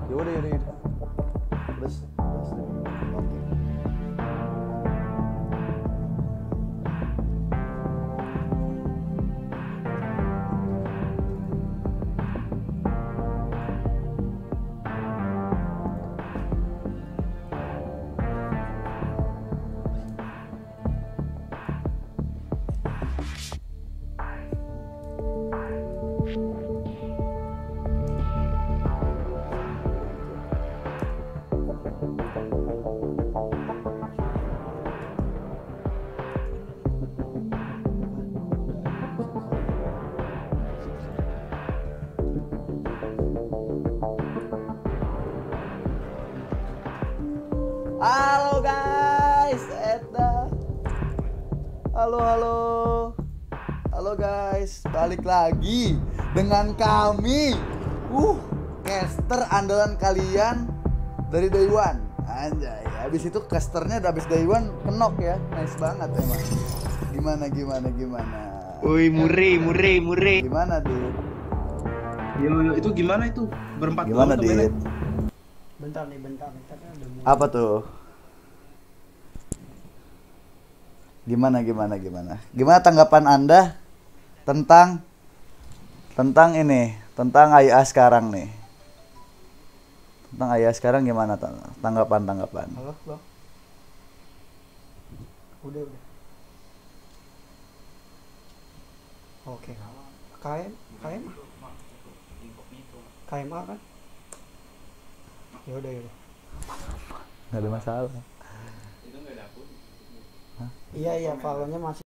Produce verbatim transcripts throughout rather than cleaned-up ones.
Ya udah ya udah. Terus terus deh. Oke. Halo guys, Eta. Halo halo. Halo guys, balik lagi dengan kami. Uh, caster andalan kalian dari Day One. Anjay, habis itu casternya udah habis Day One kenok ya. Nice banget emang. Gimana gimana gimana. Woi, mure, mure, mure. Gimana, Dit? Yo, yo, itu gimana itu? Berempat Gimana, doang temennya. Dit? Bentar nih, bentar, bentar kan udah mulai. Apa tuh? Gimana gimana gimana? Gimana tanggapan Anda tentang tentang ini, tentang I A sekarang nih? Tentang I A sekarang gimana tanggapan tanggapan? Halo, Bang. Udah, udah. Oke, K M, K M, K M A kan? Ya udah, ya udah. Nggak ada masalah. Iya, iya, file-nya masih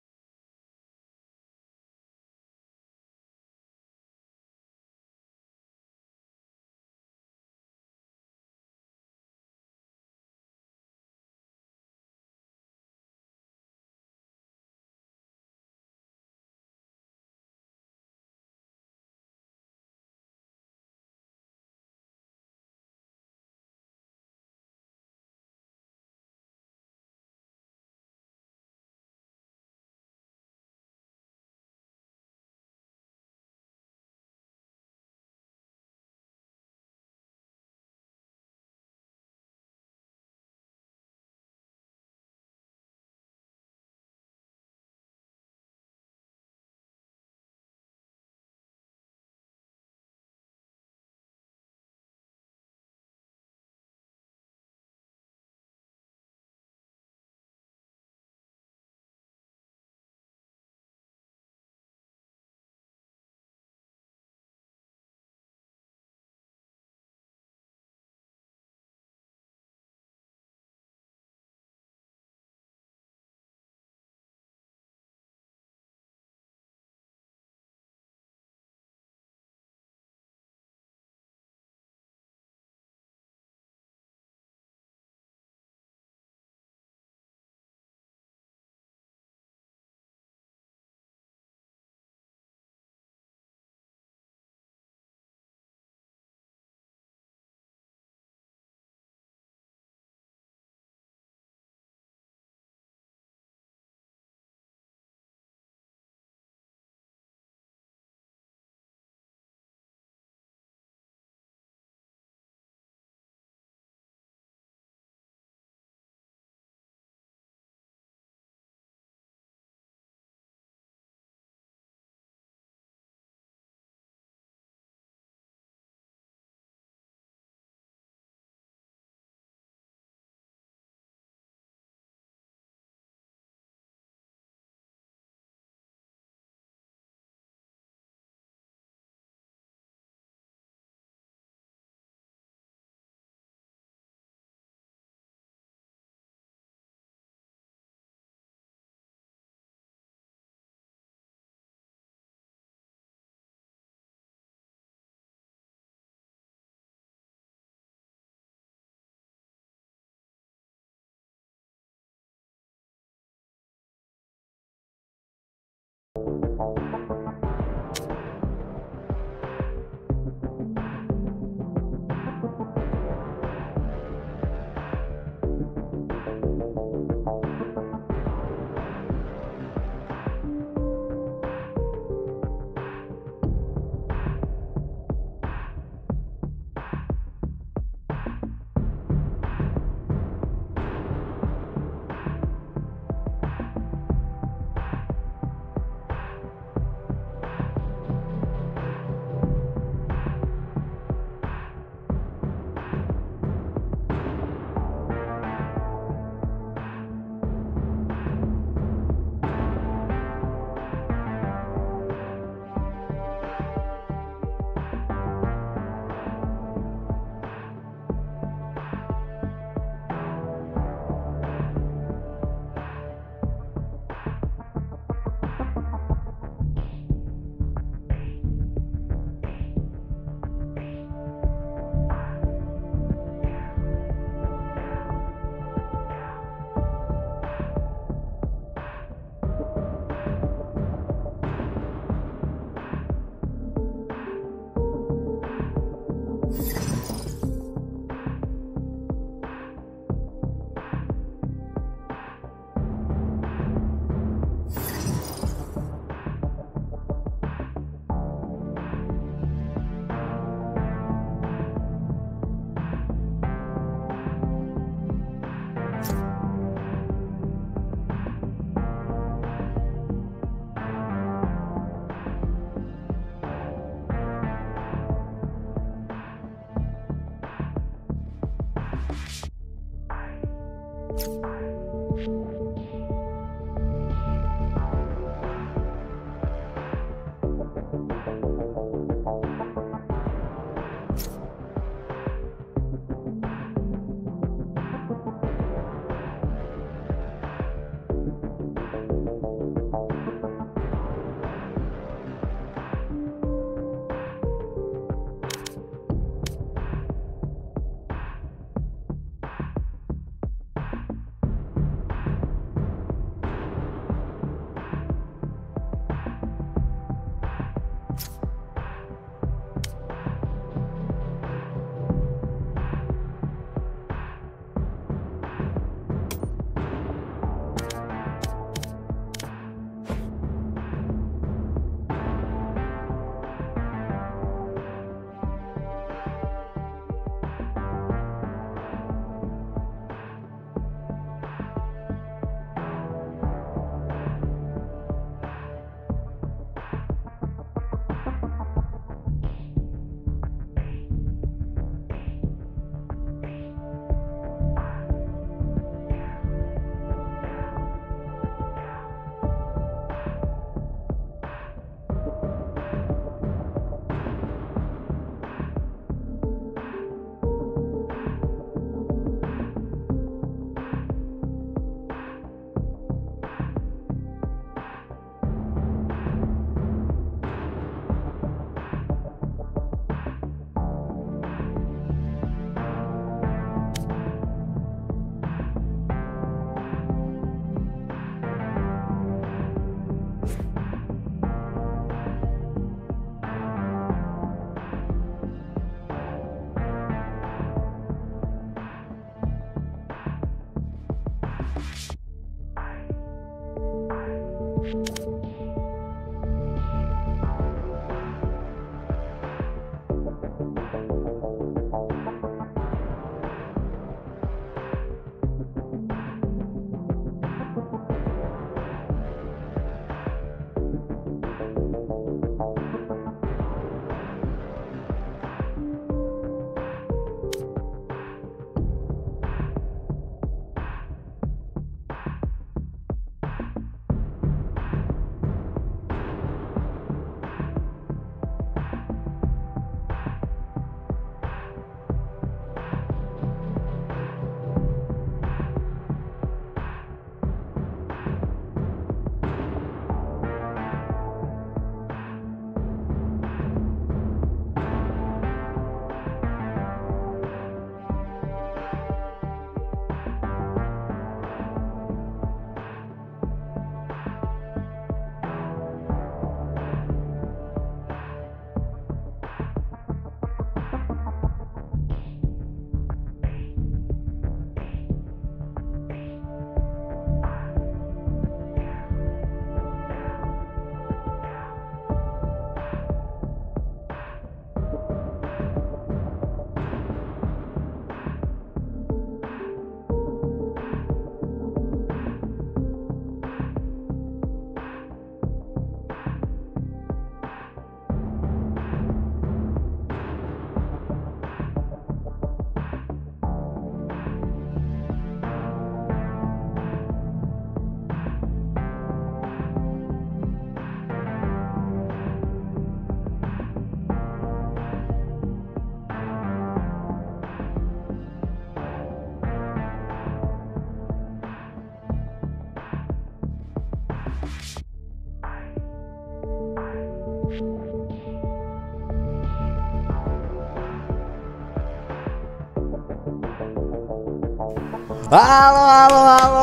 Halo, halo, halo,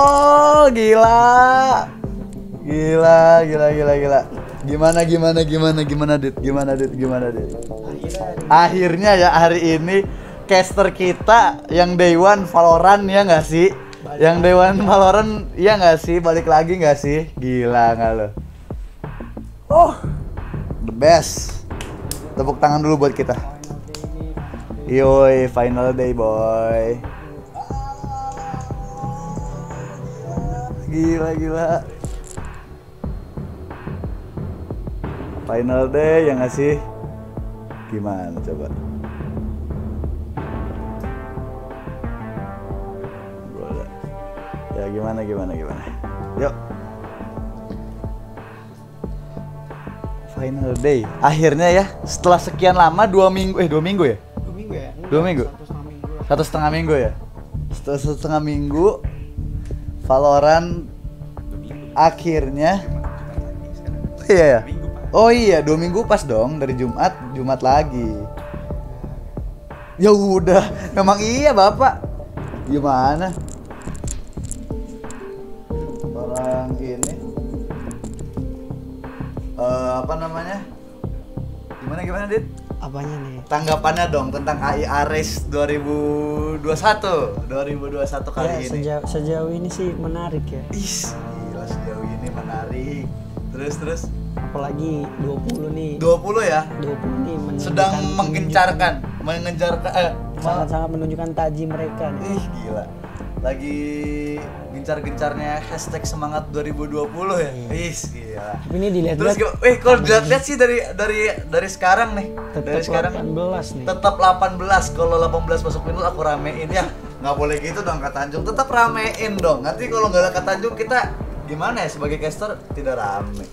gila, gila, gila, gila, gila. Gimana, gimana, gimana, gimana, Dit, gimana, Dit, gimana, Dit. Akhirnya ya hari ini caster kita yang Day One Valorant ya nggak sih? Yang Day One Valorant ya nggak sih? Balik lagi nggak sih? Gila nggak lo? Oh, the best. Tepuk tangan dulu buat kita. Yoi, final day boy. Gila, gila. Final day ya nggak sih? Gimana coba? Boleh. Ya gimana gimana gimana. Yuk. Final day. Akhirnya ya, setelah sekian lama dua minggu eh dua minggu ya? Dua minggu ya? Enggak, Dua minggu? Satu setengah minggu lah. Satu setengah minggu ya? Setelah satu setengah minggu Valorant akhirnya iya ya? Oh iya, dua minggu pas dong dari Jumat, Jumat lagi. Ya udah, memang iya Bapak. Gimana? Orang ini eh apa namanya? Gimana gimana, Dit? Apanya nih? Tanggapannya dong tentang A I A Race dua ribu dua puluh satu dua ribu dua puluh satu kali Ya, ini. sejauh, sejauh ini sih menarik ya. Ih, gila sejauh ini menarik. Terus terus Apalagi dua puluh nih. dua puluh ya. dua puluh nih menunjukkan- Sedang menggencarkan, mengencarkan eh ma- sangat-sangat menunjukkan taji mereka nih. ih gila. Lagi gencar-gencarnya hashtag semangat dua ribu dua puluh ya. Ih, gila. Tapi ini dilihat Terus gua- eh kalau dilihat sih dari dari dari sekarang nih. Dari tetap sekarang delapan belas nih. tetap delapan belas. Kalau delapan belas masuk final aku ramein ya. Nggak boleh gitu dong Kak Tanjung. Tetap ramein dong. Nanti kalau nggak ada Kak Tanjung kita gimana ya sebagai caster tidak rame.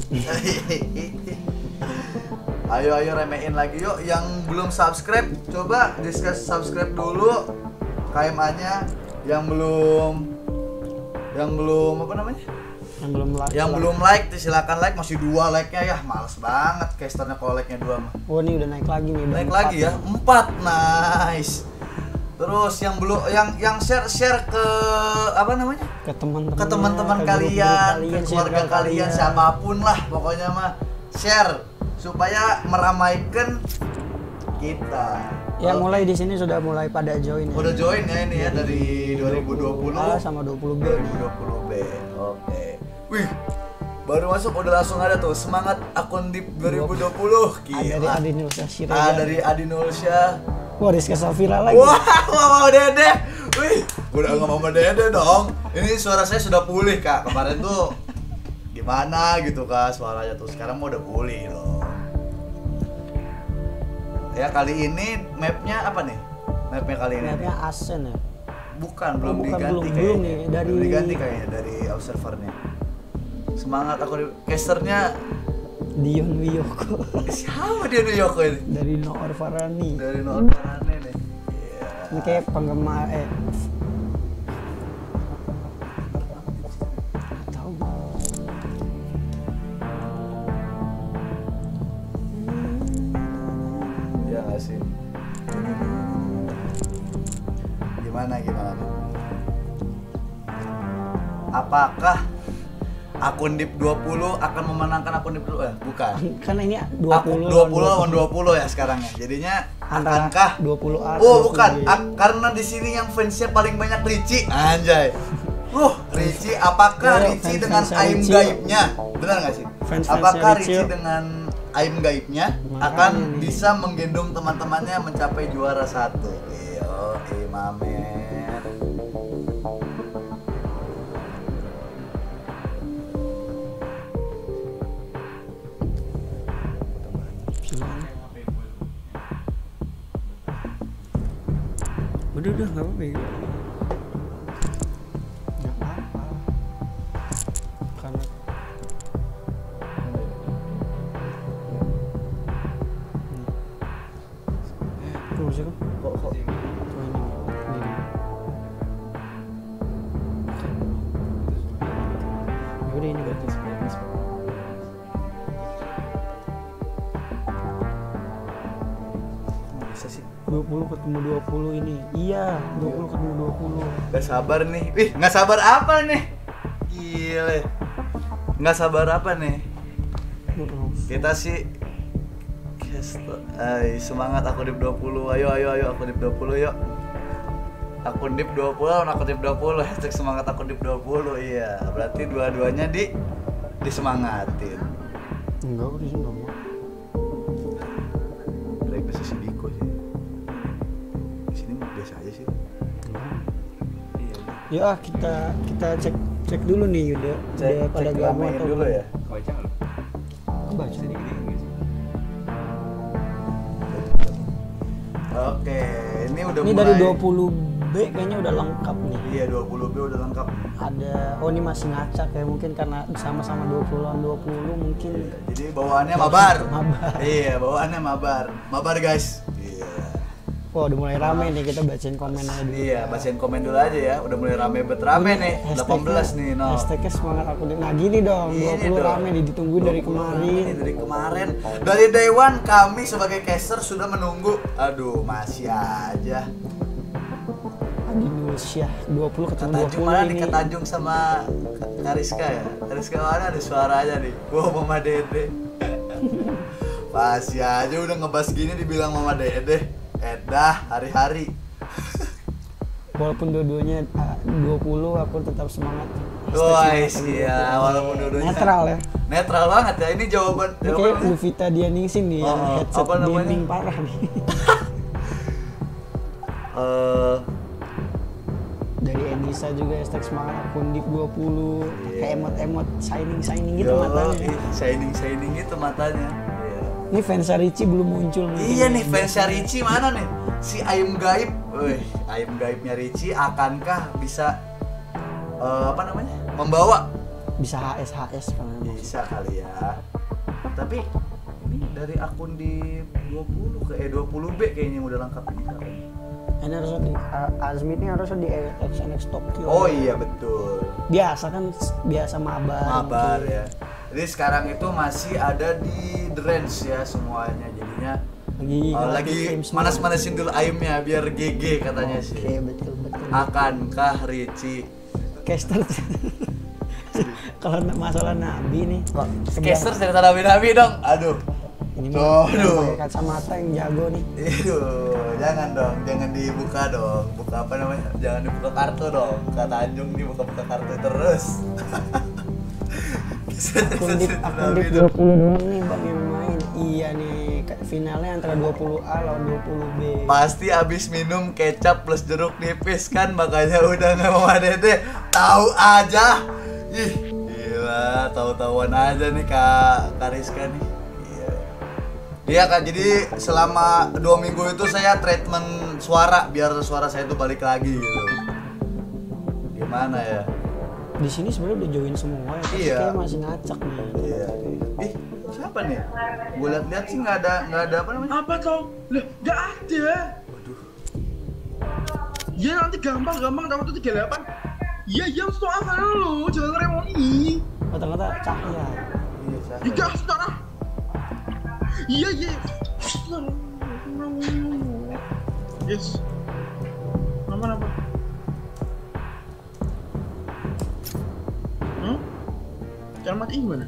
Ayo ayo ramein lagi yuk. Yang belum subscribe coba discuss subscribe dulu K M A-nya. Yang belum yang belum apa namanya? Yang belum like. Yang belum like silakan like, masih dua like-nya ya. Males banget casternya kalau like-nya dua mah. Oh, ini udah naik lagi nih. udah Naik empat lagi ya, empat, nice. Terus yang belum, yang yang share share ke apa namanya? Ke teman-teman. Ke teman-teman kalian, ke keluarga kalian, siapapun lah pokoknya mah share supaya meramaikan kita. Ya Oke. mulai di sini sudah mulai pada join ya. Udah join ya ini ya dari dua ribu dua puluh A sama dua puluh B. dua ribu dua puluh B. Oke. Wih. Baru masuk udah langsung ada tuh semangat akun Dip dua ribu dua puluh. Ada dari Adi Nursyah Siregar. Ah, dari Adi Nursyah. Wah, Rizka Safira lagi. Wah, Mama Dede. Wih, udah nggak Mama Dede dong. Ini suara saya sudah pulih, Kak. Kemarin tuh gimana gitu, Kak, suaranya tuh. Sekarang mau udah pulih loh. Ya, kali ini mapnya apa nih? Mapnya kali ini. Mapnya Asen ya. Bukan, belum Oh, bukan, diganti belum, kayaknya. belum nih, dari- Belum diganti kayaknya dari observernya. Semangat aku di casternya Dion Wiyoko. siapa dia New York ini? Dari Noor Farani. Dari Northern nih. Iya. Ini kayak penggemar eh tahu. Ya nggak sih. Gimana gimana? Apakah akun Dip dua puluh akan memenangkan akun Dip dua puluh? Eh, bukan. Karena ini dua Akun puluh dua puluh lawan dua puluh ya sekarang ya. Jadinya Antara akankah dua puluh A. Oh bukan, Ak- karena di sini yang fansnya paling banyak Ricci, anjay. Uh, Ricci, apakah Ya, Ricci fans- dengan fansnya aim Ricci. gaibnya, benar nggak sih? Fans-fansnya Apakah Ricci. Ricci dengan aim gaibnya Makanya akan nih. bisa menggendong teman-temannya mencapai juara satu? Iyo, imamen. Udah udah nggak apa-apa ya. Nggak apa-apa. Karena Tuh, siapa? Kok kok Oh, ini. Ini. Ya udah ini berarti. bisa sih? dua puluh ketemu dua puluh ini. Iya, dua puluh ketemu dua puluh. Gak sabar nih. Wih, nggak sabar apa nih? Gile. Nggak sabar apa nih? Kita sih Kesto- Ay, semangat aku Dip dua puluh. Ayo ayo ayo aku Dip dua puluh yuk. Akun Dip dua puluh lawan akun Dip dua puluh. Hashtag semangat akun Dip dua puluh. Iya, berarti dua-duanya di disemangatin. Enggak, udah sih enggak mau. Like biasa si Diko sih. Di sini mah biasa aja sih. Iya. Ya kita kita cek cek dulu nih Yuda. Udah pada gabung ramein atau dulu belum? ya. Baca lu. Kebaca. Oke, ini udah Ini mulai dari dua puluh B B kayaknya udah lengkap nih. Iya, dua puluh B udah lengkap. Ada, oh ini masih ngacak ya, mungkin karena sama-sama dua puluhan dua puluh mungkin. Iya, jadi bawaannya mabar. Mabar. Iya, bawaannya mabar. Mabar guys. Iya. Wah, udah mulai rame nih, kita bacain komen aja dulu. Iya, bacain komen dulu aja ya. Udah mulai rame bet rame nih. delapan belas nih, no. Hashtagnya semangat aku. Nah gini dong, Ini dua puluh dong. rame nih, ditungguin dari dua puluh kemarin. rame nih, dari kemarin. Dari day one kami sebagai caster sudah menunggu. Aduh, masih aja. Adi Nursyah, dua puluh ketemu dua Tanjung puluh mana ini. nih? Ke Tanjung sama Kariska ya? Kariska mana ada suaranya nih? Wah, Mama Dede. Masih aja udah ngebahas gini dibilang Mama Dede. Edah, hari-hari. Walaupun dua-duanya ah, dua puluh, aku tetap semangat. Wah, Hashtag iya, semangat. walaupun dua-duanya Netral ya. Netral banget ya, ini jawaban Ini jawaban kayak apa? Luvita Dianingsih nih, yang Oh, headset apa namanya? gaming parah nih. Eh, Dari Enisa juga hashtag semangat akun Dik dua puluh. Iya. Kayak emot-emot shining-shining gitu yo, matanya. ih, shining-shining gitu matanya. Iya. Ini fans Richie belum muncul mungkin. Iya nih, fansnya Richie mana nih? Si Ayam Gaib. Wih, Ayam Gaibnya Richie akankah bisa eh, apa namanya? Membawa? Bisa H S H S kan. Bisa kali ya. Tapi ini dari akun di dua puluh ke eh dua puluh B kayaknya udah lengkap nih. Ini harusnya di A- Azmi ini harusnya di X N X Tokyo. Oh iya betul. Biasa kan, biasa mabar. Mabar mungkin. ya. Jadi sekarang itu masih ada di The Range ya semuanya. Jadinya Lagi uh, lagi game semua. manas-manasin dulu ayamnya biar G G katanya Oke, sih. betul betul. Akankah Richie? Caster. Kalau na- masalah Nabi nih. Caster cerita nabi-nabi dong. Aduh. Ini Tuh, mah yang aduh. pakai kacamata yang jago nih. Aduh, jangan dong, jangan dibuka dong. Buka apa namanya? Jangan dibuka kartu dong. Buka Tanjung nih buka-buka kartu terus. Akun Dik, akun Dik dua puluh doang nih bang yang main. Iya nih, kayak finalnya antara dua puluh A lawan dua puluh B. Pasti abis minum kecap plus jeruk nipis kan, makanya udah nggak mau Dede. Tahu aja. Ih, gila, tahu-tahuan aja nih Kak Kariska nih. Iya. Iya Kak, jadi selama dua minggu itu saya treatment suara biar suara saya itu balik lagi gitu. Gimana ya? Di sini sebenarnya udah join semua ya, tapi Iya. kayak masih ngacak nih. Iya. Ih, siapa nih? Gue lihat-lihat sih nggak ada nggak ada apa namanya? Apa toh? Lah, nggak ada. Waduh. Ya nanti gampang-gampang dapat tuh tiga puluh delapan. Iya, iya, stop apa lu? Jangan remoni. Oh ternyata Cahya. Iya, saya. Iya, stop ah. Iya, iya. Yes. Aman apa? Hmm? Jangan mati gimana?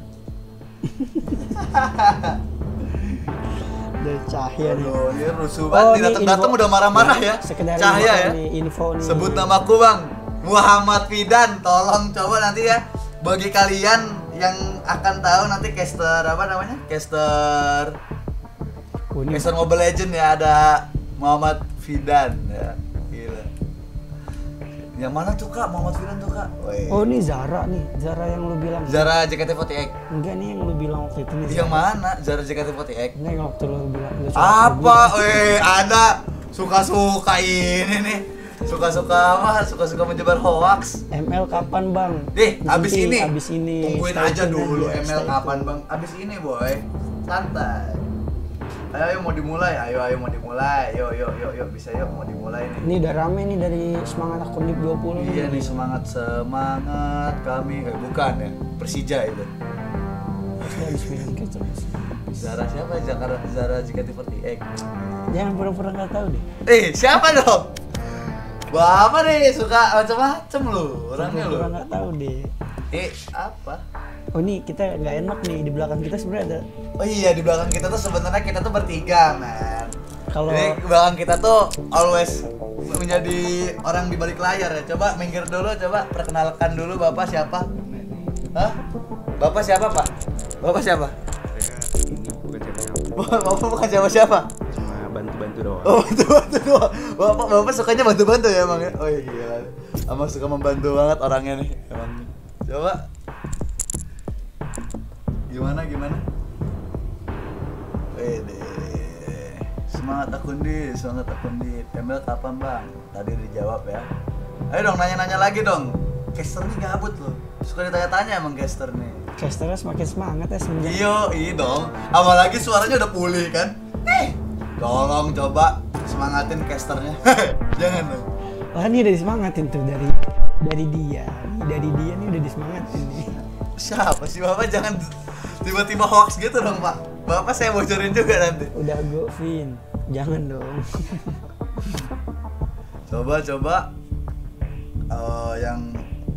Dari Cahya nih. Aduh, ini rusuh Oh, banget. ini Datang-datang info- udah marah-marah ya. Sekedar Cahya info ya. nih, info nih. Sebut namaku Bang. Muhammad Fidan. Tolong coba nanti ya bagi kalian yang akan tahu nanti caster apa namanya? Caster Oh, ini caster Mobile Legend ya, ada Muhammad Fidan ya. Gila. Yang mana tuh Kak? Muhammad Fidan tuh Kak. Woi. Oh ini Zara nih, Zara yang lu bilang. Zara J K T empat delapan. Enggak nih yang lu bilang waktu itu nih. Yang Zara. mana? Zara J K T empat delapan. Enggak yang waktu lu bilang. Lu Apa? Weh, Anda suka-suka ini nih. Suka-suka apa? Suka-suka menyebar hoax. M L kapan bang? Deh, abis Nanti, ini. Abis ini. Tungguin Stay aja tune dulu aja, M L stay kapan tune. Bang? Abis ini, boy. Santai. Ayo, ayo mau dimulai. Ayo, ayo mau dimulai. Yuk, yuk, yuk, yuk bisa yuk mau dimulai nih. Ini udah rame nih dari semangat akun Dik dua puluh. Iya nih, semangat semangat kami. Eh, bukan ya. Persija itu. Pasti habis minum kecap. Zara siapa? Zara Zara J K T empat delapan. Jangan pura-pura nggak tahu deh. Eh, siapa dong? Bapak nih suka macam-macam lu orangnya lu. Pura-pura nggak tahu deh. Eh, apa? Oh ini kita nggak enak nih, di belakang kita sebenarnya ada. Oh iya, di belakang kita tuh sebenarnya kita tuh bertiga, man. Kalau Jadi belakang kita tuh always menjadi orang di balik layar ya. Coba minggir dulu, coba perkenalkan dulu Bapak siapa? Hah? Bapak siapa, Pak? Bapak siapa? Ini bukan siapa-siapa, Bapak bukan siapa-siapa. cuma bantu-bantu doang. Oh, bantu-bantu doang. Bapak, Bapak sukanya bantu-bantu ya emang ya? Oh iya, gila. Emang suka membantu banget orangnya nih. Emang. Coba. Gimana, gimana? Wede. Semangat Akundi, semangat Akundi. Email kapan bang? Tadi dijawab ya. Ayo dong nanya-nanya lagi dong. Caster nih gabut loh. Suka ditanya-tanya emang caster nih. Casternya semakin semangat ya semenjak. Iyo, iya dong. Apalagi suaranya udah pulih kan. Eh, tolong coba semangatin casternya. Jangan dong. Wah ini udah disemangatin tuh dari dari dia. Nih, dari dia nih udah disemangatin nih. Siapa sih Bapak? Jangan tiba-tiba hoax gitu dong Pak. Bapak saya bocorin juga nanti. Udah go Vin, jangan dong. Coba coba uh, yang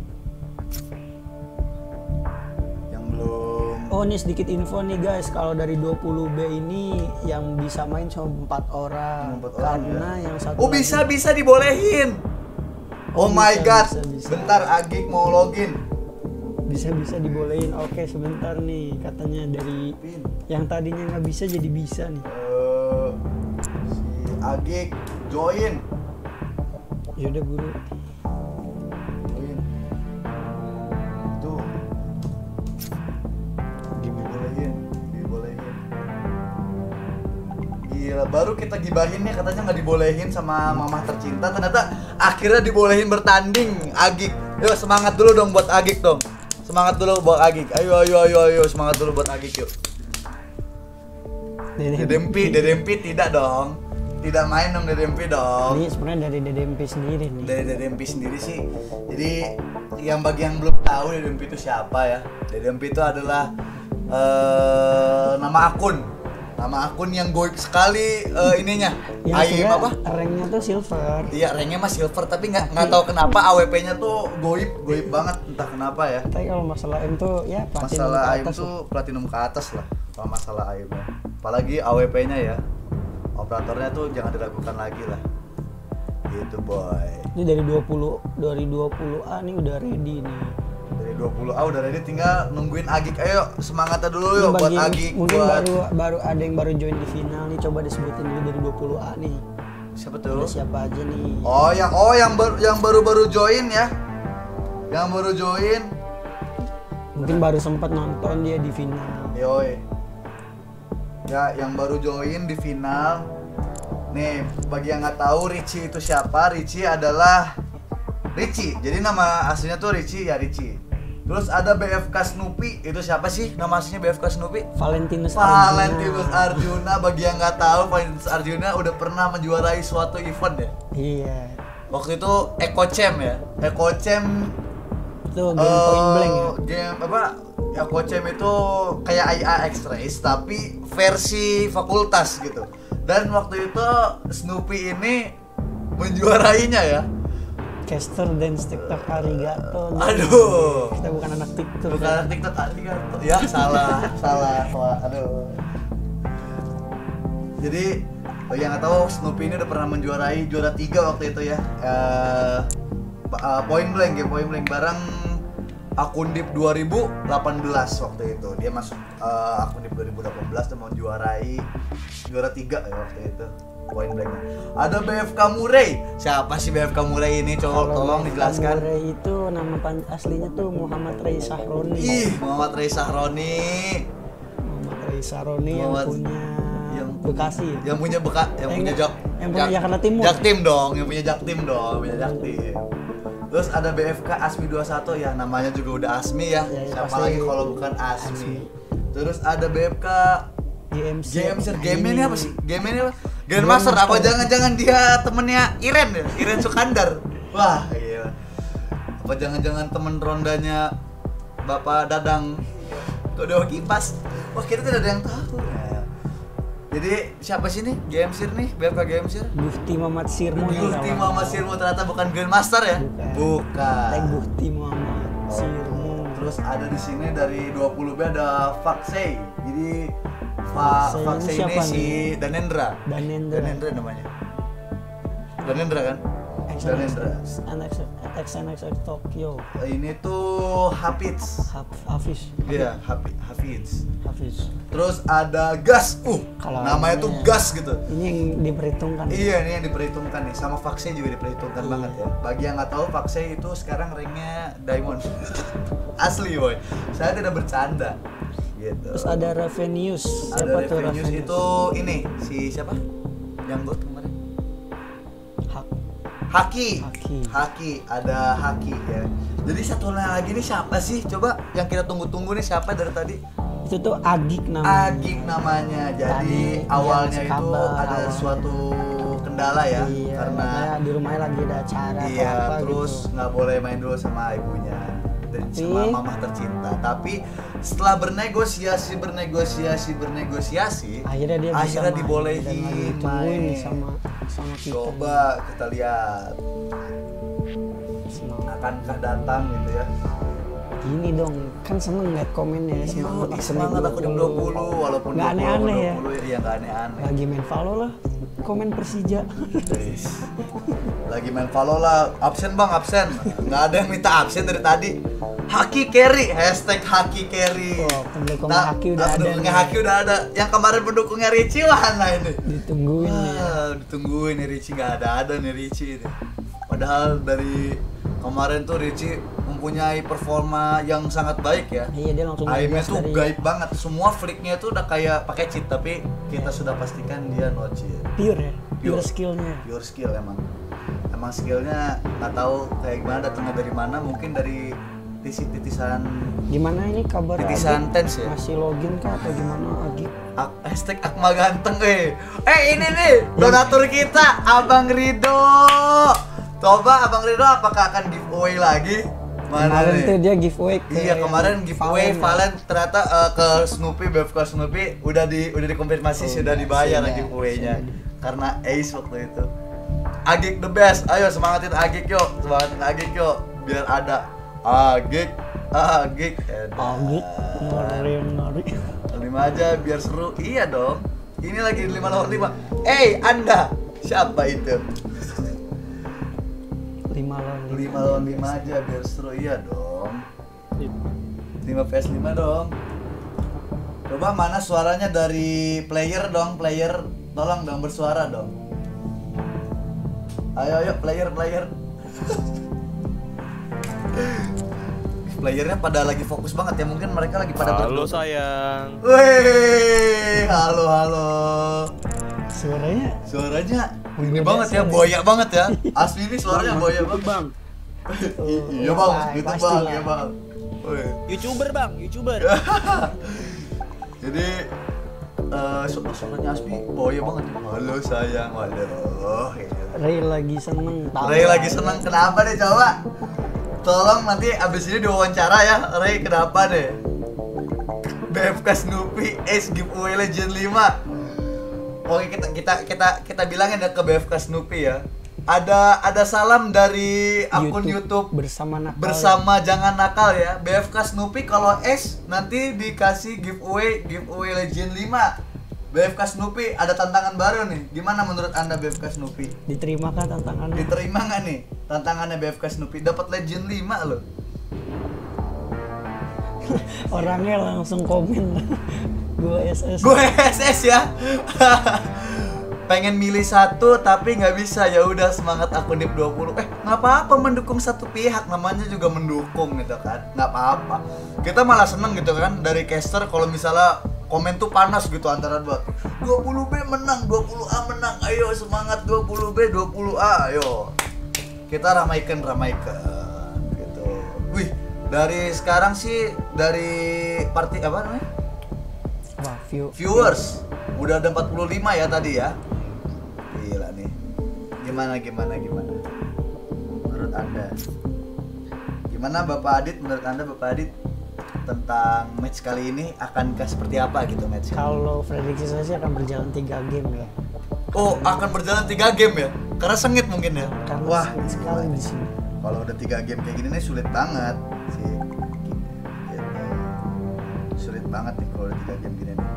yang belum. Oh ini sedikit info nih guys, kalau dari dua puluh B ini yang bisa main cuma empat orang. Empat orang, Karena ya? yang satu Oh lagi- bisa bisa dibolehin. Oh, Oh, my bisa, god. bisa, bisa. Bentar Agik mau login. bisa-bisa dibolehin. Oke sebentar nih, katanya dari Pin. yang tadinya nggak bisa jadi bisa nih. Eh, si Agik join. Yaudah buru. Join. Tuh. Dibolehin, dibolehin. Gila, baru kita gibahin nih katanya nggak dibolehin sama mama tercinta, ternyata akhirnya dibolehin bertanding. Agik, yuk semangat dulu dong buat Agik dong. Semangat dulu buat Agik. Ayo ayo ayo ayo semangat dulu buat Agik yuk. Dedempi, Dedempi tidak dong. Tidak main dong Dedempi dong. Ini sebenarnya dari Dedempi sendiri nih. Dari Dedempi sendiri sih. Jadi yang bagi yang belum tahu Dedempi itu siapa ya? Dedempi itu adalah eh, nama akun. Nama akun yang goib sekali eh, ininya. Yang Aim sebenarnya apa? ranknya tuh silver. Iya, ranknya mah silver tapi nggak nggak tahu kenapa A W P-nya tuh goib, goib banget entah kenapa ya. Tapi kalau masalah M tuh ya platinum Masalah ke A I M atas tuh lah. platinum ke atas lah. Kalau masalah A I M-nya. Apalagi A W P-nya ya. Operatornya tuh jangan diragukan lagi lah. Gitu boy. Ini dari dua puluh dari dua puluh A nih udah ready nih. Dari dua puluh A udah ready, tinggal nungguin Agik. Ayo semangatnya dulu Ini yuk buat bagi- Agik. mungkin Buat baru baru ada yang baru join di final nih, coba disebutin dulu dari dua puluh A nih. siapa Ada tuh? siapa aja nih? Oh yang oh yang baru yang baru-baru join ya. Yang baru join. Mungkin baru sempat nonton dia di final. Yoi. Ya yang baru join di final. Nih bagi yang nggak tahu Richie itu siapa? Richie adalah Richie. Jadi nama aslinya tuh Richie ya Richie. Terus ada B F K Snoopy. Itu siapa sih nama aslinya B F K Snoopy? Valentinus Valentinus Arjuna. Arjuna. Bagi yang nggak tahu, Valentinus Arjuna udah pernah menjuarai suatu event ya. Iya. Waktu itu Eco Champ ya. Eco Champ Itu game point blank ya. eh, game apa? Eco Champ itu kayak I A X Race tapi versi fakultas gitu. Dan waktu itu Snoopy ini menjuarainya ya. Caster Dance TikTok Arigato. Aduh. Kita bukan anak TikTok. Bukan ya. anak TikTok Arigato. Ya salah, salah, salah. Aduh. Jadi bagi yang nggak tahu Snoopy ini udah pernah menjuarai juara tiga waktu itu ya. Eh, uh, point blank ya, point blank bareng Akundip dua ribu delapan belas waktu itu. Dia masuk uh, Akundip dua ribu delapan belas dan mau juarai juara tiga ya waktu itu. Point blank. Ada B F K Murray. Siapa sih B F K Murray ini? Coba Kalau tolong Bang dijelaskan. Samurai itu nama pan- aslinya tuh Muhammad Ray Sahroni. Ih, Muhammad Ray Sahroni. Muhammad Ray Sahroni yang Muhammad- punya yang- Bekasi ya. Yang punya beka, yang Eh, punya enggak. jak, Yang punya Jakarta Timur. Jaktim dong, yang punya Jaktim dong, punya Jaktim. Terus ada B F K Asmi dua puluh satu ya, namanya juga udah Asmi ya. Ya, ya, Siapa pasti lagi kalau bukan Asmi. Asmi. Terus ada B F K G M C. Game Master, Game Ini. ini apa sih? Game ini apa? Grandmaster apa Grandmaster. jangan-jangan dia temennya Iren ya? Iren Sukandar. Wah, iya. Apa jangan-jangan temen rondanya Bapak Dadang Kok Dewa Kipas? Wah, kita tidak ada yang tahu. Ya. Jadi siapa sih nih? G M C nih, B F K G M C. Bukti Muhammad Sirmo. yang Bukti kawan. Muhammad Sirmo ternyata bukan Grandmaster ya? Bukan. Bukan. Tag Bukti Muhammad Sirmo. Terus ada di sini dari dua puluh B ada Faksei. Jadi Fa Faksei Faksei ini ini siapa si Danendra. Danendra. Danendra namanya. Danendra kan? Danendra. X N X X Tokyo. Ini tuh Hafiz. Haf- Hafiz. Iya, Hafiz. Hafiz. Hafiz. Terus ada Gas. Uh, Kalau namanya tuh namanya- Gas gitu. Ini yang diperhitungkan. Iya, ini yang diperhitungkan nih. Sama Faksei juga diperhitungkan Iya. banget ya. Bagi yang nggak tahu, Faksei itu sekarang ranknya Diamond. Asli boy. Saya tidak bercanda. Gitu. Terus ada Ravenius. Ada Siapa tuh Revenius Ravenius? itu ini si siapa? Yang gue kemarin Hak. Haki. Haki. Haki, ada Haki ya. Jadi satu lagi nih siapa sih? Coba yang kita tunggu-tunggu nih siapa dari tadi? Itu tuh Agik namanya. Agik namanya. Jadi Tadi awalnya dia itu kabar, ada awalnya. suatu kendala ya, Iya, karena katanya di rumahnya lagi ada acara iya, atau apa terus gitu. nggak boleh main dulu sama ibunya dan Tapi- sama mama tercinta. Tapi setelah bernegosiasi, bernegosiasi, bernegosiasi, Akhirnya dia bisa akhirnya main dibolehin dan lagi ditungguin nih main. sama sama kita. Coba kita lihat Semangat. akankah datang gitu ya. Gini dong, kan seneng liat komennya ya, semangat Iya, aku semangat aku di dua puluh walaupun Nggak dua puluh, aneh-aneh ya. dua puluh, iya nggak aneh-aneh. Lagi main Valo lah, komen Persija. Guys, lagi main Valo lah, absen bang, absen. Nggak ada yang minta absen dari tadi. Haki carry, hashtag Haki carry. Oh, pendukung Nah, Haki udah ada pendukungnya nih. Haki udah ada. Yang kemarin pendukungnya Ricci mana ini? Ditungguin nih ya. Wah, ditungguin nih Ricci, nggak ada ada nih Ricci ini. Padahal dari kemarin tuh Ricci mempunyai performa yang sangat baik ya. Iya, dia langsung Aimnya ngegas tuh dari- gaib banget. Semua flicknya tuh udah kayak pakai cheat, tapi kita sudah pastikan dia no cheat. Pure ya, pure, Pure. skillnya. Pure skill emang. Emang skillnya nggak tahu kayak gimana, datangnya dari mana. Mungkin dari titisan Gimana ini kabar Titisan Agik? Tens ya? Masih login kah atau gimana Agik? Ak- hashtag Akmal ganteng eh. Eh ini nih donatur kita Abang Rido. Coba Abang Rido apakah akan giveaway lagi? Mana Kemarin nih? tuh dia giveaway ke Iya kemarin yang giveaway Valen ya. Valen ternyata eh, ke Snoopy, B F K Snoopy udah di udah dikonfirmasi Oh, sudah dibayar sudah, giveaway-nya sudah. karena Ace waktu itu. Agik the best, ayo semangatin Agik yuk, semangatin Agik yuk biar ada Agik, Agik, Agik, ngeri ngeri. lima aja biar seru, iya dong. Ini lagi lima lawan lima. Eh Anda siapa itu? Lima lawan lima lawan lima aja biar seru, iya dong. lima vs lima dong. Coba mana suaranya dari player dong, player tolong dong bersuara dong. Ayo ayo player player. Playernya pada lagi fokus banget ya, mungkin mereka lagi pada Halo berdua. sayang. Wih, halo halo. Suaranya Suaranya ini Udah banget ya, dasar. boya banget ya. Asli ini suaranya boya banget. bang. I- Iya bang, Bang, gitu pasti bang, lah. ya bang. Wih. Youtuber bang, youtuber. Jadi eh su- suaranya Asmi boya banget. Halo sayang, halo. Ray lagi seneng. tahu Ray lah. lagi seneng, kenapa deh coba? Tolong nanti abis ini diwawancara ya, Ray kenapa deh? B F K Snoopy Ace giveaway Legend lima. Oke kita kita kita kita bilangin ya ke B F K Snoopy ya. Ada ada salam dari akun YouTube, bersama nakal. bersama jangan nakal ya. B F K Snoopy kalau Ace nanti dikasih giveaway giveaway Legend lima. B F K Snoopy ada tantangan baru nih. Gimana menurut Anda B F K Snoopy? Diterima kah tantangannya? Diterima nggak nih tantangannya B F K Snoopy? Dapat Legend lima loh. Orangnya langsung komen. Gue S S. Gue S S ya. Pengen milih satu tapi nggak bisa, ya udah semangat akun Dip dua puluh. Eh nggak apa-apa mendukung satu pihak, namanya juga mendukung gitu kan, nggak apa-apa. Kita malah seneng gitu kan dari caster kalau misalnya komen tuh panas gitu antara dua dua puluh B menang, dua puluh A menang, ayo semangat dua puluh B, dua puluh A, ayo kita ramaikan ramaikan gitu. Wih dari sekarang sih dari party apa namanya Wah, view. viewers udah ada empat puluh lima ya tadi ya. Gila nih. Gimana gimana gimana? Menurut Anda? Gimana Bapak Adit, menurut Anda Bapak Adit tentang match kali ini akankah seperti apa gitu match? Kalau prediksi saya sih akan berjalan tiga game ya. Oh, akan berjalan tiga game ya? Karena sengit mungkin ya. Karena Wah, sengit sekali di sini. kalau udah tiga game kayak gini nih sulit banget sih. Gitu. Sulit banget nih kalau udah tiga game gini nih.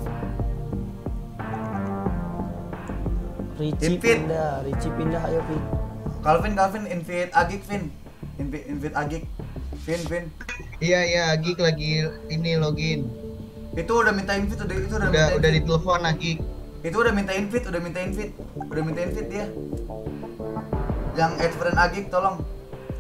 Ricci Invite. pindah, Ricci pindah, ayo Pi. Calvin, Calvin, invite Agik, Vin. Invite, invite Agik. Vin, Vin. Iya iya Agik lagi ini login. Itu udah minta invite, udah itu udah, Udah minta udah invite. ditelepon Agik. Itu udah minta invite, udah minta invite. Udah minta invite dia. Yang add friend Agik tolong.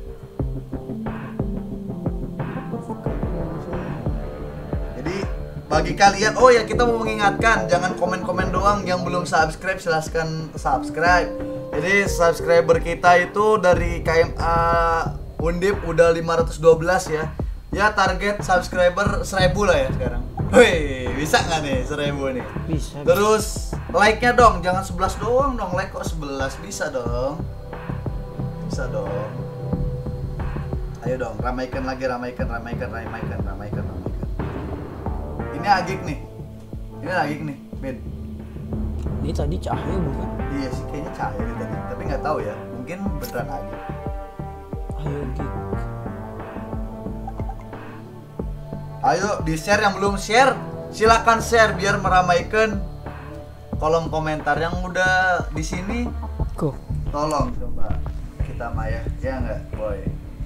Jadi bagi kalian, oh ya kita mau mengingatkan, jangan komen-komen doang. Yang belum subscribe silahkan subscribe. Jadi subscriber kita itu dari K M A Undip udah lima ratus dua belas ya. Ya target subscriber seribu lah ya sekarang. Wih, bisa nggak nih seribu nih? Bisa. Terus like-nya dong, jangan sebelas doang dong. Like kok sebelas, bisa dong. Bisa dong. Ayo dong, ramaikan lagi, ramaikan, ramaikan, ramaikan, ramaikan, ramaikan. Ini Agik nih. Ini Agik nih, Ben. Ini tadi Cahaya bukan? Iya sih, kayaknya Cahaya nih tadi. Tapi nggak tahu ya, mungkin beneran Agik. Ayo Gik. Ayo di share yang belum share, silakan share biar meramaikan kolom komentar yang udah di sini. Kok? Tolong coba kita Maya, ya nggak, boy.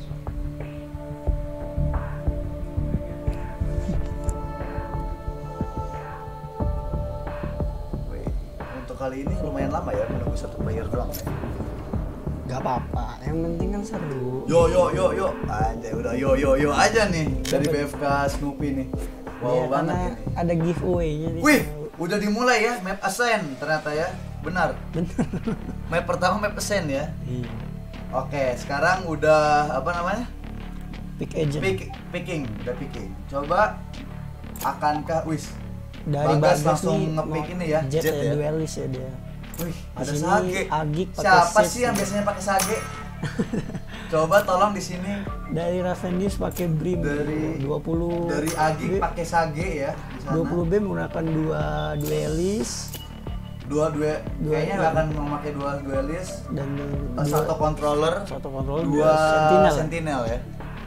Wih, untuk kali ini lumayan lama ya, menunggu satu player doang ya. Gak apa-apa, yang penting kan seru. Yo yo yo yo, anjay udah yo yo yo aja nih dari B F K Snoopy nih. Wow Iya, banget karena ini. ada giveaway-nya nih. Wih, udah dimulai ya map Ascent ternyata ya, benar. Bener. Map pertama map Ascent ya. Iya. Oke, sekarang udah apa namanya? Pick agent. Pick, picking, udah picking. Coba akankah wis Dari Bagas Bagas langsung nih, nge-pick mau ini ya, Jet, Jet ya, ya. duelis ya dia. Wih, Di ada sini Sage. Agik pakai Siapa set sih yang ya. biasanya pakai Sage? Coba tolong di sini Dari Ravendius pakai Brim. Dari- dua puluh dari Agik B- pakai Sage ya di sana. dua puluh B menggunakan dua duelis Dua dua, Dua- kayaknya nggak akan memakai dua duelis. dan Eh, dua, Satu controller, satu kontrol dua dua sentinel. sentinel ya.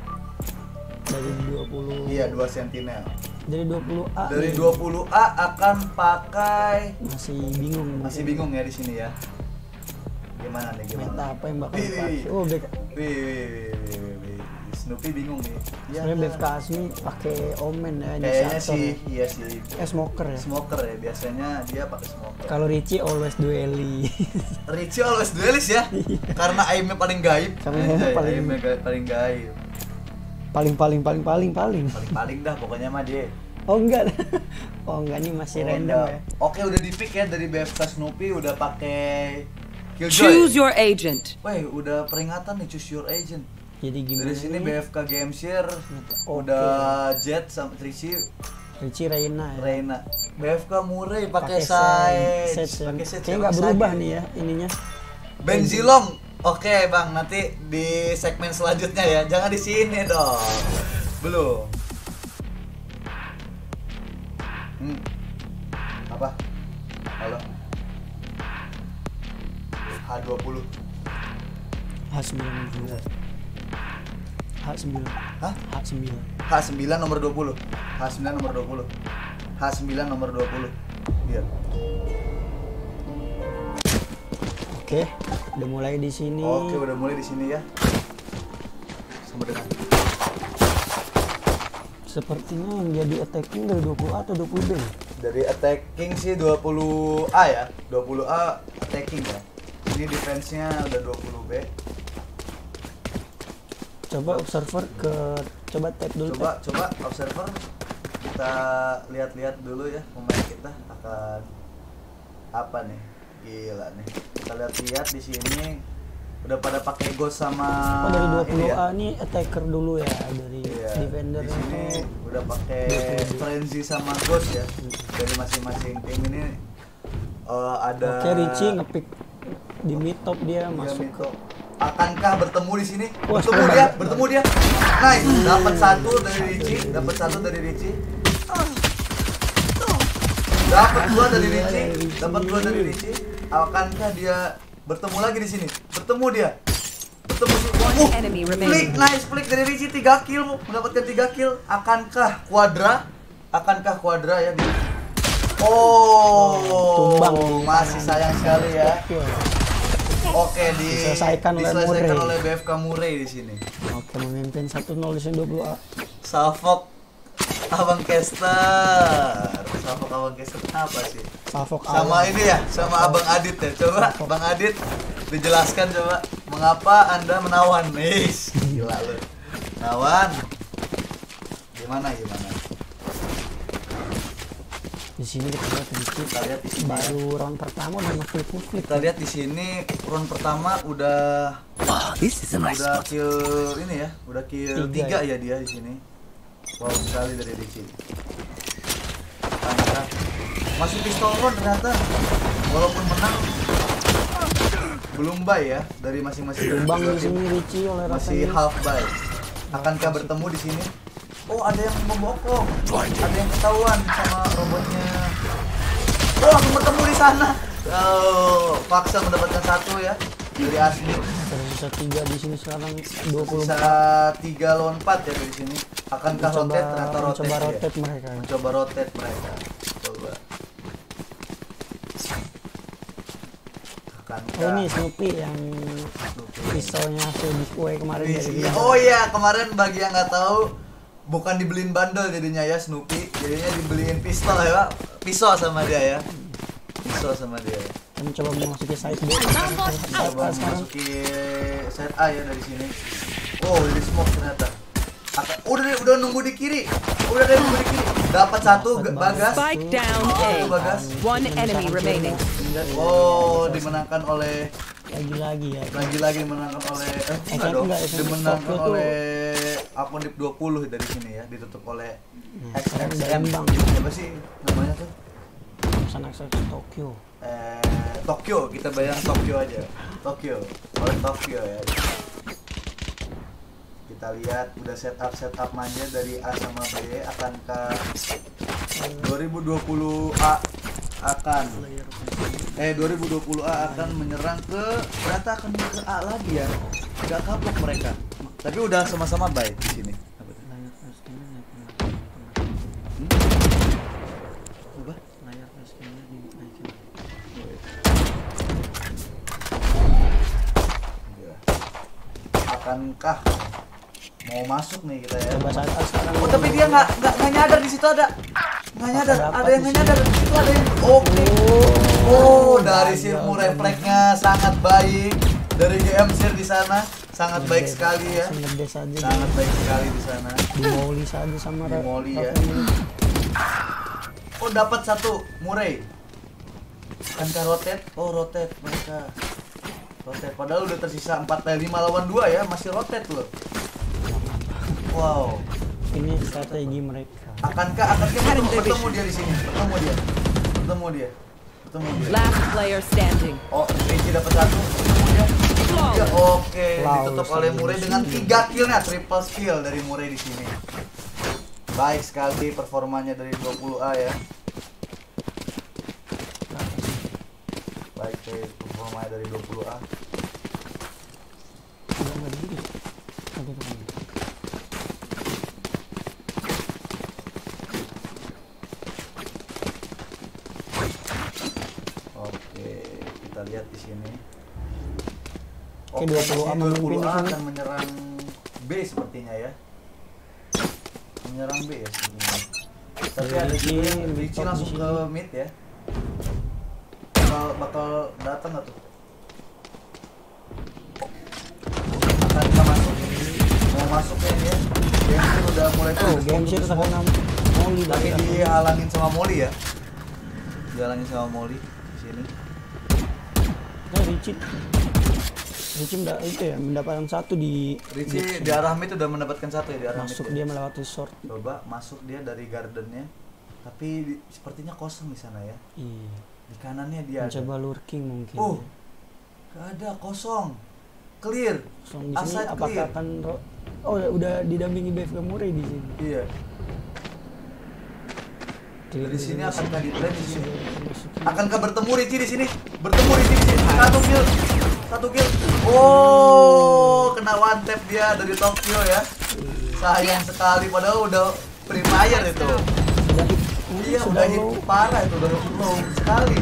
Dari dua puluh. Iya, dua sentinel. Dari dua puluh A. Dari nih. dua puluh A akan pakai Masih bingung. masih bingung ya di sini ya. Gimana nih Meta gimana? apa yang bakal Wih, dipakai? wih. Oh, back. Wih, wih, wih, wih, wih. Snoopy bingung nih. Iya, Sebenarnya B F K kan? Asmi pakai Omen ya, Kayaknya inisiator sih, ya. iya sih. Eh, smoker ya. Smoker ya, biasanya dia pakai smoker. Kalau Richie always dueli. Richie always duelis ya, karena aimnya paling gaib. Karena aimnya Anjay, paling- aimnya ga- paling gaib. paling paling paling paling paling. Paling paling dah pokoknya mah dia. Oh enggak. Oh enggak nih masih Oh, random enggak. ya. Oke, udah di pick ya dari B F K Snoopy, udah pakai Choose Killjoy. your agent. Wih, udah peringatan nih, choose your agent. Jadi gimana? Dari sini nih? B F K Game Share Oke. udah Jet sama Trici Richie Reina ya. Reina. B F K Murray pakai Pakai side, set, set. pakai set. Kayaknya nggak berubah nih ya ininya. Benzilong. Oke, Bang, nanti di segmen selanjutnya ya. Jangan di sini dong. Belum. Hmm. Apa? Halo. H dua puluh. H sembilan dua. H sembilan. Hah? H sembilan. H sembilan nomor dua puluh. H sembilan nomor dua puluh. H sembilan nomor dua puluh. Iya. Oke, udah mulai di sini. Oke, udah mulai di sini ya. Sama dengan Sepertinya yang jadi attacking dari dua puluh A atau dua puluh B. dari attacking sih dua puluh A ya. dua puluh A attacking ya. Ini defense-nya udah dua puluh B. Coba observer ke coba tap dulu. Coba coba observer kita lihat-lihat dulu ya pemain kita akan apa nih. Gila nih. Kita lihat-lihat di sini udah pada pakai ghost sama Oh, dari dua puluh ini A ya. nih attacker dulu ya dari Iya, defender. di sini udah pakai dua puluh B. frenzy sama ghost ya. Dari masing-masing tim ini eh, ada Oke, Richie ngepick di mid top dia Iya, masuk Mito. Akankah bertemu di sini? Wah, bertemu sekarang dia, banget. bertemu dia. Nice, dapat satu dari Richie, dapat satu dari Richie. Dapat dua dari Richie, dapat dua dari Richie. Akankah dia bertemu lagi di sini? Bertemu dia. Bertemu si One enemy Flick, remaining. nice flick dari Richie, tiga kill, mendapatkan tiga kill. Akankah Quadra? Akankah Quadra ya? Oh, tumbang. masih sayang sekali ya. Oke. Oke, di Diselesaikan oleh diselesaikan Murray. oleh B F K Murray di sini. Oke, memimpin satu nol di sini dua puluh A. Salfok Abang Kester. Salfok Abang Kester apa sih? Salfok Sama awal. ini ya, sama Abang Adit ya. Coba Bang Adit dijelaskan coba mengapa Anda menawan. Nis, gila lu. Nawan. Gimana gimana? Di sini kita lihat dikit. Kita lihat di sini. Baru round pertama udah nge-flip nge-flip. Kita lihat di sini round pertama udah udah kill ini ya, udah kill Tiga tiga ya dia di sini. Wow sekali dari Ricci. Ternyata masih pistol round ternyata. Walaupun menang belum buy ya dari masing-masing. Bang di sini Ricci oleh Masih rasanya. half buy. Akankah bertemu di sini? Oh, ada yang membokong. Ada yang ketahuan sama robotnya. Oh, langsung bertemu di sana. Oh, paksa mendapatkan satu ya dari Asmi. Sudah bisa tiga di sini sekarang dua puluh. Bisa tiga lawan empat ya dari sini. Akankah Mencoba- rotate? Ternyata rotate. mencoba ya. rotate mereka. Mencoba rotate mereka. Coba. Akankah? Oh ini Snoopy yang pisaunya hasil giveaway kemarin Di- dari iya, dia. oh iya, kemarin bagi yang nggak tahu bukan dibeliin bundle jadinya ya Snoopy, jadinya dibeliin pistol ya Pak. Pisau sama dia ya. Pisau sama dia. Kita mencoba memasuki side B. Coba Sekarang memasuki set A ya dari sini. Oh, di smoke ternyata. Aka- udah deh, udah nunggu di kiri. Udah deh nunggu di kiri. Dapat satu G- Bagas. Spike down Oh, A. Bagas. One enemy remaining. Oh, dimenangkan oleh lagi-lagi ya. lagi-lagi dimenangkan oleh eh enggak Enggak, dong. enggak, S M S Dimenangkan Tokyo tuh. oleh akun Dip dua puluh dari sini ya, ditutup oleh Nah, sekarang udah X X M. imbang. Apa sih namanya tuh? Pesan akses Tokyo. Eh, Tokyo, kita bayar Tokyo aja. Tokyo, oleh Tokyo ya. Kita lihat udah setup setup manja dari A sama B. Akankah dua ribu dua puluh A akan eh dua ribu dua puluh A akan menyerang ke ternyata akan ke A lagi ya. Gak kapok mereka. Tapi udah sama-sama baik di sini. Apa tuh? Hmm? Apa? Iya. Akankah mau masuk nih kita ya? Coba saat A sekarang. Oh tapi dia nggak nggak nggak nyadar di situ ada nggak nyadar ada yang nggak nyadar di situ ada yang oke. Oh dari Sirmu refleksnya sangat baik dari G M Sir di sana sangat baik sekali ya. Ngedes aja. Sangat baik sekali di sana. Dimoli saja sama Di Molly ya. Rafael. Oh dapat satu Murray. Akankah rotate? Oh rotate mereka. Rotate padahal udah tersisa empat lima lawan dua ya, masih rotate loh. Wow. Ini strategi mereka. Akankah akankah bertemu, bertemu dia di sini? Bertemu dia. Bertemu dia. Bertemu dia. Last player standing. Oh, Ricci dapat satu. Bertemu dia. Tiga. Oke, Wow, ditutup oleh Murray dengan tiga killnya, triple kill dari Murray di sini. Baik sekali performanya dari dua puluh A ya. Baik sekali performanya dari dua puluh A. Enggak enggak diri. Aduh, tuh. Oke, kita lihat di sini. Oke, dua puluh A di sini memimpin dua puluh A di sini. akan menyerang B sepertinya ya. Menyerang B ya sepertinya. Tapi ada Ricci, juga yang mid Ricci top langsung di ke sini. mid ya. Bakal bakal datang nggak tuh? Akan kita masuk. Mau masuk ya dia. Game Sir udah mulai Oh, tuh. game share terkena Molly Tapi dari dihalangin sama Molly ya. Dihalangin sama Molly di sini. Nah, Ricci. Ricci menda- itu ya mendapatkan satu di Ricci di arah mid udah mendapatkan satu ya di arah mid. masuk ya. dia melewati short. Coba masuk dia dari gardennya, tapi di- sepertinya kosong di sana ya. Iya. Di kanannya dia. ada. Mencoba lurking mungkin. Oh, gak ada, kosong, clear. Langsung di sini Aside apakah clear. akan ro- Oh, udah, udah didampingi B F K Murray di sini. Iya. Dari sini akankah di play di sini? Akankah bertemu Ricci di sini? Bertemu Ricci di sini. Satu kill, satu kill. Oh, kena one tap dia dari Tokyo ya. Sayang sekali, padahal udah free fire itu. Sudah hit. Iya, udah hit parah itu, udah low sekali.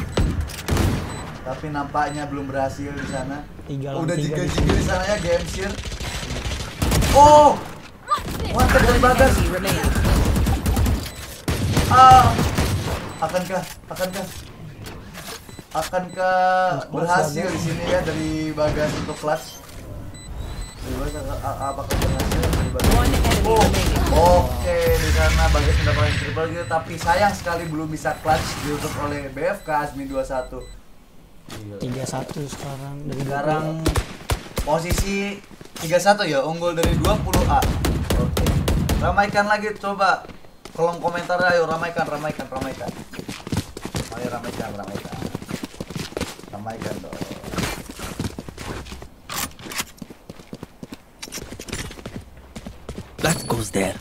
Tapi nampaknya belum berhasil di sana. Tiga lawan Udah tiga di jika-jika di sana ya, Game Sir. Oh, mantap dari Bagas. Enemy remaining. Ah, akankah, akankah, akankah Clutch berhasil Bagas. di sini ya dari Bagas untuk clutch? Dari Bagas, a- a- apakah berhasil dari Bagas. One enemy Oh, remaining. oke, di sana Bagas mendapatkan triple kill, tapi sayang sekali belum bisa clutch ditutup oleh B F K Asmi dua puluh satu. Gila. tiga satu sekarang dari Sekarang posisi tiga satu ya, unggul dari dua puluh A. Oke. Ramaikan lagi coba. Kolom komentar ayo ramaikan, ramaikan, ramaikan. Ayo ramaikan, ramaikan. Ramaikan dong. That goes there.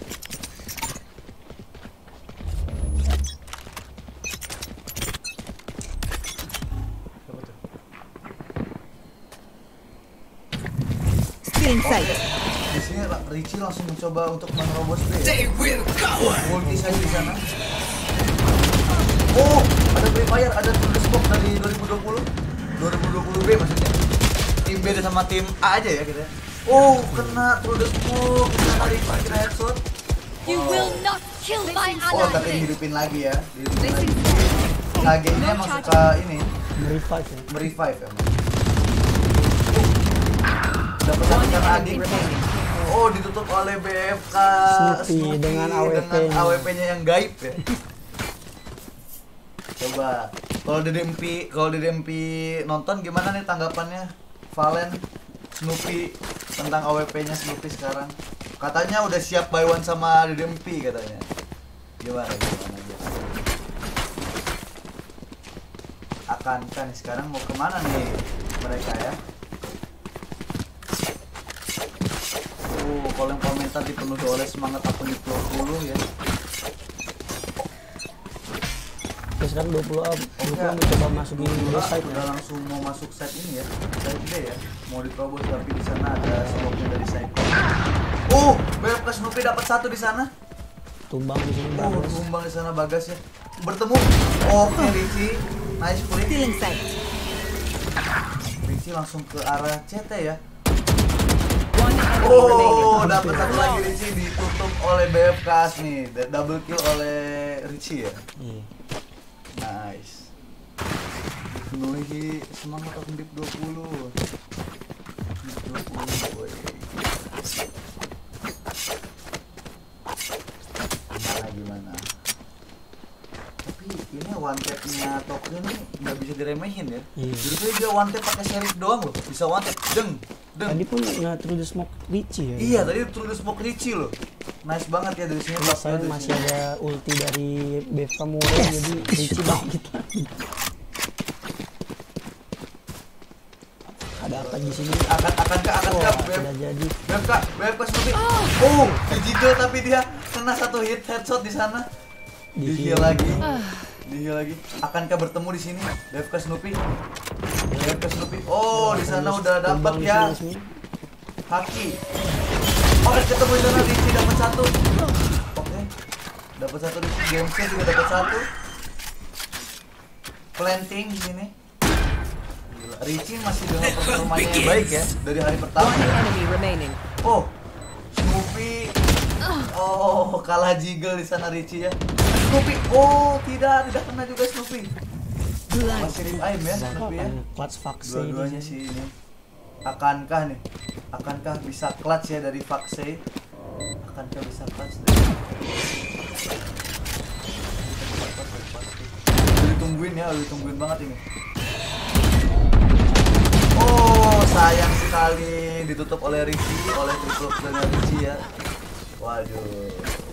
Stealing sight. Di sini Richie langsung mencoba untuk menerobos B. Ulti saja di sana. Oh, ada Free Fire, ada True Smoke dari dua ribu dua puluh. dua ribu dua puluh B maksudnya. Tim B sama tim A aja ya kita. Oh, kena True Smoke, kena dari kena headshot. You will not kill my Oh, ally. tapi dihidupin lagi ya. Dihidupin lagi. K G-nya masuk ke ini, revive ya. merevive emang. Dapat satu karena Adi. Oh, ditutup oleh B F K Snoopy dengan A W P-nya. dengan A W P-nya yang gaib ya. Coba kalau di D M P, kalau di D M P nonton gimana nih tanggapannya Valen Snoopy tentang A W P-nya Snoopy sekarang? Katanya udah siap buy one sama D M P katanya. Gimana gimana gimana? Akankah nih sekarang mau kemana nih mereka ya? Oh, kolom komentar dipenuhi oleh semangat akun dua puluh ya. Oke, sekarang dua puluh A Buka mencoba masukin di site Udah ya. langsung mau masuk site ini ya, site B ya, mau diterobos tapi di sana ada smoke dari site. Oh, B F K Snoopy dapat satu di sana. Tumbang di sini Oh, bagus. tumbang di sana Bagas ya. Bertemu. Oke, Richie, nice play. Stealing sight. Richie langsung ke arah C T ya. One enemy remaining. Oh, dapat satu lagi Richie, ditutup oleh B F K nih, double kill oleh Richie ya. Iya. Nice. Penuhi semangat akun Dip dua puluh. Dip dua puluh, boy. Gimana gimana? Tapi ini one tap-nya Tokyo ini nggak bisa diremehin ya. Iya. Jadi dia one tap pakai sheriff doang loh. Bisa one tap, deng, deng. Tadi pun nggak True the Smoke Richie ya. Iya, tadi True Smoke Richie loh. Nice banget ya dari sini. Kalau Tokyo saya dari masih sini. ada ulti dari B F K Mure jadi Richie bangkit lagi. Ada apa di sini? Akan akankah akankah Wah, B F sudah jadi. B F K, B F K Snoopy. Oh, dijiggle tapi dia kena satu hit headshot di sana. Di heal lagi. Di heal lagi. Akankah bertemu di sini? B F K Snoopy. B F K Snoopy. Oh, di sana udah dapat Tumbang di ya. sini, Haki. Oh, ketemu di sana Richie dapat satu. Oke. Dapat satu di Gamesnya juga dapat satu. Planting di sini. Gila, Richie masih dengan performanya yang baik ya dari hari pertama. One Ya. enemy remaining. Oh, Snoopy. Oh, kalah jiggle di sana Richie ya. Snoopy. Oh, tidak, tidak kena juga Snoopy. Masih rip aim ya Snoopy ya. Clutch Foxy. Dua-duanya sih ini. Akankah nih? Akankah bisa clutch ya dari Foxy? Akankah bisa clutch dari Udah ditungguin ya, udah ditungguin banget ini. Oh, sayang sekali ditutup oleh Richie, oleh triple kill Richie ya. Waduh.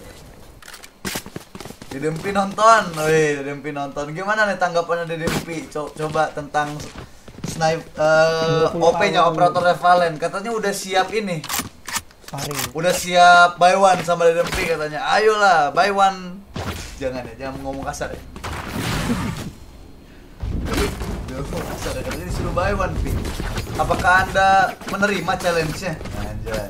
D D M P nonton, wih, D D M P nonton. Gimana nih tanggapannya D D M P? Co- Coba tentang snipe uh, O P-nya operator Valen. Katanya udah siap ini, Faring. udah siap buy one sama D D M P katanya. Ayolah, buy one. Jangan ya, jangan ngomong kasar ya. Jangan ngomong kasar ya, katanya disuruh buy one, Pi. Apakah Anda menerima challenge-nya? Anjay.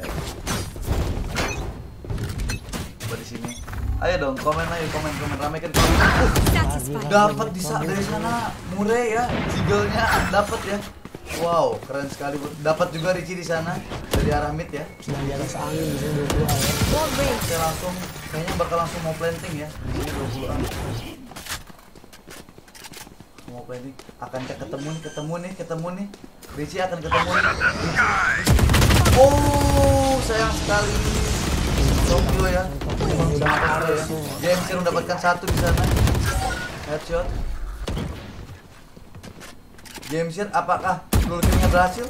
Coba di sini. Ayo dong, komen aja, komen komen ramekan komen. Uh, Satisfied. dapat di sa- dari sana Mure ya, jiggle-nya dapat ya. Wow, keren sekali. Bu. Dapat juga Richie di sana dari arah mid ya. Sedang di atas angin di sini dua puluh A ya. Wall raised. Saya langsung kayaknya bakal langsung mau planting ya. Ini dua puluh an. Mau smoke landing. Akankah ketemu nih, ketemu nih, ketemu nih. Richie akan ketemu nih. Oh, sayang sekali. Tokyo ya. Udah harus. James yang mendapatkan satu di sana. Headshot. James apakah lurkingnya berhasil?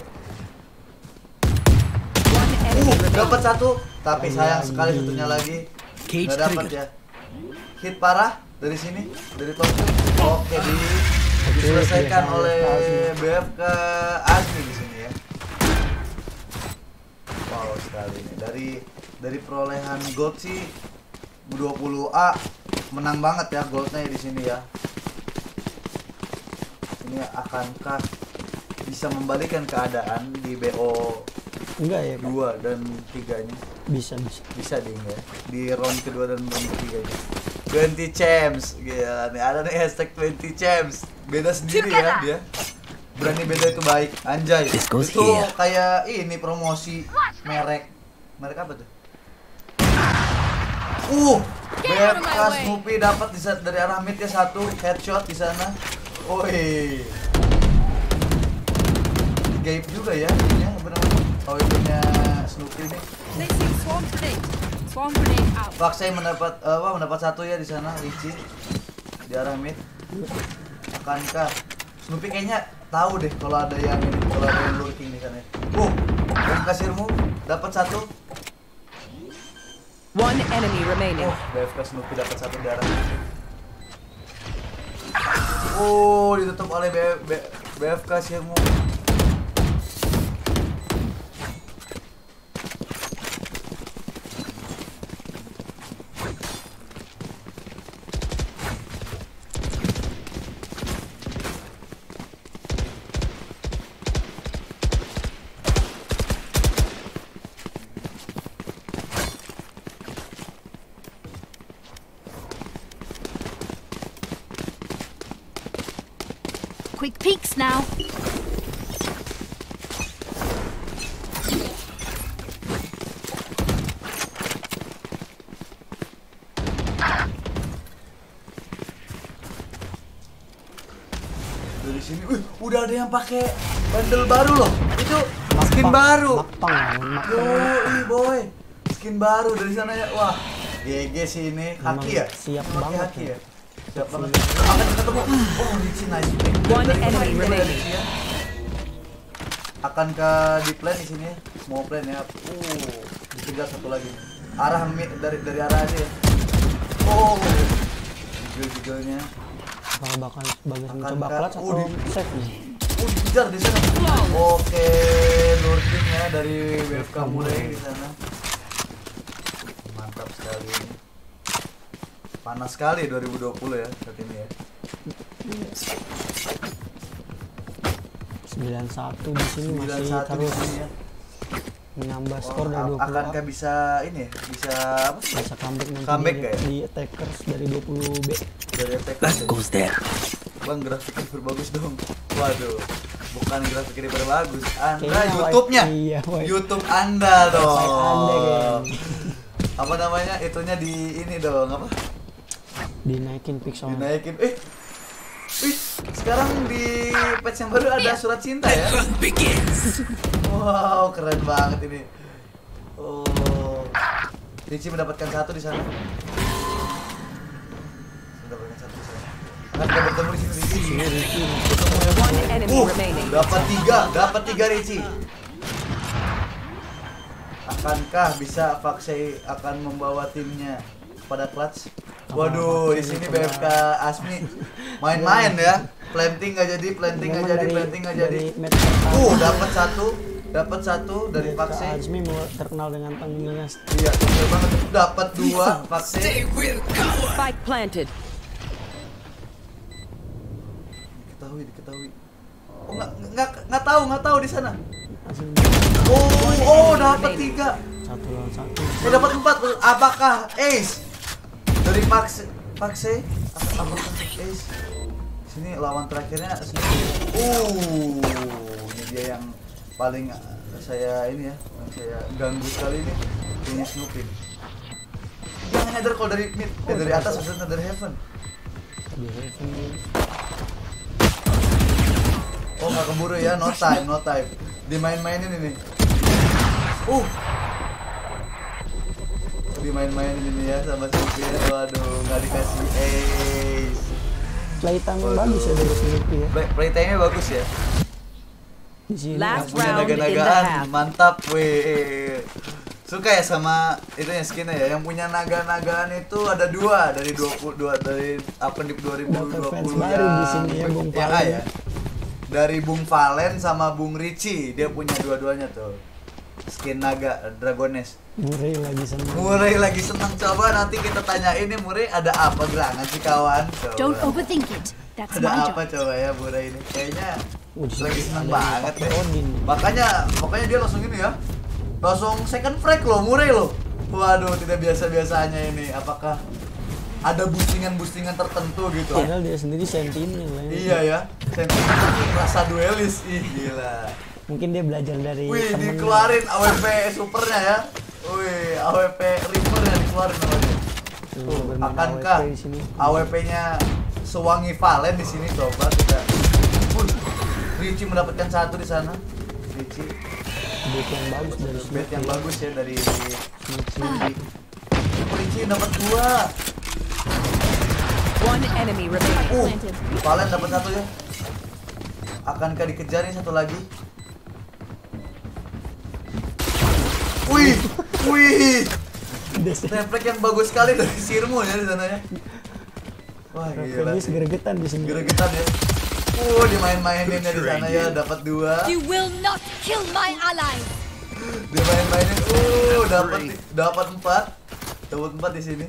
One enemy Uh, remaining. dapat satu, tapi sayang sekali satunya lagi. Nggak dapat ya. Hit parah dari sini, dari Tokyo. Oke, di diselesaikan oleh B F K Asmi di sini ya. Wow sekali nih. Dari dari perolehan gold sih dua puluh A menang banget ya goldnya di sini ya. Ini akankah bisa membalikan keadaan di B O Enggak ya, Pak? dua dan tiganya? Bisa, bisa. Bisa ding ya. Di round kedua dan round ketiganya. dua puluh champs. Gila nih, ada nih hashtag dua puluh champs. Beda sendiri ya dia. Berani beda itu baik. Anjay. Itu kayak ini promosi merek. Merek apa tuh? Uh, B F K Snoopy dapat di saat dari arah mid ya satu headshot di sana. Woi. Gaib juga ya ininya benar-benar. Oh itunya Snoopy nih. Placing swarm grenade. Swarm grenade out. Pak saya mendapat apa mendapat satu ya di sana Richie di arah mid. Akankah Snoopy kayaknya tahu deh kalau ada yang ini, kalau ada yang lurking di sana. Uh, yang kasirmu dapat satu. One enemy remaining. Oh, B F K Snoopy dapat satu di arah mid. Oh, ditutup oleh B, B, B F K Sirmu. Quick peeks now. Dari sini, wih, udah ada yang pakai bundle baru loh. Itu skin baru. Makpang, makpang. Yoi boy, skin baru dari sana ya. Wah, G G sih ini. Haki ya? Siap Pakai banget haki ya. ya. Siap banget. Akan ketemu. Oh, Richie nice pick. One Dari enemy kemarin remaining. Richie ya. Akankah di plan di sini ya? Mau plan ya. Uh, ditinggal satu lagi. Arah mid dari dari arah aja ya. Oh, jiggle-jigglenya. Bakal bakal bagus Akan mencoba kah- clutch Oh, atau di- save nih. Oh, dikejar di sana. Oke, lurking ya dari B F K Murray di sana. Mantap sekali ini. Panas sekali dua ribu dua puluh ya saat ini ya. sembilan satu di sini sembilan masih satu di terus sini ya. menambah Oh, skor dari a- dua puluh. akankah bisa ini ya? Bisa apa? Bisa comeback nanti Comeback di, nggak ya? di attackers dari dua puluh B. Dari attack. Goes there. Bang grafiknya berbagus dong. Waduh. Bukan grafiknya berbagus. Anda Kayaknya YouTube-nya. white- iya, white. YouTube Anda dong. Website Anda, Gen. Apa namanya? Itunya di ini dong, apa? Dinaikin pixel. Dinaikin. Eh. Wih, sekarang di patch yang baru ada surat cinta ya. Wow, keren banget ini. Oh. Richie mendapatkan satu di sana. Mendapatkan satu di sana. Akan kita bertemu di sini Richie. One enemy Uh, remaining. dapat tiga, dapat tiga Richie. Akankah bisa Faksei akan membawa timnya pada clutch? Waduh, di sini B F K Asmi main-main ya. Planting nggak jadi, planting nggak Memang jadi, dari- planting nggak jadi. dari match pertama, Uh, dapat satu, dapat satu dari Kak Faksei. Azmi mau terkenal dengan panggilnya Iya, bener banget. Dapat dua Faksei. Spike planted. Diketahui, diketahui. Oh, nggak nggak nggak tahu, nggak tahu di sana. langsung Oh, oh, dapat tiga. satu lawan satu. Eh, dapat empat. Apakah Ace dari Paxe? Paxe? Apakah Ace? Sini lawan terakhirnya. Uh, ini dia yang paling saya ini ya, yang saya ganggu sekali ini. Ini Snoopy. Jangan header kalau dari mid, eh, dari atas maksudnya dari heaven. Di heaven. Oh nggak keburu ya, no time, no time. Dimain-mainin ini. Uh, dimain-mainin ini ya sama Snoopy. Waduh, nggak dikasih ace. Playtime yang bagus ya dari Snoopy ya. Play- Playtime-nya bagus ya. Di sini. Last Punya round in the naga-nagaan, half. mantap, weh. Suka ya sama itu ya skinnya ya. Yang punya naga-nagaan itu ada dua dari dua puluh dua dari Apendip dua ribu dua Dapat fans puluh baru yang di sini ya, Bung yang A Valen. ya. Dari Bung Valen sama Bung Ricci, dia punya dua-duanya tuh. Skin naga Dragones. Murray lagi seneng. Murai lagi seneng, coba nanti kita tanyain nih Murai ada apa gerangan sih kawan? Coba. Don't overthink it. That's Ada my apa job. coba ya Murai ini? Kayaknya Oh, di sini lagi seneng ada banget pakai deh. Odin. Makanya, makanya dia langsung ini ya. Langsung second frag loh, Murai loh. Waduh, tidak biasa-biasanya ini. Apakah ada boostingan-boostingan tertentu gitu? Padahal dia sendiri sentinel ya. Iya ya. Sentimen rasa duelis. Ih, gila. Mungkin dia belajar dari Wih, temennya. dikeluarin A W P supernya ya. Wih, A W P Reaper-nya dikeluarin sama dia. Tuh, bermain Akankah A W P di sini. A W P-nya sewangi Valen di sini? Coba kita. Wih, Ricci mendapatkan satu di sana. Ricci, Bet yang bagus dari bet Snoopy. yang bagus ya dari Snoopy. Ricci dapat dua. One enemy remaining. Uh, Valen dapat satu ya. Akankah dikejar nih satu lagi? Wih, wih, refleks yang bagus sekali dari Sirmu ya di sana ya. Wah gila, Refleksnya gregetan di sini. geregetan ya. Uh, dimain-mainin ya di sana ya, dapat dua. You will not kill my ally. Dimain-mainin, uh, dapat dapat empat, dapat empat di sini.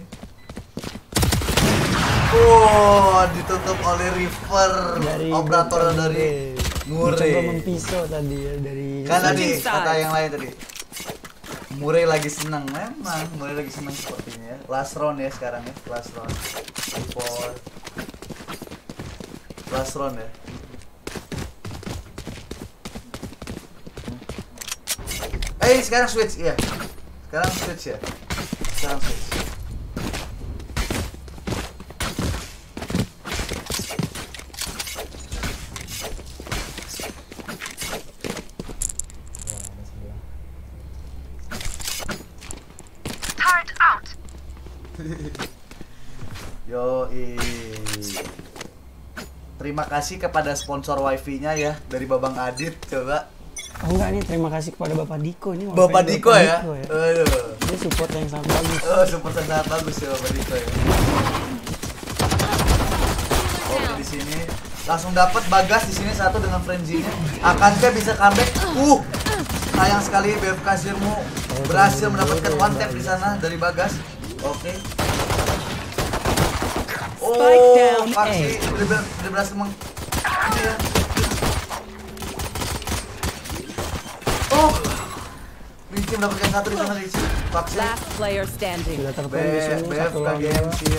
Oh, ditutup oleh River, Dari operator Dota dari Murray. Murray. Mencoba mempisau tadi ya dari Kan tadi Switching kata sides. yang lain tadi. Murray lagi senang, memang Murray lagi senang sepertinya ya. Last round ya sekarang ya, last round. For last round ya. Eh sekarang switch ya. Sekarang switch ya. Sekarang switch. Yo, terima kasih kepada sponsor wifi-nya ya dari Babang Adit, coba. Oh enggak nih, terima kasih kepada Bapak Diko ini. Bapak Diko ya. Diko ya. Aduh. Dia support yang sangat bagus. Oh, super sangat bagus ya Bapak Diko ya. Oke di sini langsung dapat Bagas di sini satu dengan frenzy-nya. Akankah bisa comeback? Uh, sayang sekali B F K Zirmu berhasil mendapatkan one tap di sana dari Bagas. Oke. Spike Oh, down Paksi A. udah ber- udah berhasil meng. Ini ya. Oh, Ricci mendapatkan satu di sana Ricci. Paksi. Last player standing. Sudah B terpon di sini B F satu K lawan G M dua. C ya.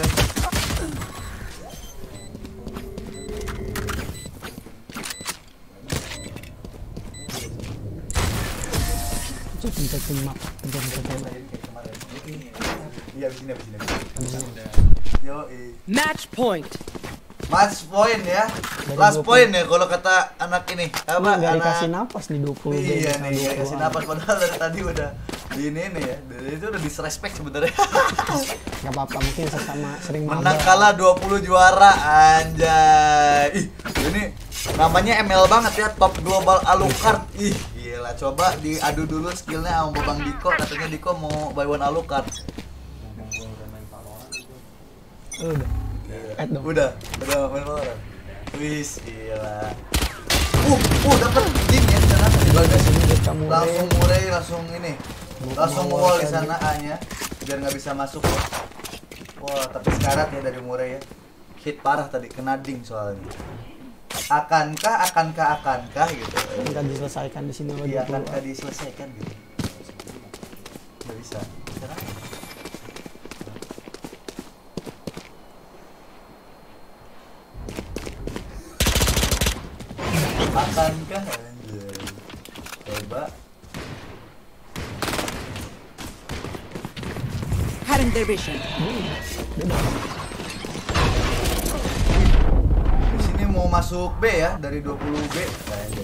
Coba pencetin map, pencetin map. Iya, abis ini, abis ini. Yo, Match point. match point ya. Dari Last dua puluh. point ya kalau kata anak ini. Apa? Emang nggak anak- dikasih napas nih dua puluh Iya game, nih, dua nggak puluh kasih an. napas padahal dari tadi udah di ini nih ya. Dari itu udah disrespect sebenarnya. Gak apa-apa, mungkin sesama sering Menang mabal. kalah dua puluh juara anjay. Ih, ini namanya M L banget ya, top global Alucard. Ih, gila. Coba diadu dulu skillnya sama Babang Diko. Katanya Diko mau buy one Alucard. Udah. Add dong. Udah, udah main Valorant. Wis, gila. Uh, uh dapat jin ya di sana. Di Bagas ini Kamu langsung Murai langsung ini. Langsung Mau wall di tadi. sana A-nya biar nggak bisa masuk ya. Wah, tapi sekarat ya dari Murai ya. Hit parah tadi, kena ding soalnya. Akankah, akankah, akankah gitu. nggak diselesaikan di sini oleh Iya, dua puluh akankah diselesaikan gitu. Nggak bisa. Sekarang akankah anjay. Coba Cutting their vision. di sini mau mau masuk B ya dari dua puluh B. Kayaknya.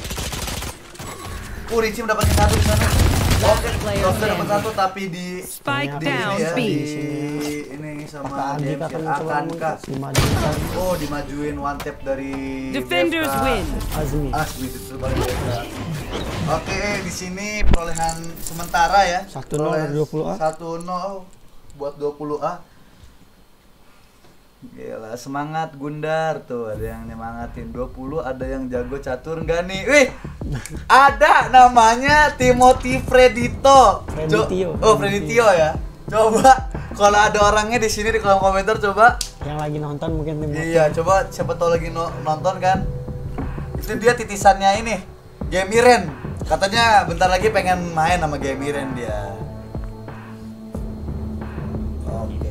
Uh, Ricci mendapatkan satu di sana. Oke, Roster dapat satu tapi di Spike di down ini ya, B. di ini sama Adi D M C katanya coba Akankah. dimajukan Oh, dimajuin one tap dari Defenders B F K. win. Azmi. Asmi itu paling biasa. Oke, di sini perolehan sementara ya. satu nol dari dua puluh A. satu nol buat dua puluh A. Gila, semangat Gundar tuh, ada yang nyemangatin dua puluh, ada yang jago catur enggak nih? Wih. Ada namanya Timothy Fredito. Freditio. Co- oh, Freditio ya. Coba kalau ada orangnya di sini di kolom komentar coba. Yang lagi nonton mungkin tim Iya, coba siapa tahu lagi no- nonton kan. Itu dia titisannya ini. Gemiren. Katanya bentar lagi pengen main sama Gemiren dia. Oke.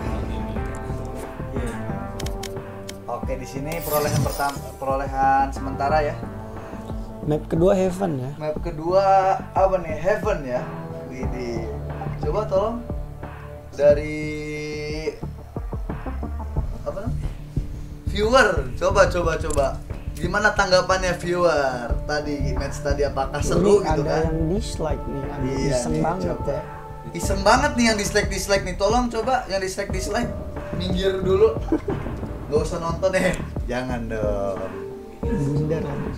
Iya. Oke, di sini perolehan pertama perolehan sementara ya. Map kedua Heaven ya. Map kedua apa nih? Heaven ya. Widih. Coba tolong dari apa namanya? Viewer, coba coba coba. Gimana tanggapannya viewer tadi match tadi, apakah seru Ini gitu ada kan? yang dislike nih, ada Iya iseng nih, banget coba. ya. Iseng banget nih yang dislike dislike nih. Tolong coba yang dislike dislike minggir dulu. Gak usah nonton deh. Jangan dong. Bundar.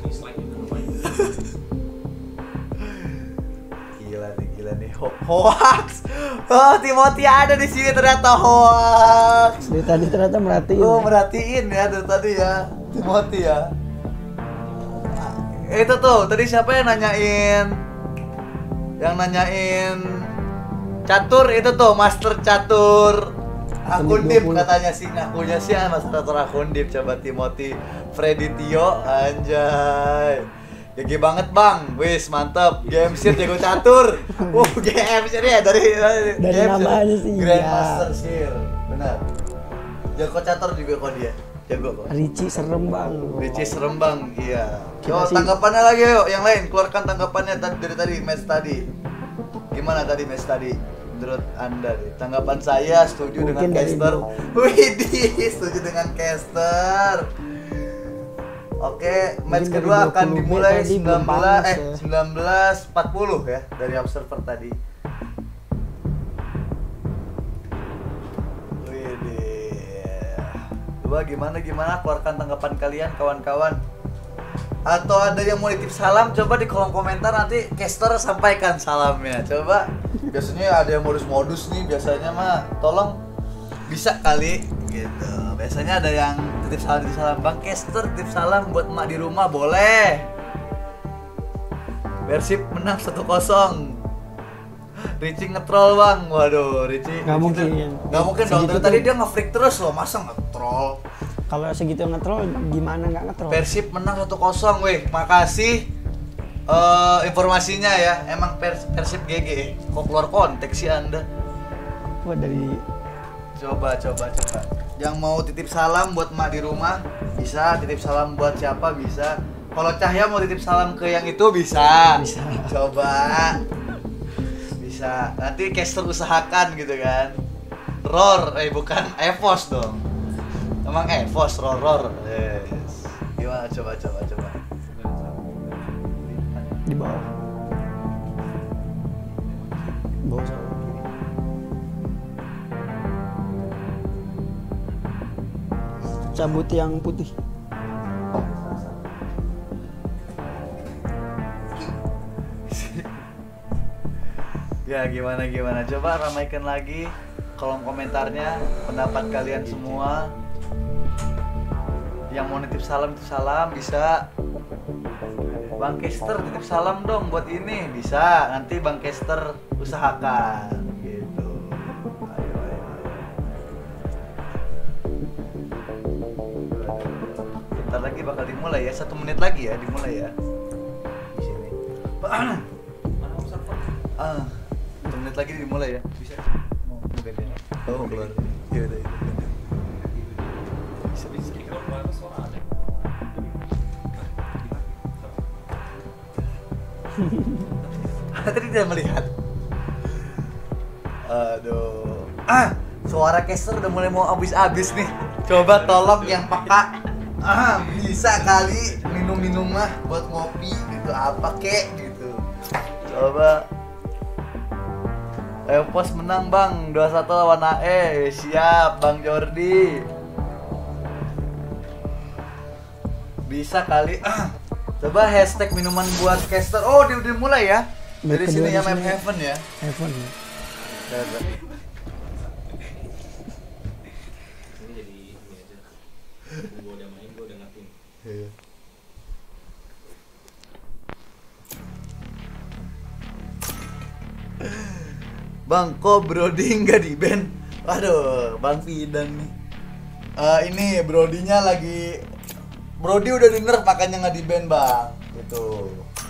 Gila nih, gila nih. Ho- hoax. Oh, Timothy ada di sini ternyata hoax. Dari tadi ternyata merhatiin. Oh, ya. merhatiin ya dari tadi ya. Timothy ya. Itu tuh, tadi siapa yang nanyain? Yang nanyain catur itu tuh, Master Catur akun Dip katanya sih, ngakunya sih Master Catur akun Dip. Coba Timothy Freditio, anjay. G G banget bang, wis mantap. G M C jago catur. Uh, G M C ya dari Dari G M C. namanya sih, Grandmaster iya. sih, benar. Jago catur juga kok dia, jago kok. Ricci serem bang. Ricci serem bang, iya. Kita Yo, sih- tanggapannya lagi yuk, yang lain keluarkan tanggapannya tadi dari tadi match tadi. Gimana tadi match tadi? Menurut anda nih, tanggapan saya setuju Mungkin dengan dari caster. dua. Widih, setuju dengan caster. Oke, match Mungkin dari kedua akan dua puluh B dimulai tadi belum sembilan belas panas eh ya. sembilan belas empat puluh ya dari observer tadi. Widih. Coba gimana gimana keluarkan tanggapan kalian kawan-kawan. Atau ada yang mau nitip salam, coba di kolom komentar nanti caster sampaikan salamnya. Coba. Biasanya ada yang modus-modus nih, biasanya mah tolong bisa kali gitu. Biasanya ada yang titip salam titip salam, Bang caster titip salam buat emak di rumah boleh. Persib menang satu kosong. Ricci ngetrol bang, waduh Ricci Nggak mungkin. Nggak mungkin dong, Segitu dari tadi tuh. dia nge-freak terus loh, masa ngetrol. Kalau segitu ngetrol gimana nggak ngetrol? Persib menang satu kosong weh, makasih eh, informasinya ya. Emang Pers- Persib G G, kok keluar konteks sih anda. Wah dari Coba, coba, coba. Yang mau titip salam buat emak di rumah, bisa. Titip salam buat siapa, bisa. Kalau Cahya mau titip salam ke yang itu, bisa. Bisa. Coba. Bisa. Nanti caster usahakan gitu kan. Roar, eh bukan Evos dong. Emang Evos, roar, roar. Yes. Gimana, coba, coba, coba. di bawah. Bawah sama. Cabut yang putih. Ya gimana gimana, coba ramaikan lagi kolom komentarnya pendapat kalian semua. Yang mau nitip salam titip salam bisa. Bang Kester titip salam dong buat ini, bisa. Nanti Bang Kester usahakan gitu. Ayo ayo. Bentar lagi bakal dimulai ya, satu menit lagi ya dimulai ya. Di sini. Ah, satu menit lagi dimulai ya. Bisa. Mau ganti. Oh, keluar. Iya udah. Bisa bisa. Tadi tidak melihat. Aduh. Ah, suara caster udah mulai mau habis-habis nih. Coba tolong yang peka Ah, bisa kali minum-minum mah buat ngopi gitu apa kek gitu. Coba. Evos menang bang, dua satu lawan A E. Siap Bang Jordi. Bisa kali. Coba hashtag minuman buat caster. Oh, dia udah mulai ya. Dari sini ya map Heaven ya. Heaven. Bang, kok Brody nggak di band? Waduh, Bang Fidan nih. Uh, ini Brodinya lagi, Brody udah di nerf makanya nggak di band bang, gitu.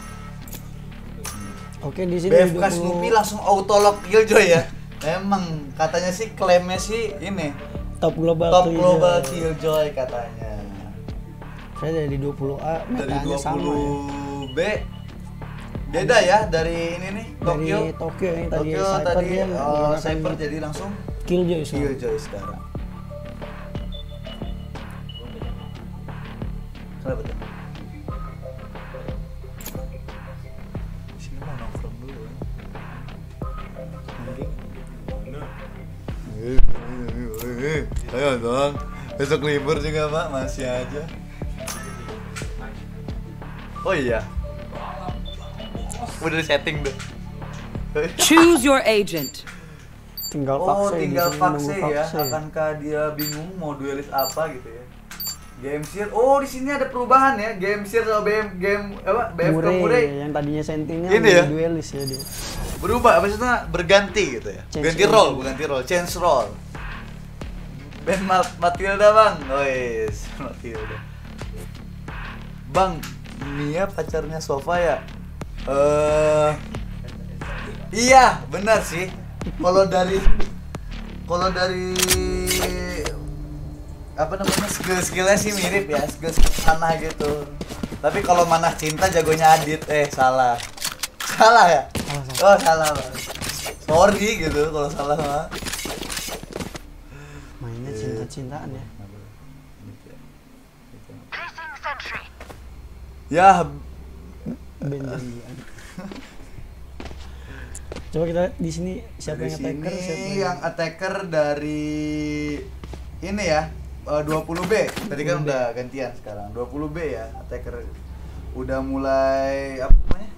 Oke di sini B F K dua puluh Snoopy langsung auto lock Killjoy ya. Emang katanya sih klaimnya sih ini top global top Killjoy. global Killjoy katanya. Saya dari dua puluh A, Dari metanya dua sama puluh ya. B beda ya dari ini nih Tokyo. Dari Tokyo yang tadi Tokyo Cypher tadi dia oh, menggunakan Cypher jadi langsung Killjoy sekarang. Killjoy sekarang. Kenapa tuh? Sini mau nongkrong dulu ya. Ayo dong, besok libur juga pak, masih aja. Oh iya, udah setting tuh. Choose your agent. Tinggal Oh, Fakse, tinggal di sini Fakse nunggu ya. Fakse. Akankah dia bingung mau duelis apa gitu ya? Game Seer. Oh, di sini ada perubahan ya. Game Seer sama B M game apa? B F K Murray, Murray yang tadinya Sentinel Ini ya? jadi duelis ya dia. berubah, maksudnya berganti gitu ya. Change Ganti role, bukan ganti role, change role. Ben Mat Matilda bang, guys, Matilda. Bang, Mia pacarnya Sofa ya? Eh, iya, benar sih. Kalau dari, kalau dari apa namanya skill-skillnya sih mirip ya, skill panah gitu. Tapi kalau manah cinta jagonya Adit, eh salah, salah ya? Oh salah bang. Sorry gitu kalau salah mah. Mainnya cinta-cintaan ya. Ya, Ben janjian. Coba kita di sini siapa dari yang attacker, sini siapa yang attacker dari ini ya, eh, dua puluh B. Tadi kan udah gantian sekarang. dua puluh B ya, attacker udah mulai apa namanya?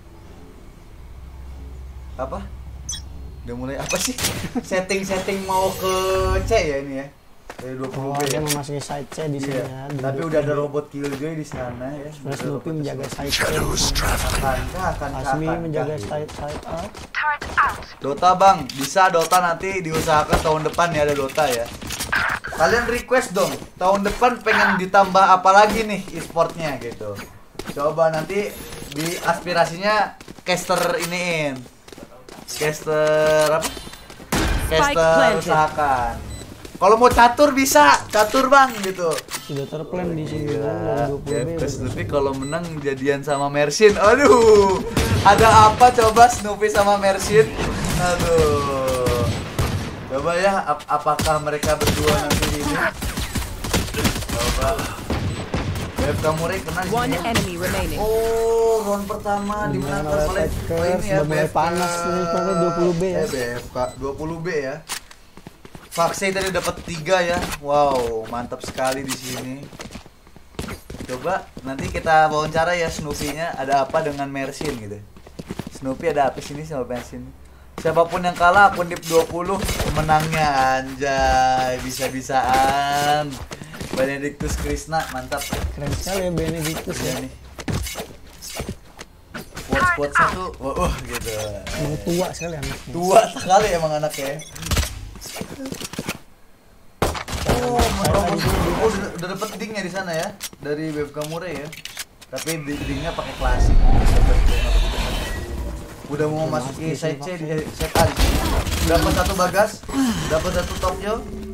Apa? Udah mulai apa sih? Setting-setting mau ke C ya ini ya. Dari dua puluh Oh, B. dia ya? memasuki side C di sini Iya. ya. di Tapi dua udah ada puluh. robot Killjoy di sana ya. Terus Snoopy menjaga side C. Akankah, akankah, Asmi akankah, menjaga gitu. side side A. Dota bang, bisa Dota nanti diusahakan tahun depan ya ada Dota ya. Kalian request dong, tahun depan pengen ditambah apa lagi nih e-sportnya gitu. Coba nanti di aspirasinya caster iniin, caster apa? Caster planted. usahakan. Kalau mau catur bisa, catur bang gitu. Sudah terplan di sini kan Iya, dari dua puluh B. ya, Snoopy kalau menang jadian sama Mersin. Aduh, ada apa coba Snoopy sama Mersin? Aduh, coba ya, ap apakah mereka berdua nanti ini? Coba. B F K Murray kena di One sini. enemy remaining. Oh, round pertama dimenangkan oleh oleh Attackers, oh, ini ya udah mulai B F K. panas nih, pokoknya dua puluh B ya. Eh, B F K dua puluh B ya. Fakse tadi dapat tiga ya. Wow, mantap sekali di sini. Coba nanti kita wawancara ya Snoopy-nya ada apa dengan Mersin gitu. Snoopy ada apa sini sama Mersin? Siapapun yang kalah akun Dip dua puluh menangnya anjay, bisa-bisaan. Benedictus Krishna, mantap. Keren sekali ya Benedictus ya. Ya nih. Quote-quote satu, wah, wah gitu. Emang tua sekali anaknya. Tua sekali emang anaknya. Oh, oh, oh, udah, udah dapet dingnya di sana ya dari B F K Murray ya. Tapi di- dingnya pakai klasik. Udah mau masuk ke side C di set A. Dapat satu Bagas, dapat satu Tokyo.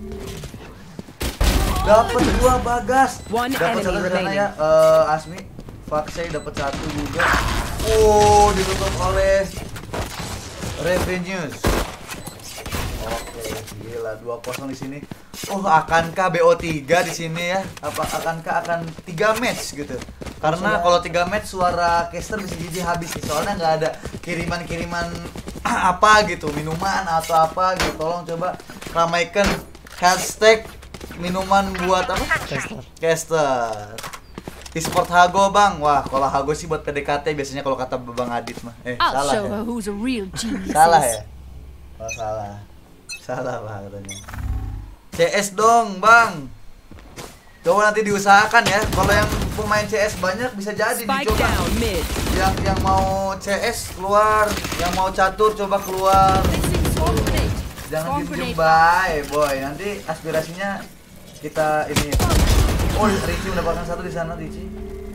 Dapat dua Bagas. One Dapat enemy satu di sana remaining. ya. Eh, Asmi, Fakse dapat satu juga. Oh, ditutup oleh Revenues. Oke, Gila, dua kosong di sini. Oh, akankah B O tiga di sini ya? Apa akankah akan tiga match gitu? Karena kalau tiga match suara caster bisa jadi habis nih. Soalnya nggak ada kiriman-kiriman apa gitu, minuman atau apa gitu. Tolong coba ramaikan hashtag minuman buat apa? Caster. Caster. E-sport Hago bang. Wah, kalau Hago sih buat P D K T biasanya kalau kata Bang Adit mah. Eh, I'll salah show ya. her who's a real genius. Salah ya? Oh, salah. Salah Pak katanya. C S dong, Bang. Coba nanti diusahakan ya. Kalau yang pemain C S banyak bisa jadi Spike dicoba. down mid. Yang yang mau C S keluar, yang mau catur coba keluar. Placing swarm grenade. Jangan Swarm diem-diem grenade. bye, boy. Nanti aspirasinya kita ini. Oh, Ricci mendapatkan satu di sana, Ricci.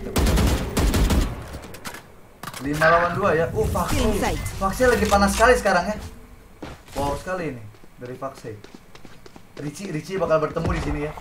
lima lawan dua ya. Uh, Faxe. Insight. Faxe lagi panas sekali sekarang ya. Wow sekali ini dari Faxe. Ricci, Ricci bakal bertemu di sini ya.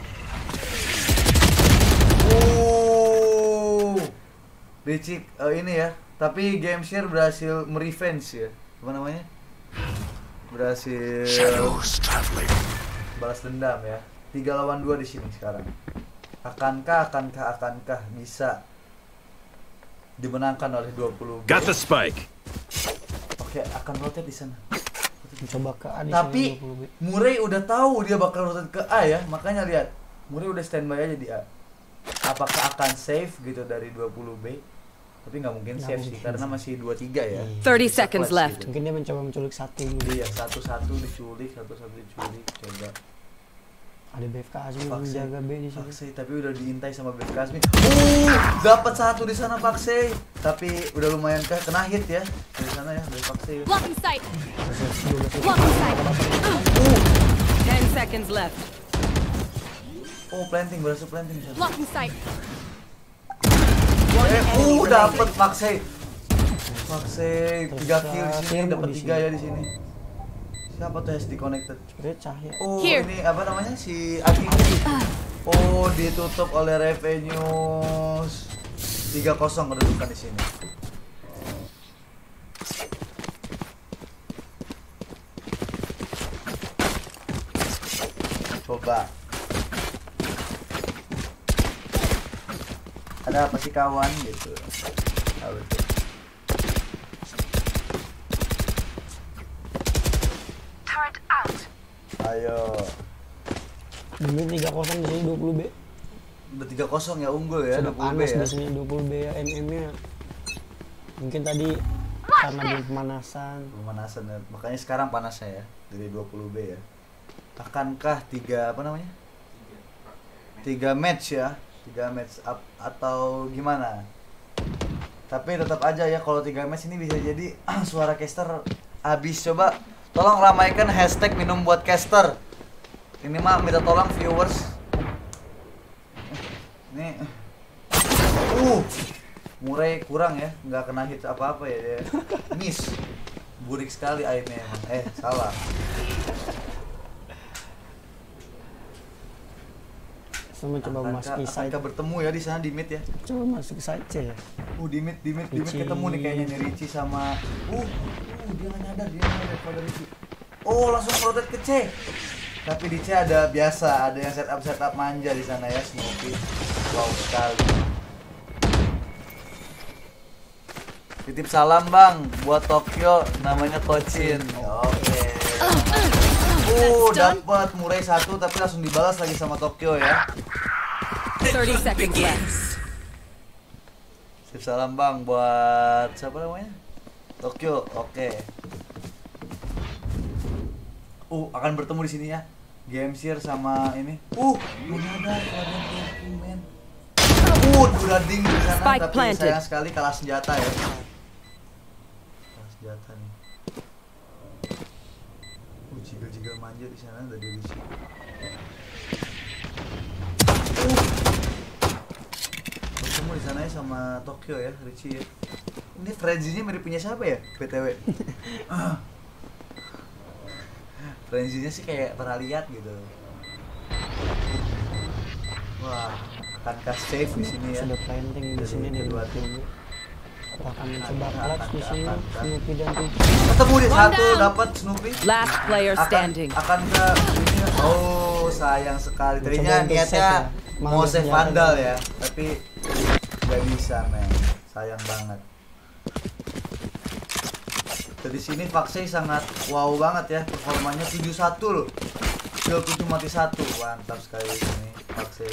Oh, Ricci uh, ini ya. Tapi Gameshare berhasil merevenge ya. Apa namanya? Berhasil balas dendam ya. Tiga lawan dua di sini sekarang. Akankah, akankah, akankah bisa dimenangkan oleh dua puluh B? Got the spike. Oke, akan rotate di sana. Mencoba ke A di Tapi sini dua puluh B. Murray udah tahu dia bakal rotate ke A ya, makanya lihat. Murray udah standby aja di A. Apakah akan save gitu dari dua puluh B? Tapi nggak mungkin Nggak save sih mungkin karena sih. masih dua tiga ya. Iya. thirty Bisa seconds clutch left. gitu. Mungkin dia mencoba menculik satu dulu. Iya, satu-satu diculik, satu-satu diculik, coba. Ada B F K Azmi Faxe. menjaga B di sini. Faxe tapi udah diintai sama Beb Kasmi. Uh, dapat satu di sana Faxe. Tapi udah lumayan kah kena hit ya dari sana ya dari Faxe. Ya. Blocking sight. Blocking sight. ten seconds left. Oh, planting berhasil planting di sana. Blocking sight. Eh, uh, dapat Faxe. Faxe tiga kill di sini, Firmo dapat di tiga sini. ya di sini. Siapa tuh S D connected? Sebenarnya Cahya. Oh, Here. ini apa namanya si Agi. Oh, ditutup oleh Revenues. tiga kosong kedudukan di sini. Coba. Ada apa sih kawan gitu. Tahu tuh. Ayo. Demi tiga kosong di sini dua puluh B. Udah tiga kosong ya unggul ya Sudah dua puluh B panas ya. di sini dua puluh B ya M M-nya. Mungkin tadi karena belum pemanasan. Pemanasan ya. Makanya sekarang panasnya ya dari dua puluh B ya. Akankah tiga apa namanya? tiga match ya. tiga match up atau gimana? Tapi tetap aja ya kalau tiga match ini bisa jadi suara caster habis. Coba tolong ramaikan hashtag minum buat caster. Ini mah minta tolong viewers. Nih. Uh. Murray kurang ya, nggak kena hit apa-apa ya dia. Miss. Burik sekali aimnya emang. Eh, salah. Sama coba masuk ke side. Akankah bertemu ya di sana di mid ya. Coba masuk ke side C ya. Uh, di mid, di mid, di mid Ricci. ketemu nih kayaknya nih Ricci sama uh, uh dia nggak nyadar, dia nggak nyadar pada Ricci. Oh, langsung rotate ke C. Tapi di C ada biasa, ada yang setup setup manja di sana ya, Smoky. Wow sekali. Titip salam bang buat Tokyo, namanya Tochin. Oke. Uh, dapat Murray satu tapi langsung dibalas lagi sama Tokyo ya. thirty seconds left. Titip salam bang buat siapa namanya? Tokyo. Oke. Uh, akan bertemu di sini ya. Gameshare sama ini. Uh, mana ada kalian men. Uh, Durading di sana Spike tapi planted. sayang sekali kalah senjata ya. Kalah senjata nih. Uh, jigel-jigel manja di sana dari Ricci. Uh. Bertemu di sana ya sama Tokyo ya, Ricci ya. Ini frenzy-nya mirip punya siapa ya? B T W. Frenzy-nya sih kayak pernah lihat gitu. Wah, akankah save di sini ya? Sudah planting di Dari sini di kedua dua tim. puluh B. akan mencoba clutch di sini. Snoopy dan Ricky. Ketemu di satu dapat Snoopy. Last player Akan standing. akan ke ini. Oh, sayang sekali. Tadinya Mencoba niatnya untuk save ya. mau Malah save senjata Vandal gitu. ya, tapi nggak bisa, men. Sayang banget. Di sini Vaxei sangat wow banget ya, performanya tujuh satu loh. Kill tujuh mati satu. Mantap sekali ini Vaxei.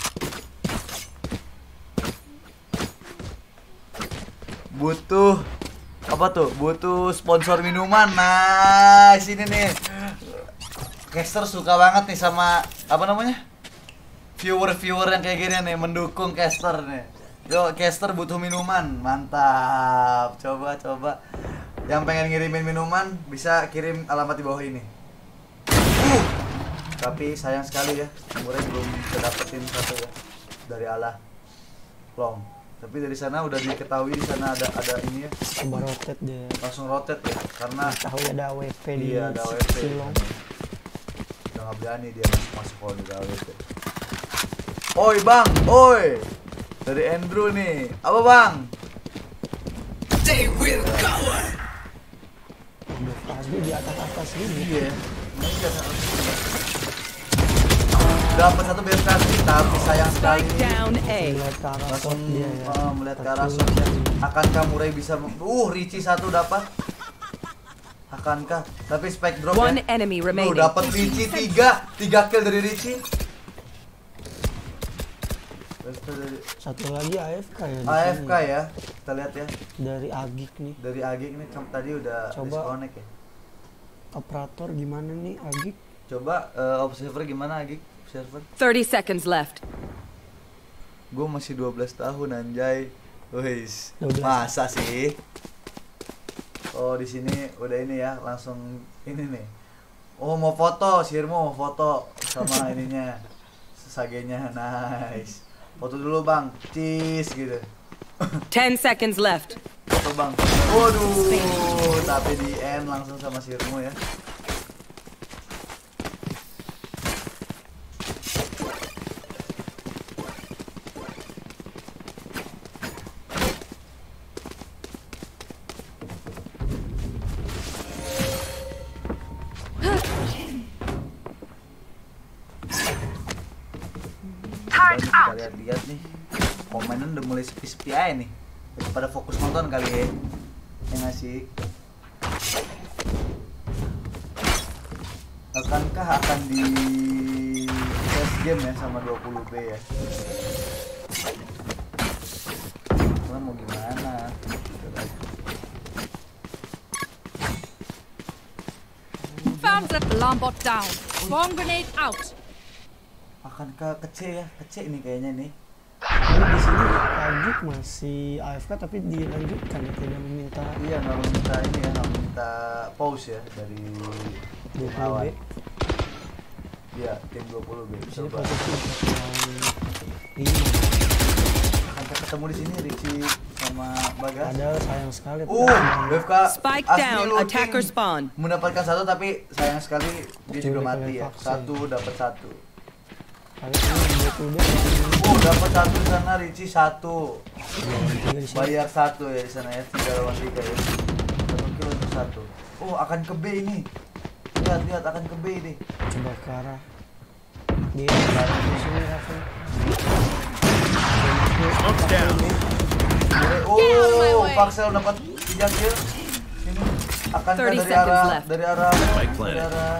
Butuh apa tuh? Butuh sponsor minuman. Nah, sini nih. Caster suka banget nih sama apa namanya? Viewer-viewer yang kayak gini nih, mendukung caster nih. Yo, caster butuh minuman. Mantap. Coba coba. Yang pengen ngirimin minuman bisa kirim alamat di bawah ini. Uh, tapi sayang sekali ya, umurnya belum kedapetin satu ya dari Allah long. Tapi dari sana udah diketahui di sana ada ada ini ya. Coba rotate dia. Langsung rotate ya, karena Tahu ada A W P di iya ada A W P. Silong. Udah nggak berani dia masuk kalau di A W P. Oi bang, oi. Dari Andrew nih, apa bang? Aduh, pasti di atas atas ini. Iya. Dapat satu best kasih, tapi sayang sekali. Spike down A. Melihat ke arah Langsung shot dia ya. uh, melihat ke arah shotnya. Akankah Murai bisa uh Richie satu dapat? Akankah? Tapi spike drop One ya. enemy Tuh remaining. dapat Richie tiga, tiga kill dari Richie. Satu lagi A F K ya di A F K sini. ya. Kita lihat ya. Dari Agik nih. Dari Agik ini tadi udah Coba. disconnect ya. Operator gimana nih Agik? Coba uh, observer gimana Agik? Observer. thirty seconds left. Gue masih dua belas tahun anjay. Wis. dua belas. Masa sih? Oh, di sini udah ini ya, langsung ini nih. Oh, mau foto, Sirmo mau foto sama ininya. Sesagenya. Nice. Foto dulu, Bang. Cheese gitu. ten seconds left. Foto, Bang. Waduh, tapi di end langsung sama Sirmo ya. Kita lihat-lihat nih, komenan udah mulai sepi-sepi aja nih. Pada fokus nonton kali ya. Ya nggak sih? Akankah akan di test game ya sama dua puluh B ya? Karena mau gimana? Found the alarm bot down. Bomb grenade out. Akankah kece ya? Kece nih kayaknya nih. Ini di sini Agik masih A F K tapi dilanjutkan ya, tidak meminta Iya, nggak meminta ini ya, nggak meminta pause ya dari dua tim puluh B. lawan. Iya, tim dua puluh B. Di sini Coba. posisi lima. Akankah ketemu di sini Richie sama Bagas? Padahal sayang sekali. Uh, B F K Spike asli down, looting. attacker spawn. Mendapatkan satu tapi sayang sekali dia juga Curi mati oleh ya. Vaxei. Satu dapat satu. Kali ini dua puluh B. Oh, dapat satu di sana Richie satu. Tiga di sini. Bayar satu ya di sana ya, tiga lawan tiga ya. Satu kill untuk satu. Oh, akan ke B ini. Lihat lihat akan ke B ini. Coba ke arah dia di sini Rafael. Oh, Vaxel dapat tiga kill. Ini akan ke thirty dari seconds arah left. dari arah dari arah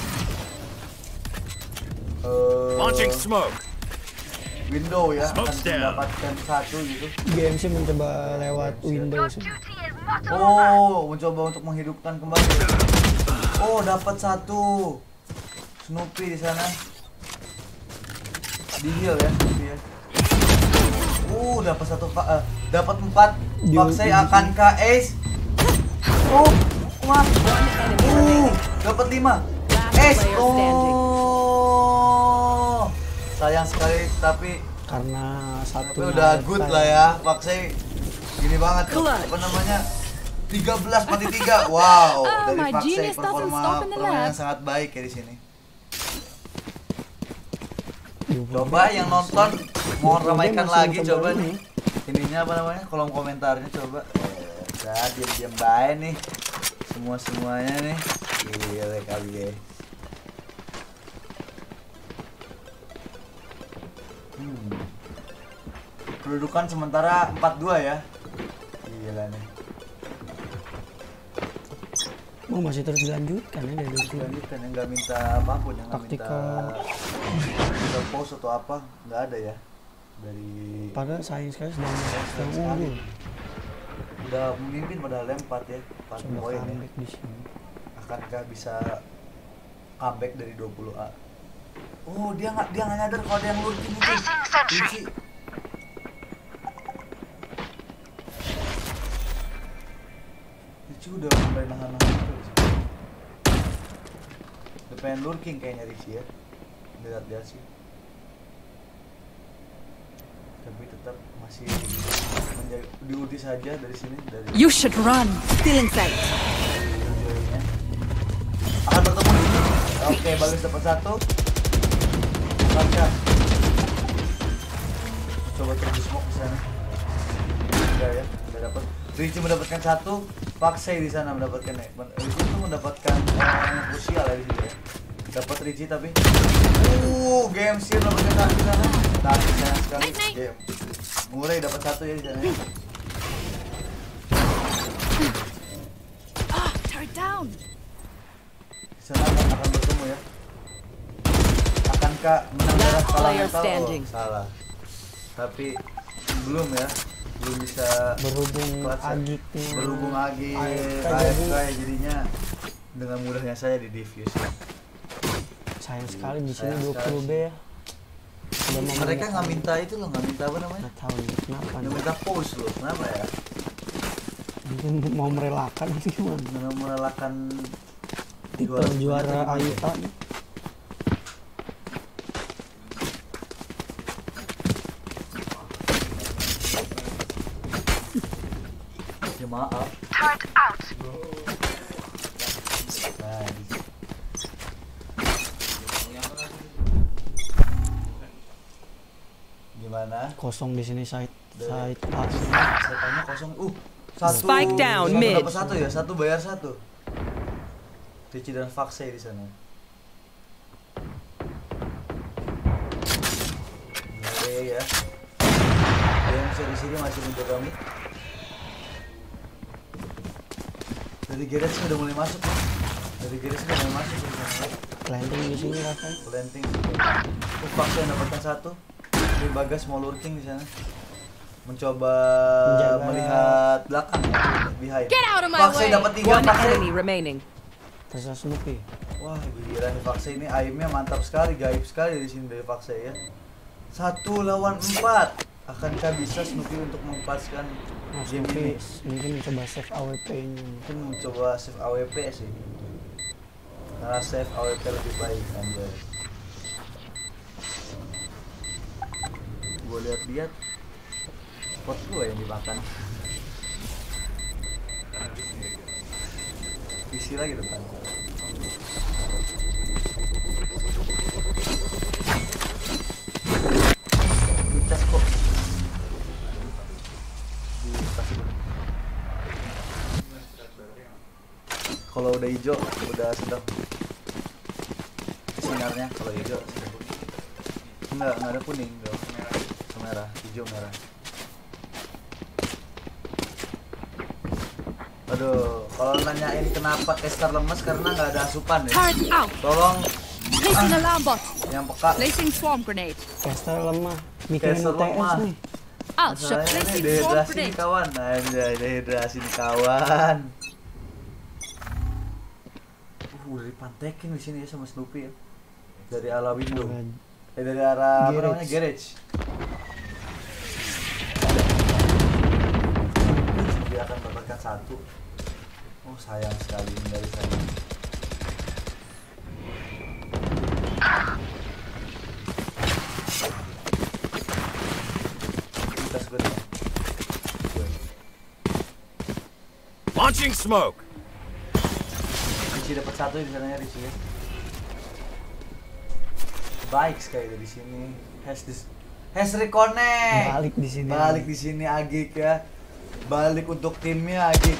eh, Launching smoke. window ya, akan Smoke's down. mendapatkan satu gitu. G M C mencoba lewat window sih. Oh, mencoba untuk menghidupkan kembali. Oh, dapat satu. Snoopy di sana. Di heal ya, Snoopy ya. Uh, dapat satu, uh, dapat empat. Di- Vaxei di- akan ke ace. Oh, wah. Uh, dapat lima. Last Ace. player standing. Oh, sayang sekali, tapi Karena satu tapi udah good lah ya. Vaxei gini banget tuh. Clutch. Apa namanya? tiga belas mati tiga. Wow, Ah, dari my Vaxei genius doesn't performa stop in the permainan lab. sangat baik ya di sini. dua puluh Coba yang nonton mohon ramaikan lagi coba nih. ininya apa namanya, kolom komentarnya coba. Eh, saya diam-diam baik nih. Semua-semuanya nih. Gila kali ya. Hmm. Kedudukan sementara empat dua ya. Gila nih. Oh, masih terus dilanjutkan ya dari dulu. Dilanjutkan yang nggak minta apapun, yang nggak minta minta pause atau apa, nggak ada ya dari. Padahal sayang sekali sedang sedang unggul. Udah memimpin padahal empat ya, empat Sudah poin ya. comeback di sini. Akankah bisa comeback dari dua puluh A? Oh, dia nggak dia nggak nyadar kalau ada yang lurking itu. Kunci. Ricci udah mulai nahan-nahan terus. Udah pengen lurking kayaknya Ricci ya. Lihat-lihat sih. Tapi tetap masih menjadi diuji saja dari sini dari. You should run. Still inside. Videonya. Akan bertemu di sini. Oke, bagus dapat satu. Lancar. Coba terus smoke di sana. Udah ya, udah dapat. Ricci mendapatkan satu. Paksai di sana mendapatkan. Ricci itu mendapatkan orang yang krusial ya di sini ya. Dapat Ricci tapi. Uh, game sih mendapatkan satu di sana. Tapi sayang sekali game. Mulai dapat satu ya di sana. Ya. Ah, turret down. Di sana akan, akan bertemu ya. Akankah menang Last kalah player mental? standing. Oh, salah. Tapi belum ya. Belum bisa Berhubung kelas ya. Agiknya Berhubung Agi A F K A F K jadi jadinya dengan mudahnya saya di diffuse. sayang sekali di sini Sayang dua puluh B ya. Udah mau Mereka nggak menekan. minta itu loh, nggak minta apa namanya? Nggak tahu nih kenapa Nggak nih. minta pause loh, kenapa ya? Mungkin mau merelakan atau gimana? Dengan merelakan Titel juara A I T A nih. Ya maaf. Nah, gimana? Kosong di sini side side A. Saya tanya kosong. Uh, satu. Spike down, Satu mid. dapat satu ya, satu bayar satu. Ricci dan Faxe di sana. Oke ya. Yang saya di sini masih menjaga mid. Dari Gerets udah mulai masuk. Dari Gerets udah mulai masuk di sana. Landing di sini Rafael. Planting. Uh, Faxe yang dapatkan satu. Ini Bagas mau lurking di sana. Mencoba Menjaga. melihat belakang ya, behind. Get out of my Faxe way. dapat tiga One Faxe. enemy remaining. Terserah Snoopy. Wah gila nih Faxe ini aimnya mantap sekali, gaib sekali dari sini dari Faxe ya. Satu lawan empat. Akankah bisa Snoopy untuk mempaskan Nah, game Snoopy ini? mungkin mencoba save A W P-nya. Mungkin mencoba save A W P sih. Karena save A W P lebih baik anjay. Gue lihat-lihat spot gue yang dimakan. Isi lagi depan. Dicas kok. Dikasih dulu. Kalau udah hijau udah sedang sinarnya. Kalau hijau sedang. Enggak, enggak ada kuning dong. Merah, hijau merah. Aduh, kalau nanyain kenapa caster lemes karena nggak ada asupan ya. Turret out. Tolong Placing alarm bot. yang peka. Placing swarm grenade. Caster lemah. Mikirin Caster U T S lemah. nih. Out. Shot. Masalahnya nih Placing swarm dehidrasi nih grenade. kawan. Anjay, dehidrasi nih kawan. Uh, udah dipantekin di sini ya sama Snoopy ya. Dari arah window. Eh dari arah apa Garage. namanya? Garage. Dia akan mendapatkan satu. Oh sayang sekali ini dari sana. Kita sebentar. Launching smoke. Ricci dapat satu di sana ya Ricci ya. Baik sekali dari sini. Has this Has reconnect. Balik di sini. Balik di sini Agik ya. Balik untuk timnya Agik.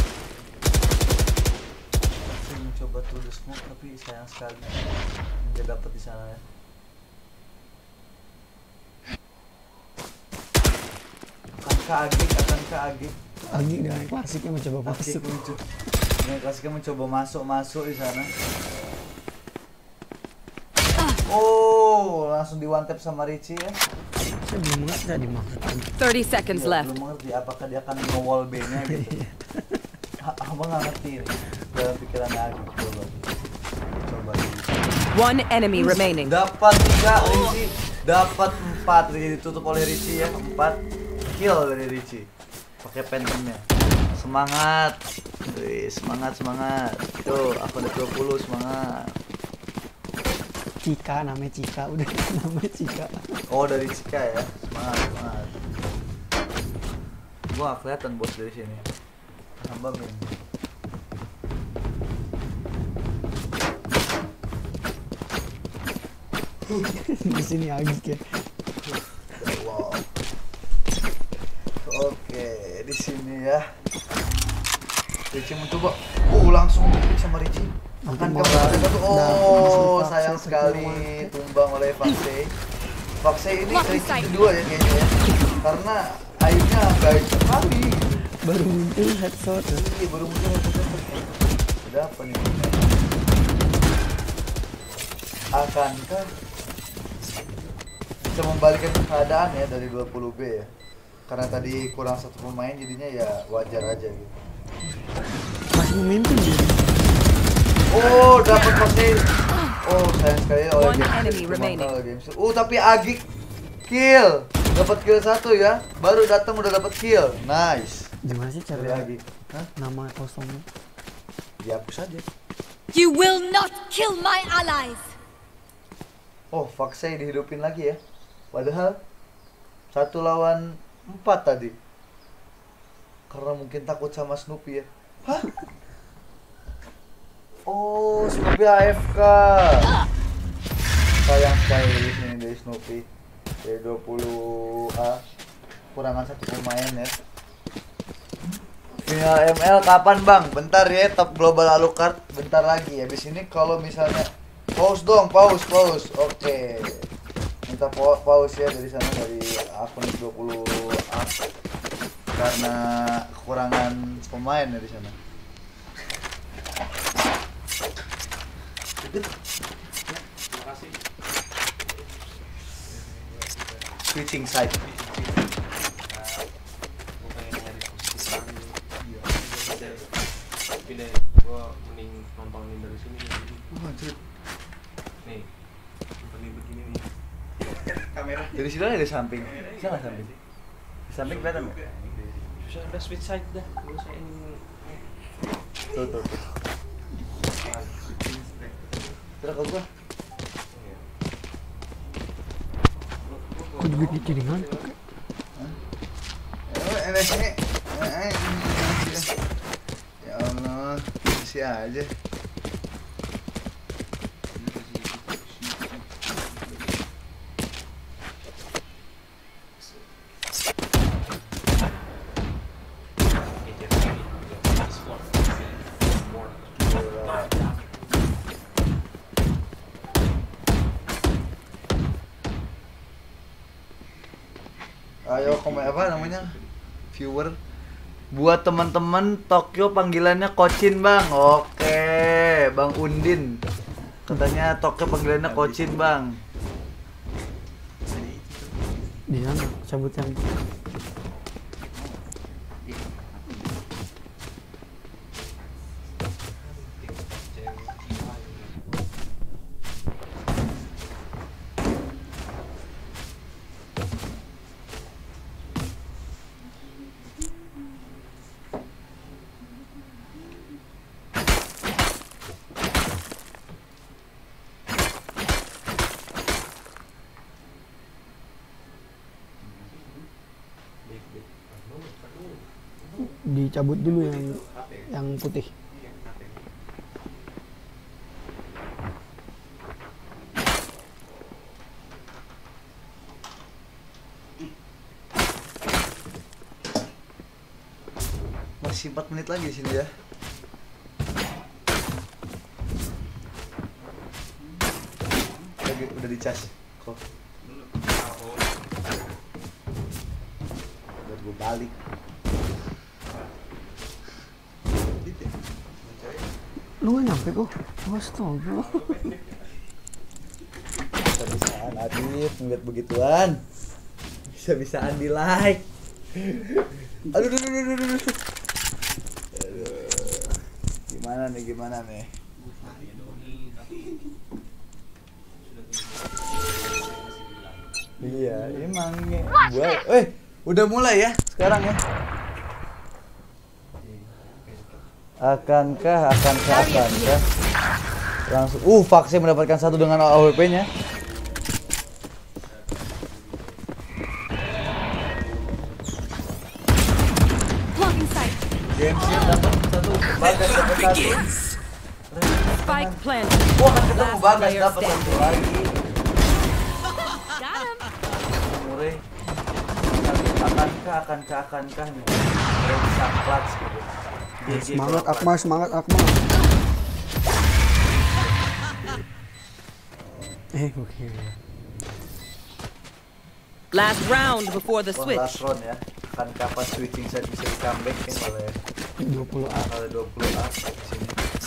Saya mencoba to the smoke tapi sayang sekali nggak dapet di sana ya. Akankah Agik? Akankah Agik? Agik dengan klasiknya mencoba masuk. Agik mencoba, dengan klasiknya mencoba masuk masuk di sana. Oh, langsung di one tap sama Richie ya. Saya belum ngerti tadi maksudnya. thirty seconds Ya, left. belum mengerti apakah dia akan nge-wall B-nya gitu. Abang nggak ngerti nih dalam pikiran Agik. Coba, coba. One enemy remaining. Dapat tiga Richie, dapat empat Richie ditutup oleh Richie ya, empat kill dari Richie. Pakai phantomnya. Semangat, Wih, semangat semangat. Tuh, aku ada dua puluh semangat. Cika, namanya Cika, udah namanya Cika. Oh dari Cika ya, semangat semangat. Gua nggak kelihatan bos dari sini. Hamba min. Di sini Agik ya. Wow. Oke, di sini ya. Richie mencoba. Oh, langsung diklik sama Richie. Akan Mungkin kembali mau- satu. Nah, Oh, Foxy sayang satu sekali lawan. tumbang oleh Foxy. Foxy ini Lucky Richie strike. kedua ya kayaknya ya. Karena aimnya baik sekali. Baru muncul headshot ya. Iya, baru muncul headshot. Ada apa nih? Akankah bisa membalikkan keadaan ya dari dua puluh B ya? Karena tadi kurang satu pemain jadinya ya wajar aja gitu. Masih memimpin dia. Oh, dapat pasti. Oh, sayang sekali oleh One Game enemy Street, remaining. oleh Game Street. Oh, tapi Agik kill. Dapat kill satu ya. Baru datang udah dapat kill. Nice. Gimana sih Dari cara Agik. Hah? nama kosongnya? Dihapus aja. You will not kill my allies. Oh, Foxy dihidupin lagi ya. Padahal satu lawan empat tadi. Karena mungkin takut sama Snoopy ya. Hah? Oh, Snoopy A F K. Sayang sekali di sini dari Snoopy. Dari dua puluh A. Kurangan satu pemain ya. Final M L kapan bang? Bentar ya, top global Alucard. Bentar lagi. Habis ini kalau misalnya pause dong, pause, pause. Oke. Minta pa- pause ya dari sana dari akun dua puluh A. Karena kekurangan pemain dari sana. Switching side. Tapi deh, gua mending nontonin dari sini nih. Wah, anjir. Nih, seperti begini nih. Kamera. Dari sini ada samping. Bisa nggak samping? Di samping kelihatan nggak? Bisa udah switch side dah. Gua usahain. Tuh, tuh, tuh. Terus ke gua. Kok juga jadi ngantuk ya? Eh, ini sini. Eh, eh, ini. Ya Allah, isi aja. Ayo komen apa namanya? Viewer. Buat teman-teman Tokyo panggilannya Kocin, Bang. Oke, Bang Undin. Katanya Tokyo panggilannya Kocin, Bang. Di sana cabut yang dicabut dulu yang yang putih. Masih empat menit lagi di sini ya. Lagi udah dicas. Kok. Buat gue balik. Lu gak nyampe kok. Astaga. Bisa-bisaan Adit ngeliat begituan. Bisa-bisaan di like. Aduh, aduh, aduh, aduh, aduh. Aduh. Gimana nih, gimana nih? Iya, emang ya. Gua, eh, udah mulai ya sekarang ya. Akankah, akankah, akankah langsung, uh, vaksin mendapatkan satu dengan A W P-nya. Gamesnya dapat satu, Bagas dapat satu. Spike planted. Wah, kan ketemu Last Bagas player dapat satu lagi. Got him. Murray, akankah, akankah, akankah nih? Udah bisa clutch gitu. Semangat Akmal, semangat Akmal. Eh, oke. Okay. Last round before the Wah, switch. last round ya. Akan kapan switching set bisa di comeback kan oleh dua puluh A. oleh dua puluh A di sini.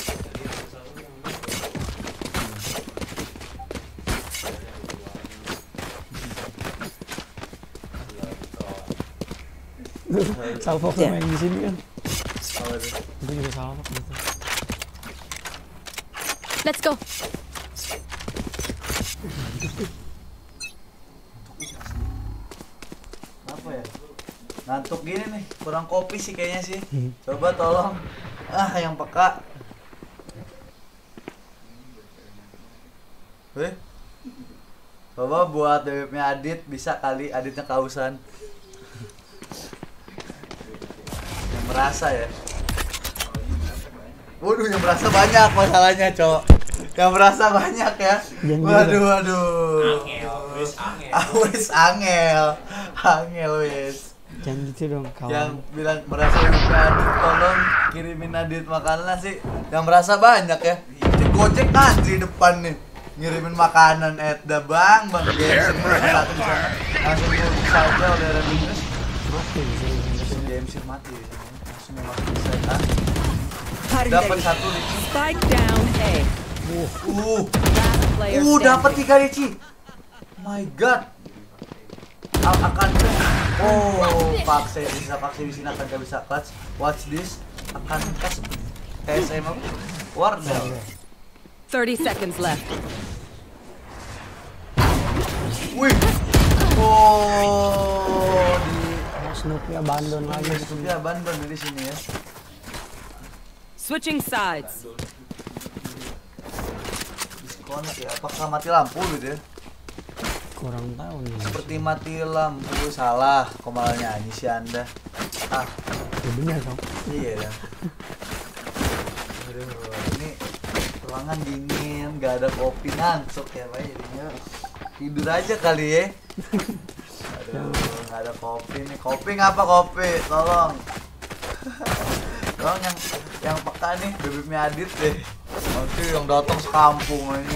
Salvo main di sini kan. Apa tuh? Itu juga salvo gitu. Let's go. Apa ya? Ngantuk gini nih, kurang kopi sih kayaknya sih. Coba tolong, ah yang peka. Weh, coba buat D W P-nya Adit, bisa kali Aditnya kausan. Yang merasa ya. Waduh, yang merasa banyak masalahnya, Cok. Yang merasa banyak ya. Waduh, waduh. Awes angel, angel wes. Jangan gitu dong kawan. Yang bilang merasa juga Adit, tolong kirimin Adit makanan sih. Yang merasa banyak ya. Si Gojek antri depan nih ngirimin makanan. Edda bang, bang Gamesir satu di sana. Langsung tulis saja oleh Reminus. Langsung Gamesir mati di sini. Langsung masuk di sana. Dapat satu Ricci. Spike down A. Uh, Last player uh dapat standing. tiga Ricci. My God. A- akan oh paksa bisa paksa di sini akan nggak bisa clutch. Watch this, akan kas T S M apa? Wardell. thirty seconds left. Wih, oh di Snoopy abandon lagi. dia abandon di sini ya. Switching sides. Disconnect ya? Apakah mati lampu gitu ya? Kurang tahu nih. Seperti mati lampu, salah. Kok malah nyanyi sih Anda? Ah, Ya benar dong. iya ya. Aduh, ini ruangan dingin, nggak ada kopi, ngantuk ya Pak jadinya. Tidur aja kali ya. Aduh, nggak ada kopi nih. Kopi ngapa kopi? Tolong. Tolong yang yang peka nih, bebeknya Adit deh. Nanti yang datang sekampung ini.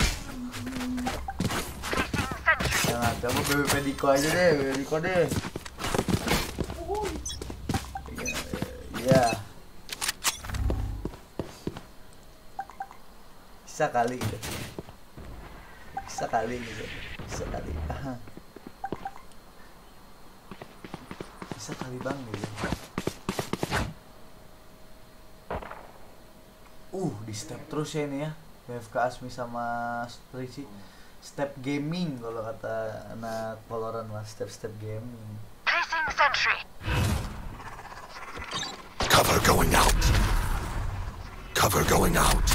Jangan, coba bebek Diko aja deh, bebek Diko deh. Iya. Bisa kali gitu. Bisa kali gitu. Bisa kali. Aha. Bisa kali bang gitu. Uh, di step terus ya ini ya. B F K Asmi sama Ricci. Step gaming kalau kata anak Valorant mah, step-step gaming. Cover going out. Cover going out.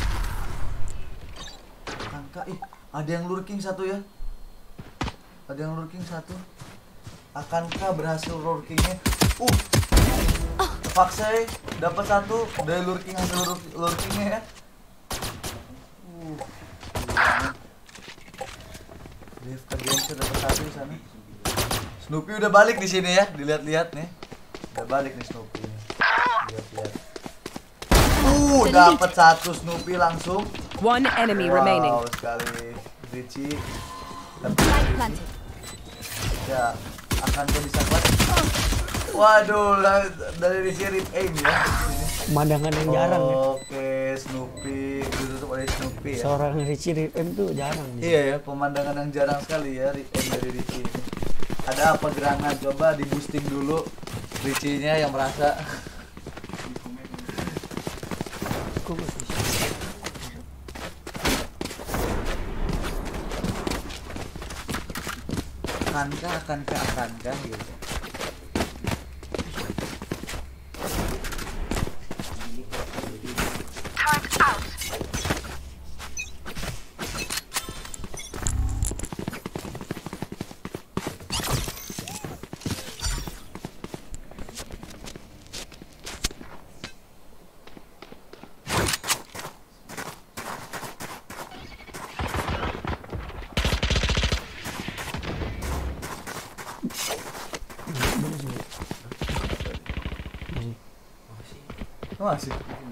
Angka, ih, ada yang lurking satu ya. Ada yang lurking satu. Akankah berhasil lurkingnya? Uh, terpaksa ya, dapat satu dari lurking hasil lur- lurkingnya ya. Uh, B F K Games dapat satu di sana. Snoopy udah balik di sini ya, dilihat-lihat nih. Udah balik nih Snoopy. Lihat-lihat. Uh, dapat satu Snoopy langsung. One enemy Wow, remaining. sekali. Richie. Spike planted. Ya, akan dia bisa kuat. Waduh, lah, dari Richie rip aim ya. Pemandangan yang jarang ya. Oke, Snoopy ditutup oleh Snoopy ya. Seorang Richie rip M tuh jarang. Iya ya, pemandangan yang jarang sekali ya rip aim dari Richie ini. Ada apa gerangan? Coba di boosting dulu Richie-nya yang merasa. Akankah, akankah, akankah gitu. Masih.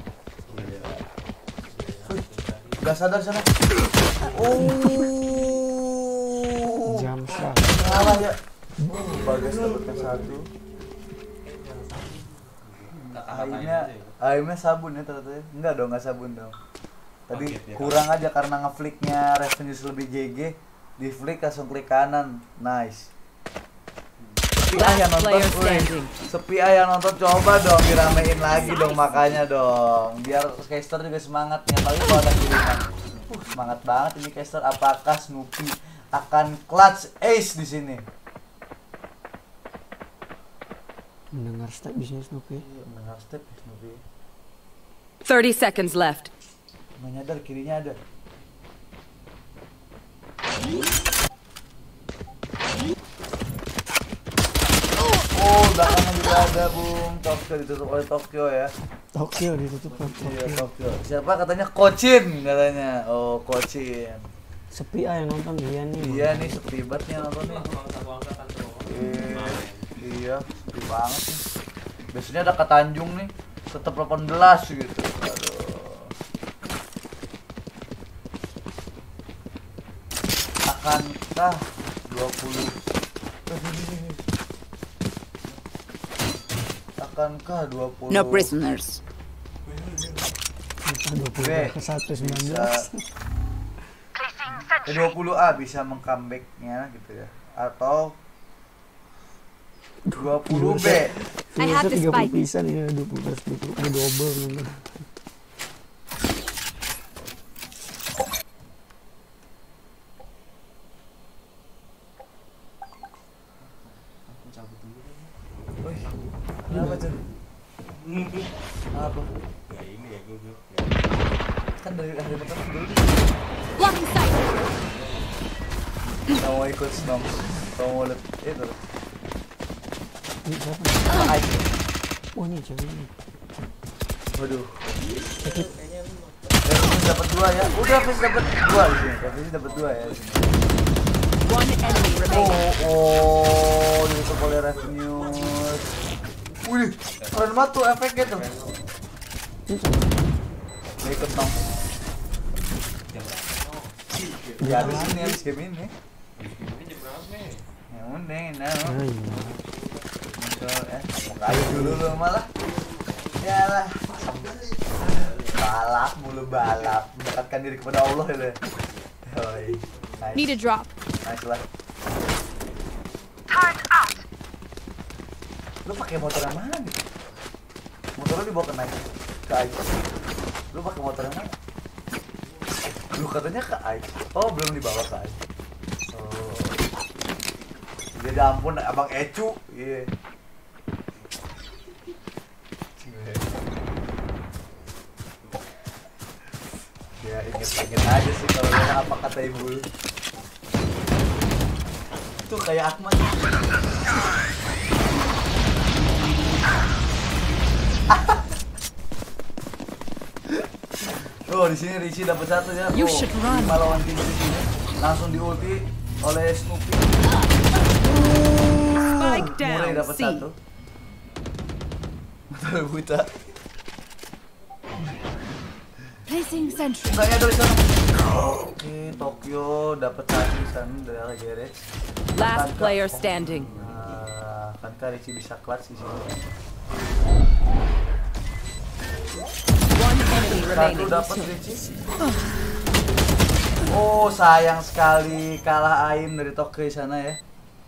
Gak sadar sana. Oh. Jam shot. Salah ya. Bagas dapatkan satu. Aimnya, aimnya sabun ya ternyata. Ya. Enggak dong, enggak sabun dong. Tadi kurang aja karena ngeflicknya Revenue lebih J G. Di flick langsung klik kanan. Nice. Sepi ah yang nonton, wih, sepi ah yang nonton, coba dong diramein lagi dong makanya dong, biar caster juga semangat nih, apalagi kalau ada kiriman. Uh, semangat banget ini caster. Apakah Snoopy akan clutch ace di sini? Mendengar step bisnis Snoopy. Iya, mendengar step ya Snoopy. thirty seconds left. Menyadar kirinya ada. Oh, belakangnya juga ada, Bung. Tokyo ditutup oleh Tokyo ya. Tokyo ditutup oleh Iya, Tokyo. Tokyo. Siapa katanya Kocin katanya. Oh, Kocin. Sepi ah yang nonton dia nih. Iya nih, sepi banget nih nonton nih. Iya, iya, sepi banget nih. Biasanya ada ke Tanjung nih, tetap delapan belas gitu. Aduh. Akankah dua puluh? Akankah dua puluh? No prisoners. dua puluh ke satu sembilan belas. dua puluh A bisa meng-comeback-nya gitu ya. Atau dua puluh B. I have the tiga puluh spike. pisan ya, dua puluh plus dua puluh kali double nonton. Kenapa tuh? Apa? Ya ini ya gue Kan dari hari pertama dulu Blocking sight. kamu mau ikut snom, kamu mau lihat itu. Ini siapa? Aik. Wah ini cewek ini. Waduh. Revenue dapat dua ya. Udah Fizz dapat dua di sini. Revenue dapat dua ya. Di sini. One enemy remaining. Oh, oh, ditutup oleh Revenue. Wih, keren banget tuh efeknya tuh. Dia ikut nom. Ya habis ini, habis game ini. Yang mending, nah. Ah iya. Muncul, eh, mau kayu dulu lu malah. Yalah. Balap mulu balap, mendekatkan diri kepada Allah ya. Yoi. Nice. Need a drop. Nice lah. Lu pakai motor yang mana nih? Motor lu dibawa ke naik ke Ice. Lu pakai motor yang mana? Lu katanya ke Ice. Oh, belum dibawa ke Ice. Oh. Jadi ampun Abang Ecu. Iya. Yeah. Ya inget-inget aja sih kalau dia apa kata ibu lu. Tuh kayak Ahmad. Oh, di sini Richie dapat satu ya. You Oh, should run. lima lawan tiga di sini. Langsung di ulti oleh Snoopy. Spike Murray down. dapat C. satu. Betul buta. Placing sentry. Enggak ya dari sana. Oke, Tokyo dapat satu di sana dari arah garage. Last player standing. Nah, kan Richie bisa clutch di sini. One enemy Satu remaining. dapat Richie. Oh, sayang sekali kalah aim dari Tokyo di sana ya.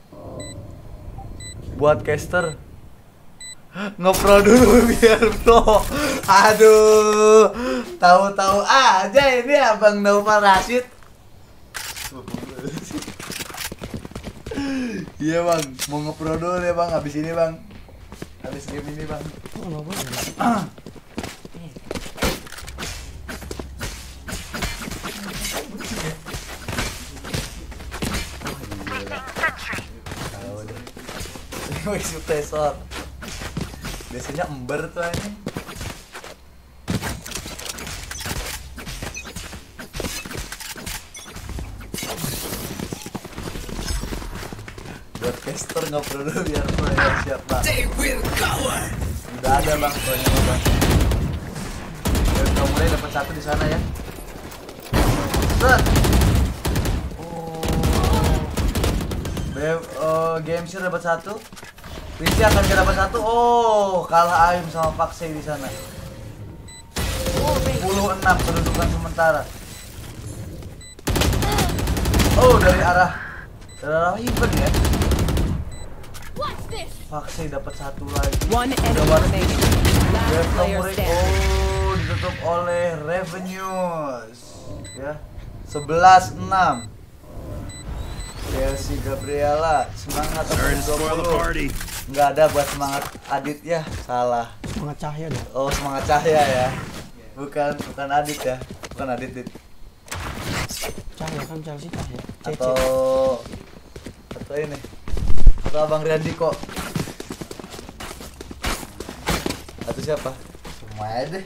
Buat caster ngepro dulu biar pro. Aduh, tahu-tahu aja ini Abang Nova Rashid. Iya bang, mau ngepro dulu ya bang, habis ini bang, habis game ini bang. Oh, Nova. Wih, suppressor. Biasanya ember tuh ini. Buat caster nggak perlu biar player siap bang. Udah ada bang, banyak bang. Dan kamu mulai dapat satu di sana ya. Set. Oh. Be uh, game sih dapat satu. Rizky akan dapat satu. Oh, kalah aim sama Paxe di sana. sepuluh enam kedudukan sementara. Oh, dari arah dari arah even ya. Paxe dapat satu lagi. One enemy remaining. Last player standing. Oh, ditutup oleh Revenues. Ya. sebelas enam. Chelsea Gabriela, semangat dua puluh. Nggak ada buat semangat Adit ya, salah. Semangat Cahya dong. Oh, semangat Cahya ya. Bukan bukan Adit ya. Bukan Adit, Dit. Cahya kan Chelsea Cahya. Cece. Atau atau ini. Atau Abang Riyandi kok. Atau siapa? Semuanya deh.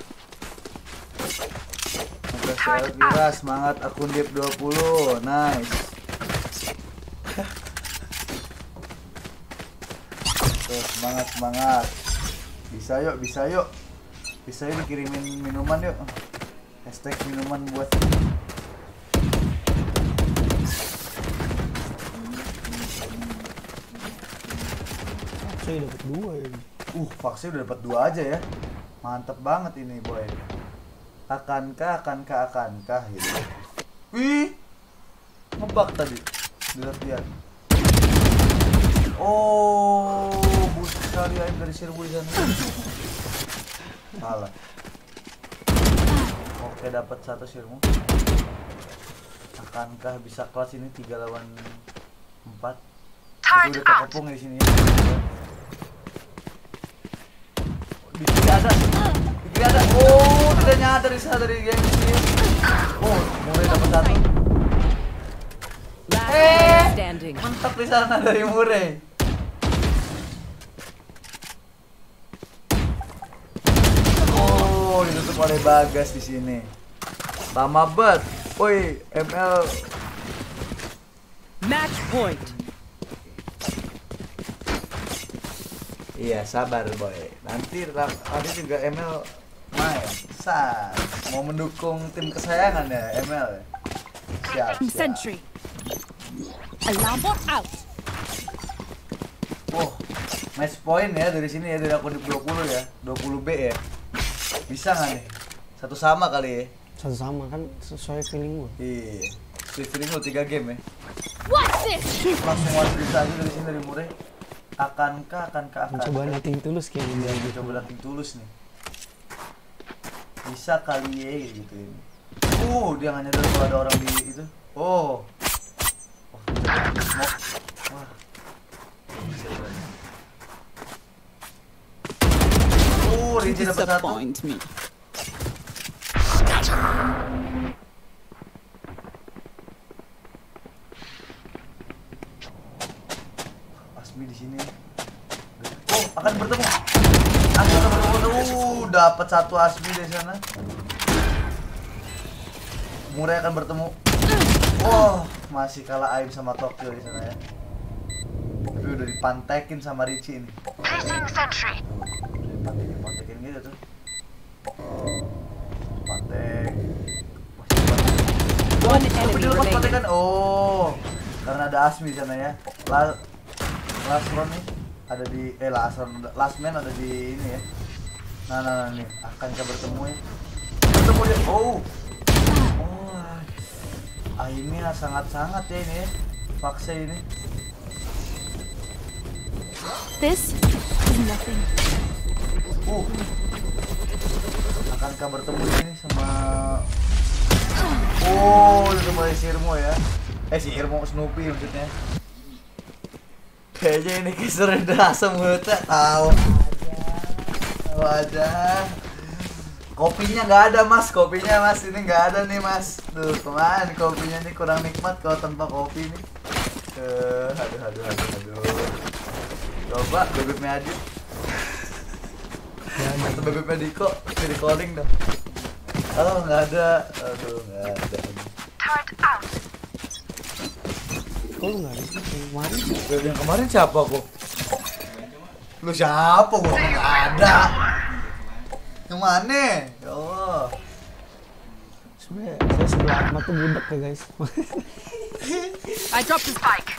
Semangat Vira, semangat akun Deep dua puluh. Nice. Tuh, semangat semangat, bisa yuk bisa yuk bisa yuk dikirimin minuman yuk, hashtag minuman buat Saya dapat dua ya. uh vaksin udah dapat dua aja ya, mantep banget ini boy. Akankah akankah akankah gitu. Wih, ngebug tadi dilihat-lihat. Oh, buset sekali aim dari Sirbu di sana. Salah. Oke, dapat satu Sirmu. Akankah bisa kelas ini tiga lawan empat? Itu udah terkepung di sini. Di kiri ada. Di kiri ada. Oh, tidak nyadar di sana dari game ini. Oh, mulai dapat satu. Eh, mantap di sana dari Murray. Oh, ditutup oleh Bagas di sini. Lama banget. Woi, M L. Match point. Iya, sabar boy. Nanti nanti juga M L main. Sa, mau mendukung tim kesayangan ya M L. Siap. siap. Sentry. Alarm bot out. Oh, match point ya dari sini ya, dari akun dua puluh ya, dua puluh B ya. Bisa nggak nih? Satu sama kali ya? Satu sama kan sesuai feeling gua. Iya. Sesuai feeling lo tiga game ya. What's this? Langsung one bisa aja dari sini dari Murray. Akankah, akankah, akankah? Coba nating tulus kayak Iya, gini. gue coba nating tulus nih. Bisa kali ya gitu ini. Uh, dia nggak nyadar kalau ada orang di itu. Oh. Oh, smoke. Wah. Uh, Rinci dapat satu. me. Asmi di sini. Oh, akan bertemu. Asmi akan bertemu. Uh, dapat satu Asmi dari sana. Murray akan bertemu. Oh, masih kalah aim sama Tokyo di sana ya. Tapi udah dipantekin sama Richie ini. Dipantekin, pantekin gitu tuh. Pantek. One Tapi enemy dia lepas remaining. patekan. Oh, karena ada Asmi di sana ya. La last round nih ada di eh last round last man ada di ini ya. Nah, nah, nah nih akan kita bertemu ya. Bertemu dia. Oh. Oh. Aimnya sangat-sangat ya ini ya. Paksa ini. This is nothing. Uh. Akankah bertemu ini sama Oh, itu mulai si Irmo ya. Eh si Irmo Snoopy maksudnya. Kayaknya ini kisah rendah asam mulutnya tahu aja. Tahu aja. Kopinya nggak ada mas, kopinya mas ini nggak ada nih mas. Tuh kemana kopinya nih kurang nikmat kalau tanpa kopi nih. Uh, aduh aduh aduh aduh. Coba bebeknya Adit. Atau bebeknya Diko, di calling dong. Oh nggak ada, aduh nggak ada. Kok lu nggak ada sih yang kemarin? Bebek yang kemarin siapa kok? Lu siapa gua nggak ada. Yang mana? Ya Allah. Sebenernya saya sebelah Ahmad tuh budak ya guys. I dropped the spike.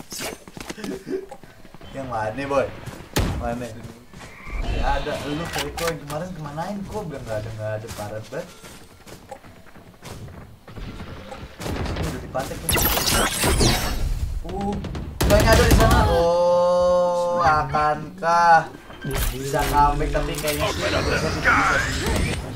Yang mana boy? Mana? Ya ada, lu cari kok yang kemarin kemanain kok? Bilang nggak ada nggak ada parah banget. Ini udah dipatek tuh. Uh, banyak ada di sana. Oh, akankah bisa comeback tapi kayaknya sih tidak bisa tidak bisa.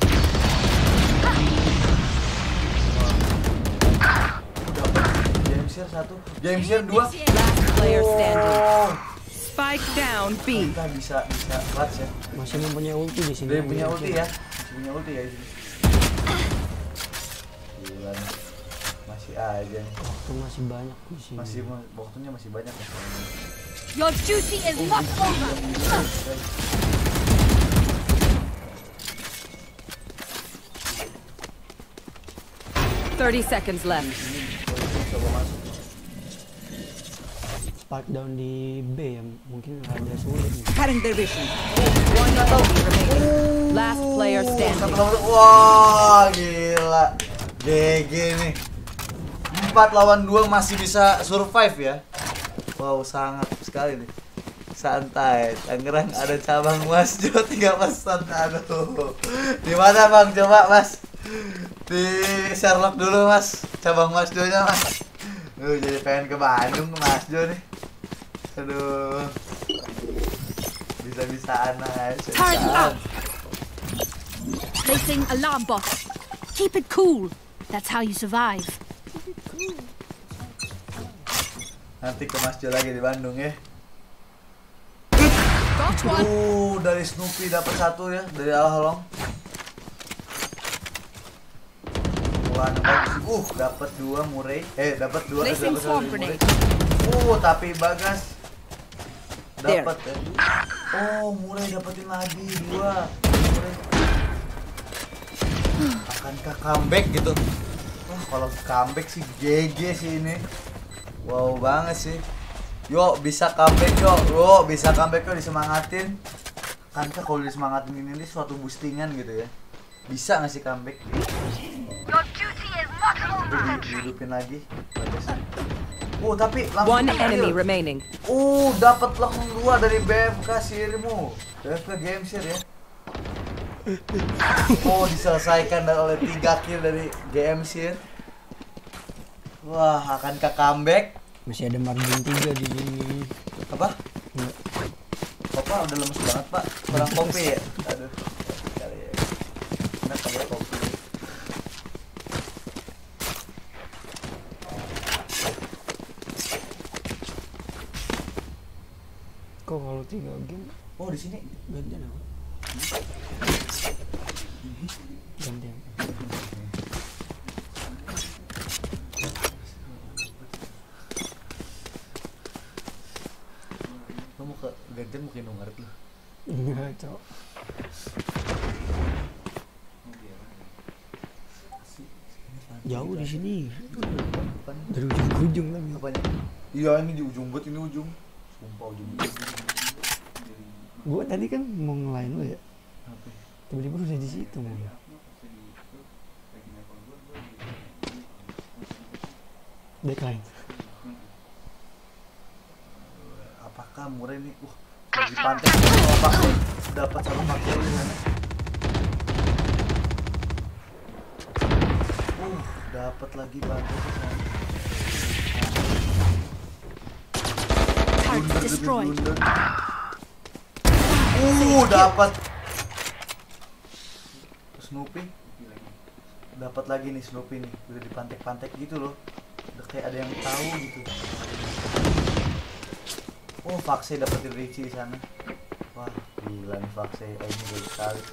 Jamesir satu, Jamesir dua. Last player standing. Oh, Spike down B. kita bisa bisa clutch ya. Masih mempunyai ulti di sini. Dia punya ulti ya, masih punya ulti ya di sini. Gila nih. Masih aja nih. Waktu masih banyak di sini. Masih waktunya masih banyak ya. Your duty is not over. Thirty seconds left. Coba masuk. Spike down di B ya, mungkin ada sulit nih. Cutting their vision. One enemy remaining. Last player standing. Wah, gila. G G nih. empat lawan dua masih bisa survive ya. Wow, sangat sekali nih. Santai. Tangerang ada cabang Mas Jo tiga pesan. Aduh. Di mana Bang? Coba Mas. Di Sherlock dulu Mas. Cabang Mas Jo-nya Mas. Duh, jadi pengen ke Bandung ke Mas Jo nih. Aduh. Bisa-bisaan aja. Turret out. Placing alarm bot. Keep it cool. That's how you survive. Nanti ke Mas Jo lagi di Bandung ya. Got one. Uh, dari Snoopy dapat satu ya, dari Alhalong. Wah, bagus. Uh, dapat dua Murray. Eh, dapat dua. Eh, Placing dapat swarm dua Murray. grenade. Uh, tapi Bagas dapat ya. Oh, Murray dapetin lagi dua. Murray. Akankah comeback gitu? Wah, kalau comeback sih G G sih ini. Wow banget sih. Yuk bisa comeback yuk. Yuk bisa comeback yuk, disemangatin. Akankah kalau disemangatin ini, ini suatu boostingan gitu ya. Bisa ngasih comeback. Dihidupin lagi. Uh, tapi langsung One enemy remaining. Uh, dapat langsung dua dari B F K Sirmu. B F K Gamesir ya. Oh, diselesaikan oleh tiga kill dari G M Sir. Wah, akankah comeback? Masih ada margin tiga di sini. Apa? Enggak. Bapak udah lemes banget, Pak. Kurang kopi ya? Aduh. Kali ya. Enak pakai kopi. Kok kalau tiga game Oh, di sini. gantian apa? Gantian. Lo mau ke gantian mungkin nomor lu. Enggak, cok. Jauh di sini. Dari ujung ke ujung lagi. Apanya? Iya, ini di ujung buat ini ujung. Sumpah ujung. Gua tadi kan mau ngelain lo ya. Apa? Tiba-tiba udah di situ mau. Backline. Apakah Murray nih? Uh, di pantai sama pakai dapat satu pakai di sana. Uh, dapat lagi pantai di sana. Target destroyed. Uh, dapat. Snoopy. Dapat lagi nih Snoopy nih. Udah dipantek-pantek gitu loh. Udah kayak ada yang tahu gitu. Oh, Fakse dapetin Richie di sana. Wah, gila nih Fakse. Eh, ini bagus sekali.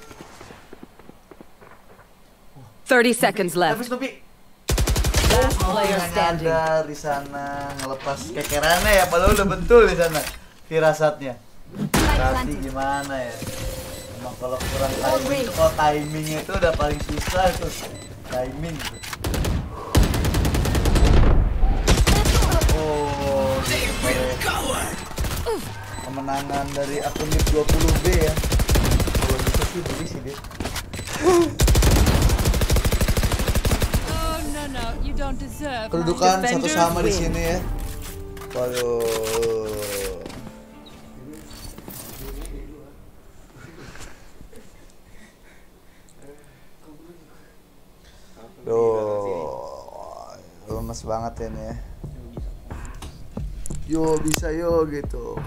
thirty seconds Tapi left. Snoopy. Last Oh, player nggak standing. nyadar di sana ngelepas kekerannya ya, padahal udah betul di sana firasatnya. Tapi gimana ya? Emang kalau kurang timing, kalau timingnya itu udah paling susah tuh. Timing. Oh, kemenangan dari akun N I P dua puluh B ya. Kalau gitu sih beli sih dia. Oh no no, you don't deserve. my- Kedudukan satu Defenders sama di win. sini ya. Waduh. Duh, lemes banget ini ya. Yo bisa yo gitu.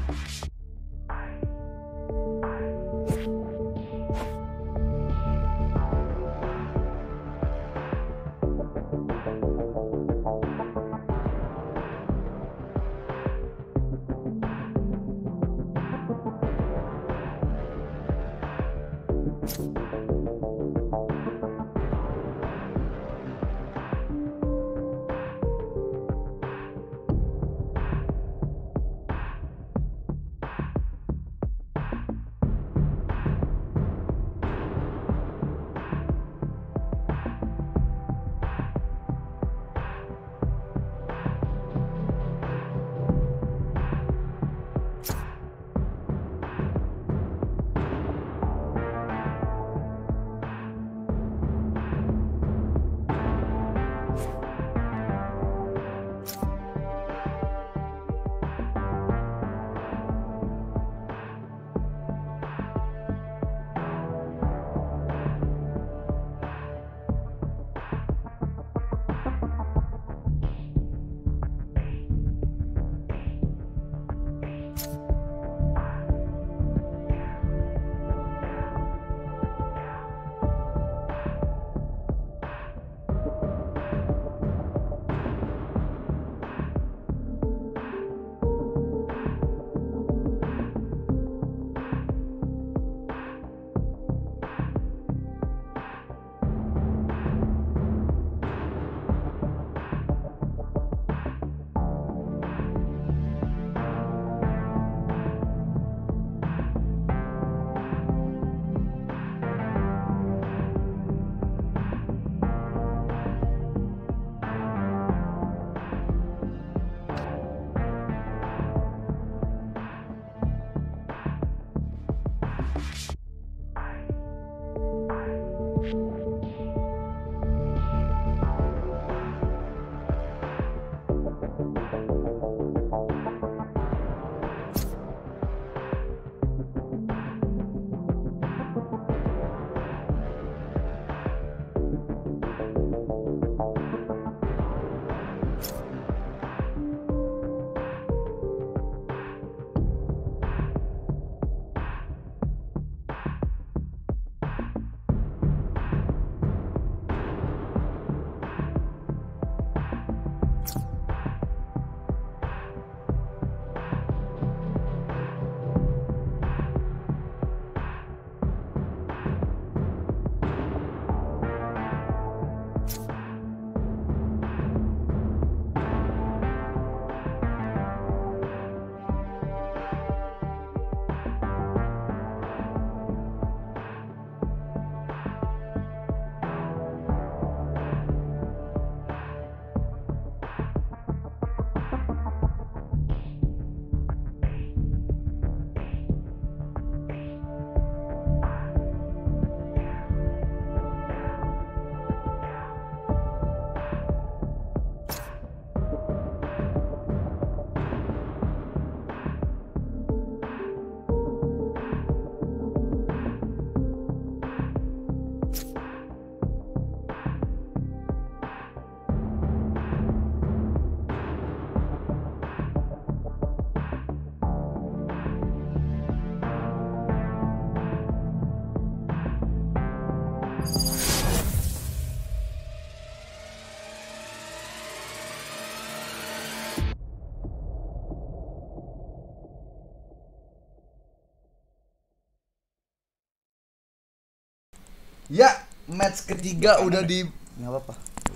Ya, match ketiga udah di nggak apa-apa.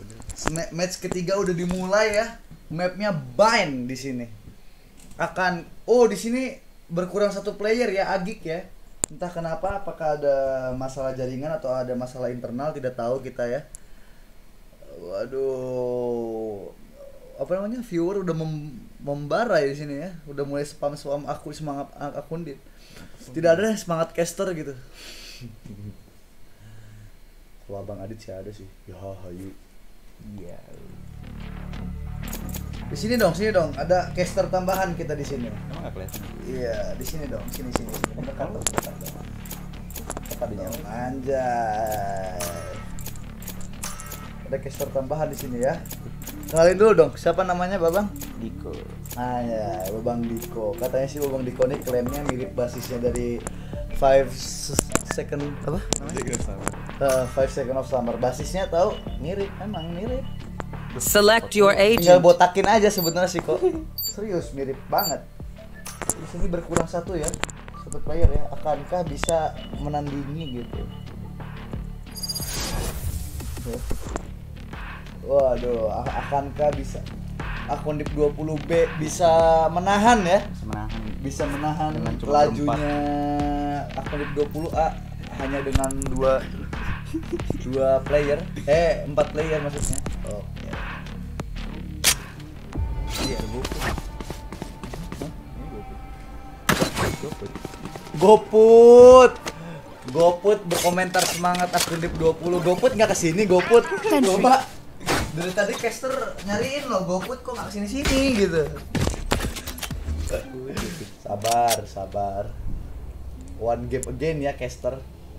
Ma- Match ketiga udah dimulai ya. Mapnya Bind di sini. Akan oh di sini berkurang satu player ya, Agik ya. Entah kenapa, apakah ada masalah jaringan atau ada masalah internal, tidak tahu kita ya. Waduh. Apa namanya? Viewer udah mem- membara ya di sini ya. Udah mulai spam-spam aku semangat akun di. Tidak ada semangat caster gitu. Kalau Abang Adit sih ada sih. Ya, hayu. Iya. Di sini dong, sini dong. Ada caster tambahan kita di sini. Emang nggak kelihatan? Iya, di sini dong, sini sini sini. Dekat dong, dekat dong. Dekat dong. Anjay. Ada caster tambahan di sini ya. Kenalin dulu dong, siapa namanya, Babang? Diko. Ah ya, Babang Diko. Katanya sih Babang Diko nih klaimnya mirip basisnya dari five second apa? Uh, five second of summer. Basisnya tahu mirip, emang mirip. Select your Tinggal agent. botakin aja sebenarnya sih kok. Serius mirip banget. Di sini berkurang satu ya, satu player ya. Akankah bisa menandingi gitu? Waduh, akankah bisa akun Dip dua puluh B bisa menahan ya? Menahan. Bisa menahan Dengan cuma lajunya akun Dip dua puluh A hanya dengan dua dua player, eh empat player maksudnya. Oke. Iya, GoPut. GoPut. GoPut berkomentar semangat akun Dip dua puluh. GoPut nggak kesini, GoPut. Coba. Dari tadi caster nyariin lo, GoPut kok nggak kesini-sini gitu. Sabar, sabar. One game again ya caster.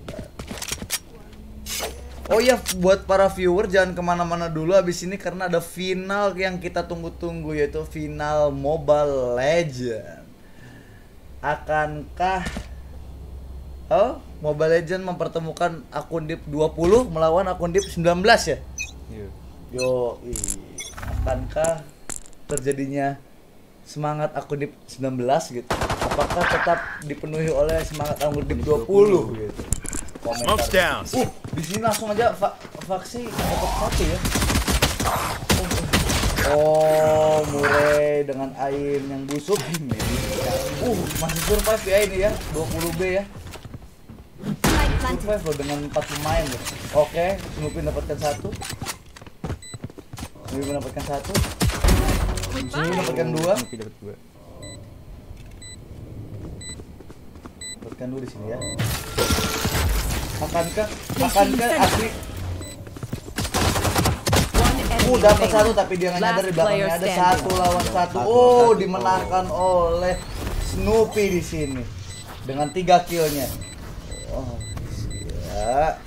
Oh iya, buat para viewer jangan kemana-mana dulu abis ini karena ada final yang kita tunggu-tunggu, yaitu final Mobile Legends. Akankah oh Mobile Legends mempertemukan akun Dip dua puluh melawan akun Dip sembilan belas ya? Iya. Yo, akankah terjadinya semangat akun Dip sembilan belas gitu? Apakah tetap dipenuhi oleh semangat akun Dip dua puluh gitu? Smoke's down. Uh, di sini langsung aja va vaksi dapat satu ya. Oh, Murray dengan air yang busuk. Uh, masih survive ya ini ya, dua puluh B ya. Survive loh dengan empat pemain loh. Oke, Snoopy mendapatkan satu. Snoopy mendapatkan satu. Snoopy mendapatkan dua. Snoopy dapat dua. Dapatkan dua di sini ya. Akankah, akankah asli? Uh, dapat satu tapi dia nggak nyadar di belakangnya ada satu lawan satu. Oh, dimenangkan oleh Snoopy di sini dengan tiga killnya. Oh, ya.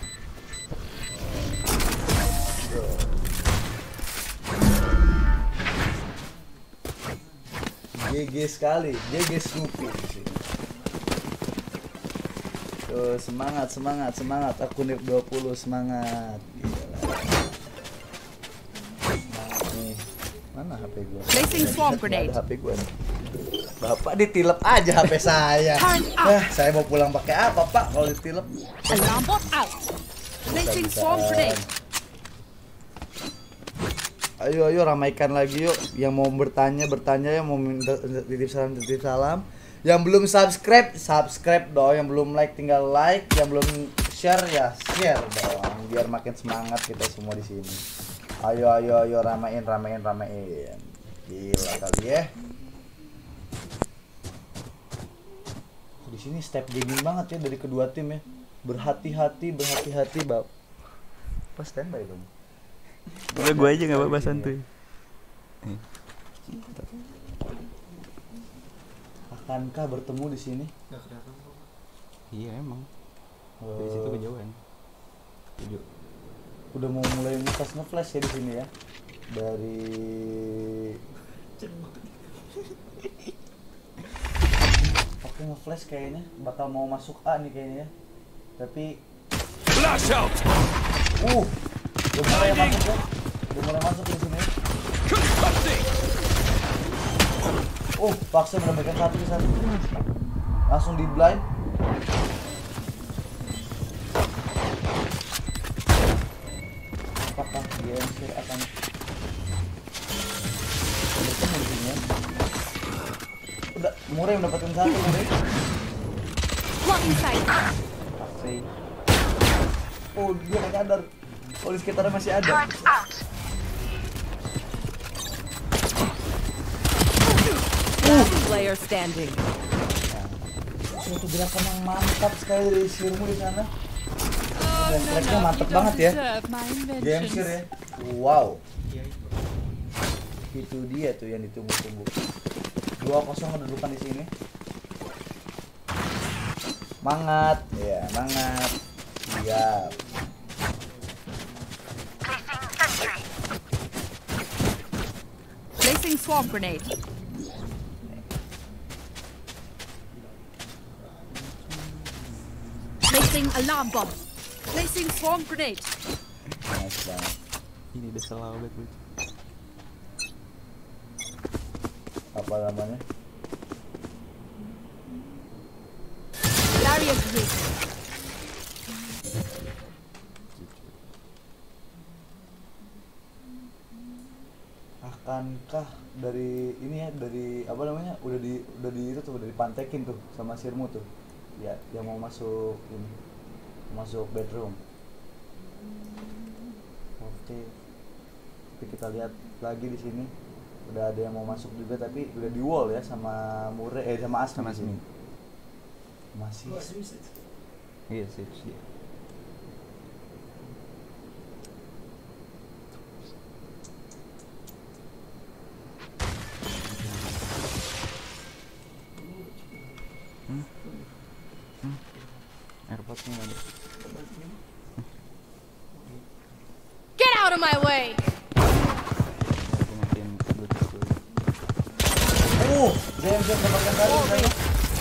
G G sekali, G G Snoopy di sini. Tuh, semangat, semangat, semangat. Akun Dip dua puluh semangat. Nih, mana H P gua? Placing swarm grenade. Ada H P gua nih. Bapak ditilep aja H P saya. Eh, saya mau pulang pakai apa, Pak? Kalau ditilep. Alarm bot out. Placing swarm grenade. Ayo, ayo ramaikan lagi yuk. Yang mau bertanya, bertanya. Yang mau minta titip salam, titip salam. Yang belum subscribe, subscribe dong. Yang belum like, tinggal like. Yang belum share, ya share dong. Biar makin semangat kita semua di sini. Ayo, ayo, ayo ramein, ramein, ramein. Gila kali ya. Di sini step gaming banget ya dari kedua tim ya. Berhati-hati, berhati-hati, Bab. Pas standby dong. Udah gua aja enggak apa-apa santuy. Akankah bertemu di sini? Nggak kelihatan kok. Iya emang. Oh. Dari situ kejauhan. Tujuh. Udah mau mulai ngepas nge-flash ya di sini ya. Dari Oke, nge-flash kayaknya bakal mau masuk A nih kayaknya ya. Tapi Flash out. uh, udah mulai masuk ya. Udah mulai masuk di sini. Oh, paksa mendapatkan satu di sana. Langsung di blind. Apakah G M C akan bertemu di sini ya? Udah, Murray mendapatkan satu, Murray. Blocking sight. Paksa. Oh, dia nggak nyadar. Oh, di sekitarnya masih ada. Last player standing. Suatu gerakan yang mantap sekali dari Sirmu di sana. Dan tracknya mantap banget ya. Game Sir ya. Wow. Itu dia tuh yang ditunggu-tunggu. dua kosong kedudukan di sini. Mangat, ya, mangat. Siap. Placing swarm grenade. Placing alarm bomb. Placing swarm grenade. Nice banget. Ini udah selalu banget. Apa namanya? Barrier created. Akankah dari ini ya, dari apa namanya, udah di udah di itu tuh, udah dipantekin tuh sama Sirmu tuh ya, yang mau masuk ini, masuk bedroom. Oke, tapi kita lihat lagi di sini udah ada yang mau masuk juga, tapi udah di wall ya sama Mure eh sama Asmi. Sama Asmi. Masih Iya sih. Hmm. Hmm. Airpodnya ada. Get out of my way. Aku matiin Bluetooth dulu. Uh, Zem Zem dapatkan tadi sana.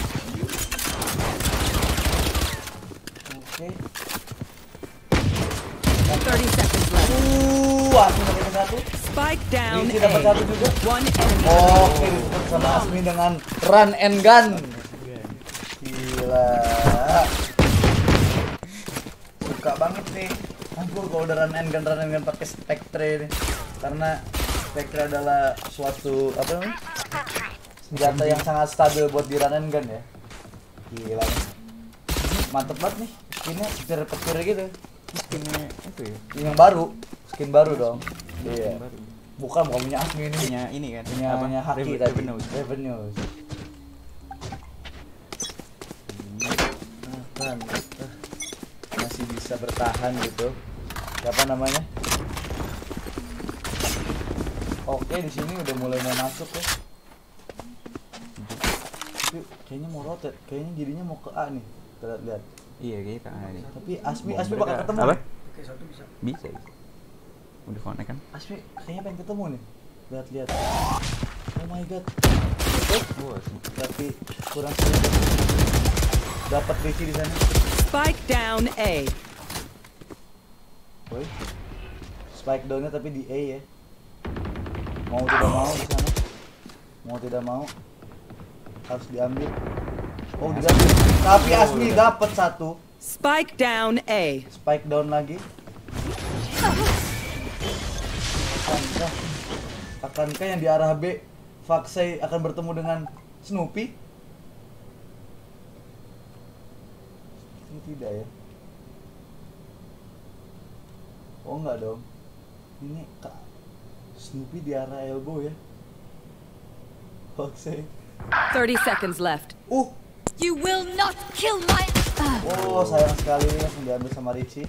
Oke. thirty seconds left. Uh, Asmi dapatkan satu. Spike down Rizky dapat satu A. juga. One enemy. Oke, disebut sama Asmi dengan run and gun. Gila. Suka banget nih. Ampun kalau udah run and gun, run and gun pakai Spectre nih. Karena Spectre adalah suatu apa namanya? Senjata yang sangat stabil buat di run and gun ya. Gila nih. Mantep banget nih. Skinnya petir-petir gitu. Skinnya itu ya. Yang baru, skin baru dong. Iya. Skin baru. Bukan, bukan punya Asmi ini. Punya ini kan. Punya Apa? punya Haki Reven- tadi. Revenue. Revenue. Nah, kan eh, masih bisa bertahan gitu. Siapa namanya? Oke, di sini udah mulai mau masuk ya. Tapi kayaknya mau rotate, kayaknya jadinya mau ke A nih. Kita lihat. Iya kayaknya kan ini. Tapi Asmi, Bomber Asmi bakal kah? ketemu. Apa? nih. Bisa, bisa. Udah connect kan? Asmi kayaknya pengen ketemu nih. Lihat-lihat. Oh my god. Wah, Asmi. Tapi kurang sedikit. Dapat Rizky di sana. Spike down A. Woi. Spike downnya tapi di A ya. Mau tidak mau di sana. Mau tidak mau harus diambil. Oh, diambil. Tapi Asmi dapat satu. Spike down A. Spike down lagi. Akankah, akankah yang di arah B Foxy akan bertemu dengan Snoopy? Ini tidak ya. Oh enggak dong. Ini Kak Snoopy di arah elbow ya. Foxy. thirty seconds left. Uh. You will not kill my. Oh, sayang sekali ini langsung diambil sama Richie.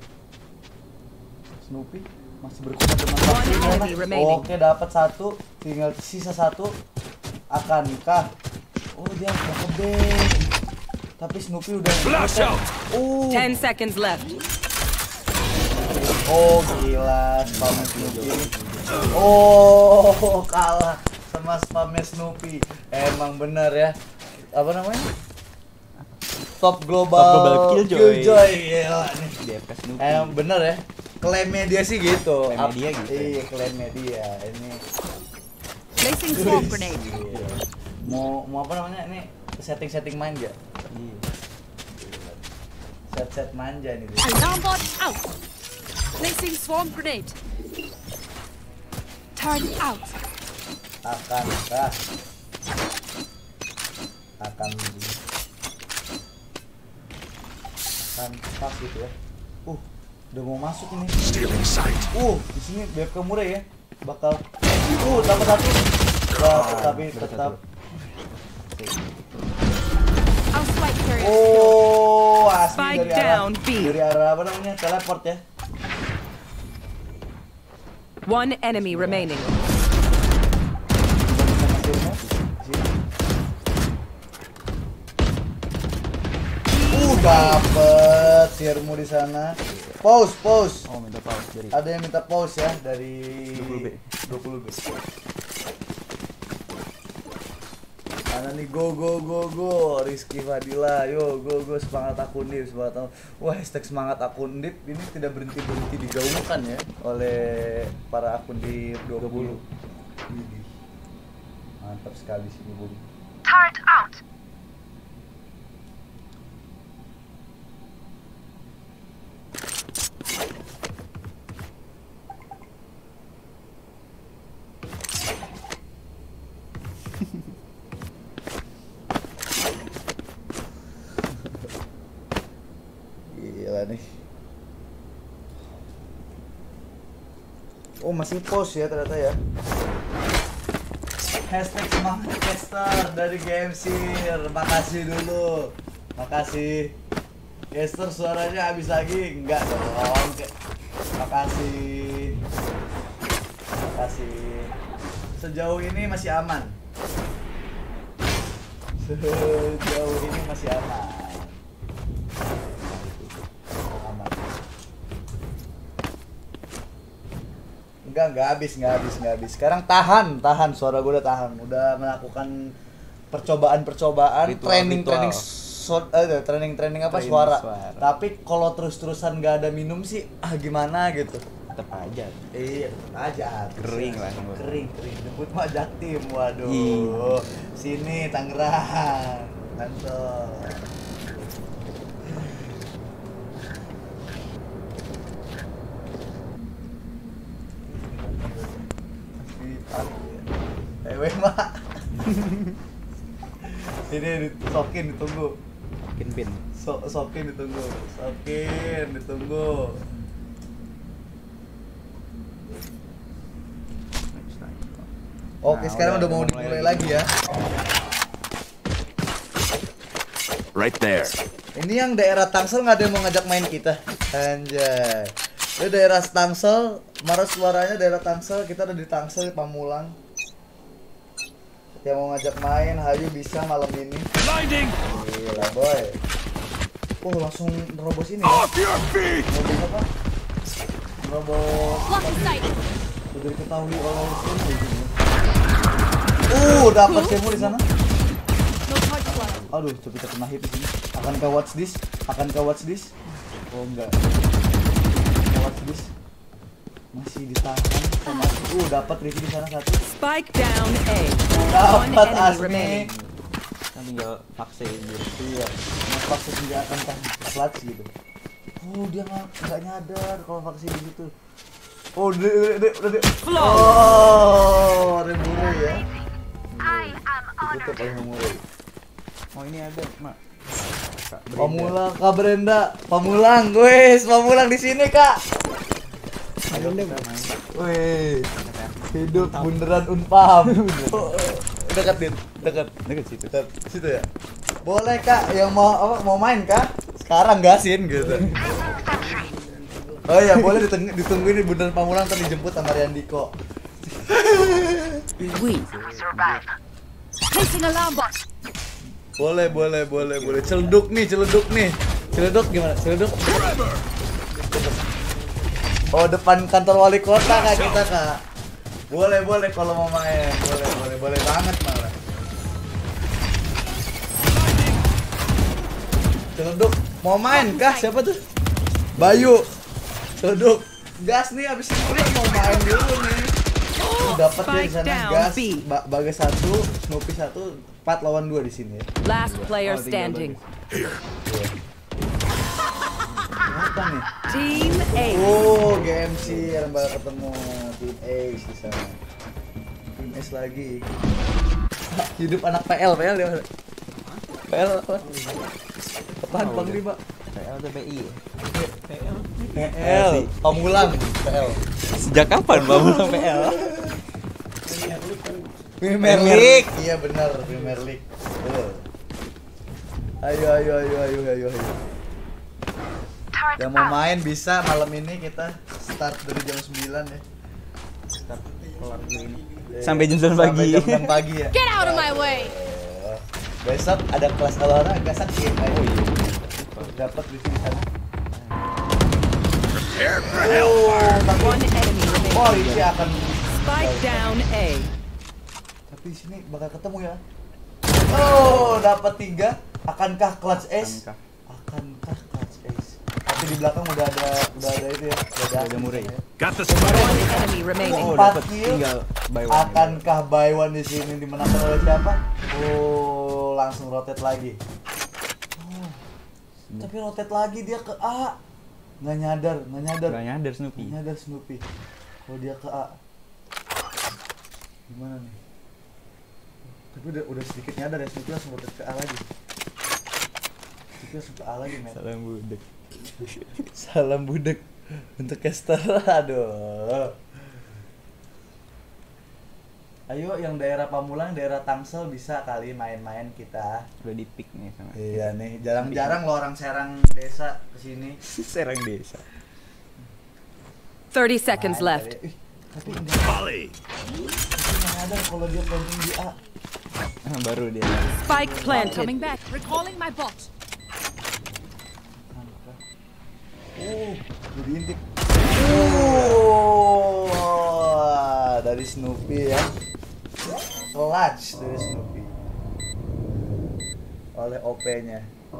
Snoopy masih berkutat dengan One Foxy. enemy remaining. Oke, dapat satu, tinggal sisa satu. Akankah? Oh, dia mau ke B. Tapi Snoopy udah. Flash out! Uh. ten seconds left. Oh, gila, spam Snoopy. Oh, kalah sama spamnya Snoopy. Emang bener ya. Apa namanya? Top global, Top global killjoy. Killjoy. Gila nih. D F K Snoopy. Emang bener ya. Klaimnya dia sih gitu. Klaimnya Ap- dia gitu. Iya, klaimnya dia. Ini Placing swarm grenade. Iya. Mau mau apa namanya ini? Setting-setting main gak? Iya. Set-set manja nih dia. Alarm bot out. Placing swarm grenade. Turn out. Akankah akan akan pas gitu ya. Uh, udah mau masuk ini. Uh, di sini B F K Mure ya. Bakal uh dapat satu. Dapat tapi tetap. Our spike carrier. Oh, asli Spike dari arah down, B. dari arah apa namanya? Teleport ya. One enemy remaining. Sama Sirmu. Sini. Uh, dapet Sirmu di sana. Pause, pause. Oh, minta pause dari Ada yang minta pause ya dari dua puluh B. dua puluh B. Ada Mana nih, go go go go Rizky Fadila, yo go go semangat akun Dip, semangat akun. Wah, hashtag semangat akun Dip ini tidak berhenti berhenti digaungkan ya oleh para akun di dua puluh. Widih, mantap sekali sini Bung. Turret out. Gila nih. Oh, masih post ya ternyata ya. Hashtag semangat caster dari G M C. Makasih dulu. Makasih. Caster suaranya habis lagi. Enggak dong. Makasih. Makasih. Sejauh ini masih aman. Sejauh ini masih aman. Aman. Enggak, enggak habis, enggak habis, enggak habis. Sekarang tahan, tahan suara gue udah tahan. Udah melakukan percobaan-percobaan, training-training so, eh, training-training apa Training suara. suara. Tapi kalau terus-terusan nggak ada minum sih ah gimana gitu. Tetap aja. Iya, tetep aja habis. Kering Ya. lah, Bang. Kering, kering. Jemput mah Jaktim, waduh. Ih. Sini Tangerang. Mantap. Masih pagi ya. Ewe mah. Ini disokin ditunggu. Pin pin. So, sokin ditunggu. Sokin ditunggu. Oke, Nah, sekarang udah udah- mau udah dimulai mulai lagi ya. Right there. Ini yang daerah Tangsel nggak ada yang mau ngajak main kita. Anjay. Ini daerah Tangsel, Maros suaranya daerah Tangsel, kita ada di Tangsel, Pamulang. Yang mau ngajak main, Hayu bisa malam ini. Blinding. Gila boy. Oh langsung nerobos ini ya. Off your feet. Nerobos apa? Nerobos. Lucky sight. Sudah diketahui oleh sini. Uh, dapat Semu di sana. No target left. Aduh, coba kita kena hit di sini. Akankah watch this? Akankah watch this? Oh enggak. Akankah watch this? Masih ditahan sama uh dapat Ricky di sana satu. Spike down A. One Dapat enemy Asmi. remaining. Kan tinggal vaksin gitu. Iya. Vaksin tidak akan clutch gitu. Oh, dia nggak nggak nyadar kalau vaksin gitu. Oh, udah udah udah udah. Oh, remure ya. I am Itu paling remure. Oh ini ada, Mak. Kak Brenda. Pamulang, Kak Brenda. Pamulang, guys. Pamulang di sini, Kak. Ayo kita main. Wih, hidup bunderan Unpam. Dekat dit, dekat, Dekat situ. dekat situ ya. Boleh Kak, yang mau apa mau main Kak? Sekarang gasin gitu. Oh iya, boleh ditunggu, ditungguin di bundaran Pamulang ntar dijemput sama Riandiko. We. Placing alarm bot. Boleh, boleh, boleh, boleh. Celeduk nih, celeduk nih. Celeduk gimana? Celeduk. Oh, depan kantor wali kota Kak kita Kak. Boleh, boleh kalau mau main. Boleh, boleh, boleh banget malah. Celeduk mau main kah? Siapa tuh? Bayu. Celeduk. Gas nih abis ini mau main dulu nih. Tuh, dapat ya di Spike sana down, gas. B. Ba Bagas satu, Snoopy satu, empat lawan dua di sini. Last player Oh, tinggal standing. Apa nih? Team A. Oh, G M C yang bakal ketemu tim Ace di sana. Tim Ace lagi. Hidup anak P L, P L ya. P L apa? Apaan Bang Di, Pak? P L atau P I? P L, Pamulang, P L. Sejak kapan Pamulang P L? Premier League. Iya benar, Premier League. Betul. Ayo ayo ayo ayo ayo ayo. Yang mau main bisa malam ini kita start dari jam sembilan ya. Start kelar ini. Sampai jam sembilan pagi. Sampai jam enam pagi ya. Get out of my way. Eh, Besok ada kelas olahraga sakit. Ayo. Dapat di sini sana. Prepare for hellfire. One enemy remaining. Oh, ini akan Spike down A. tapi di sini bakal ketemu ya. Oh, dapat tiga. Akankah clutch ace? Akankah? Akankah clutch ace? Tapi di belakang udah ada udah ada itu ya. Udah ada Murai. Got the One spike. enemy remaining. Oh, Empat dapat kill. tinggal by one. Akankah buy one di sini dimenangkan oleh siapa? Oh, langsung rotate lagi. Oh. Tapi rotate lagi dia ke A. Nggak nyadar, nggak nyadar. Gak nyadar Snoopy. Nggak nyadar Snoopy. Kalau dia ke A. Gimana nih? Tapi udah udah sedikit nyadar ya, Snoopy langsung rotate ke A lagi. Snoopy langsung ke A lagi, men. Salam budek. Salam budek untuk caster. Aduh. Ayo yang daerah Pamulang, daerah Tangsel bisa kali main-main kita. Udah di pick nih sama. Iya nih, jarang-jarang lo orang Serang desa kesini. Serang desa. thirty seconds Main left. kali. Ih, tapi enggak Volley. ada kalau dia planting di A. Baru dia. Spike planted. Coming back. Recalling my bot. Oh, udah diintip. Oh, dari Snoopy ya. Clutch dari Snoopy. Oleh O P-nya.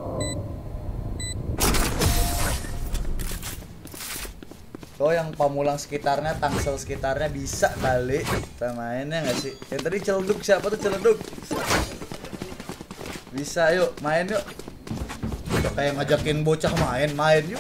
Oh, yang Pamulang sekitarnya, Tangsel sekitarnya bisa kali kita mainnya nggak sih? Yang tadi celeduk siapa tuh celeduk? Bisa yuk, main yuk. Udah kayak ngajakin bocah main, main yuk.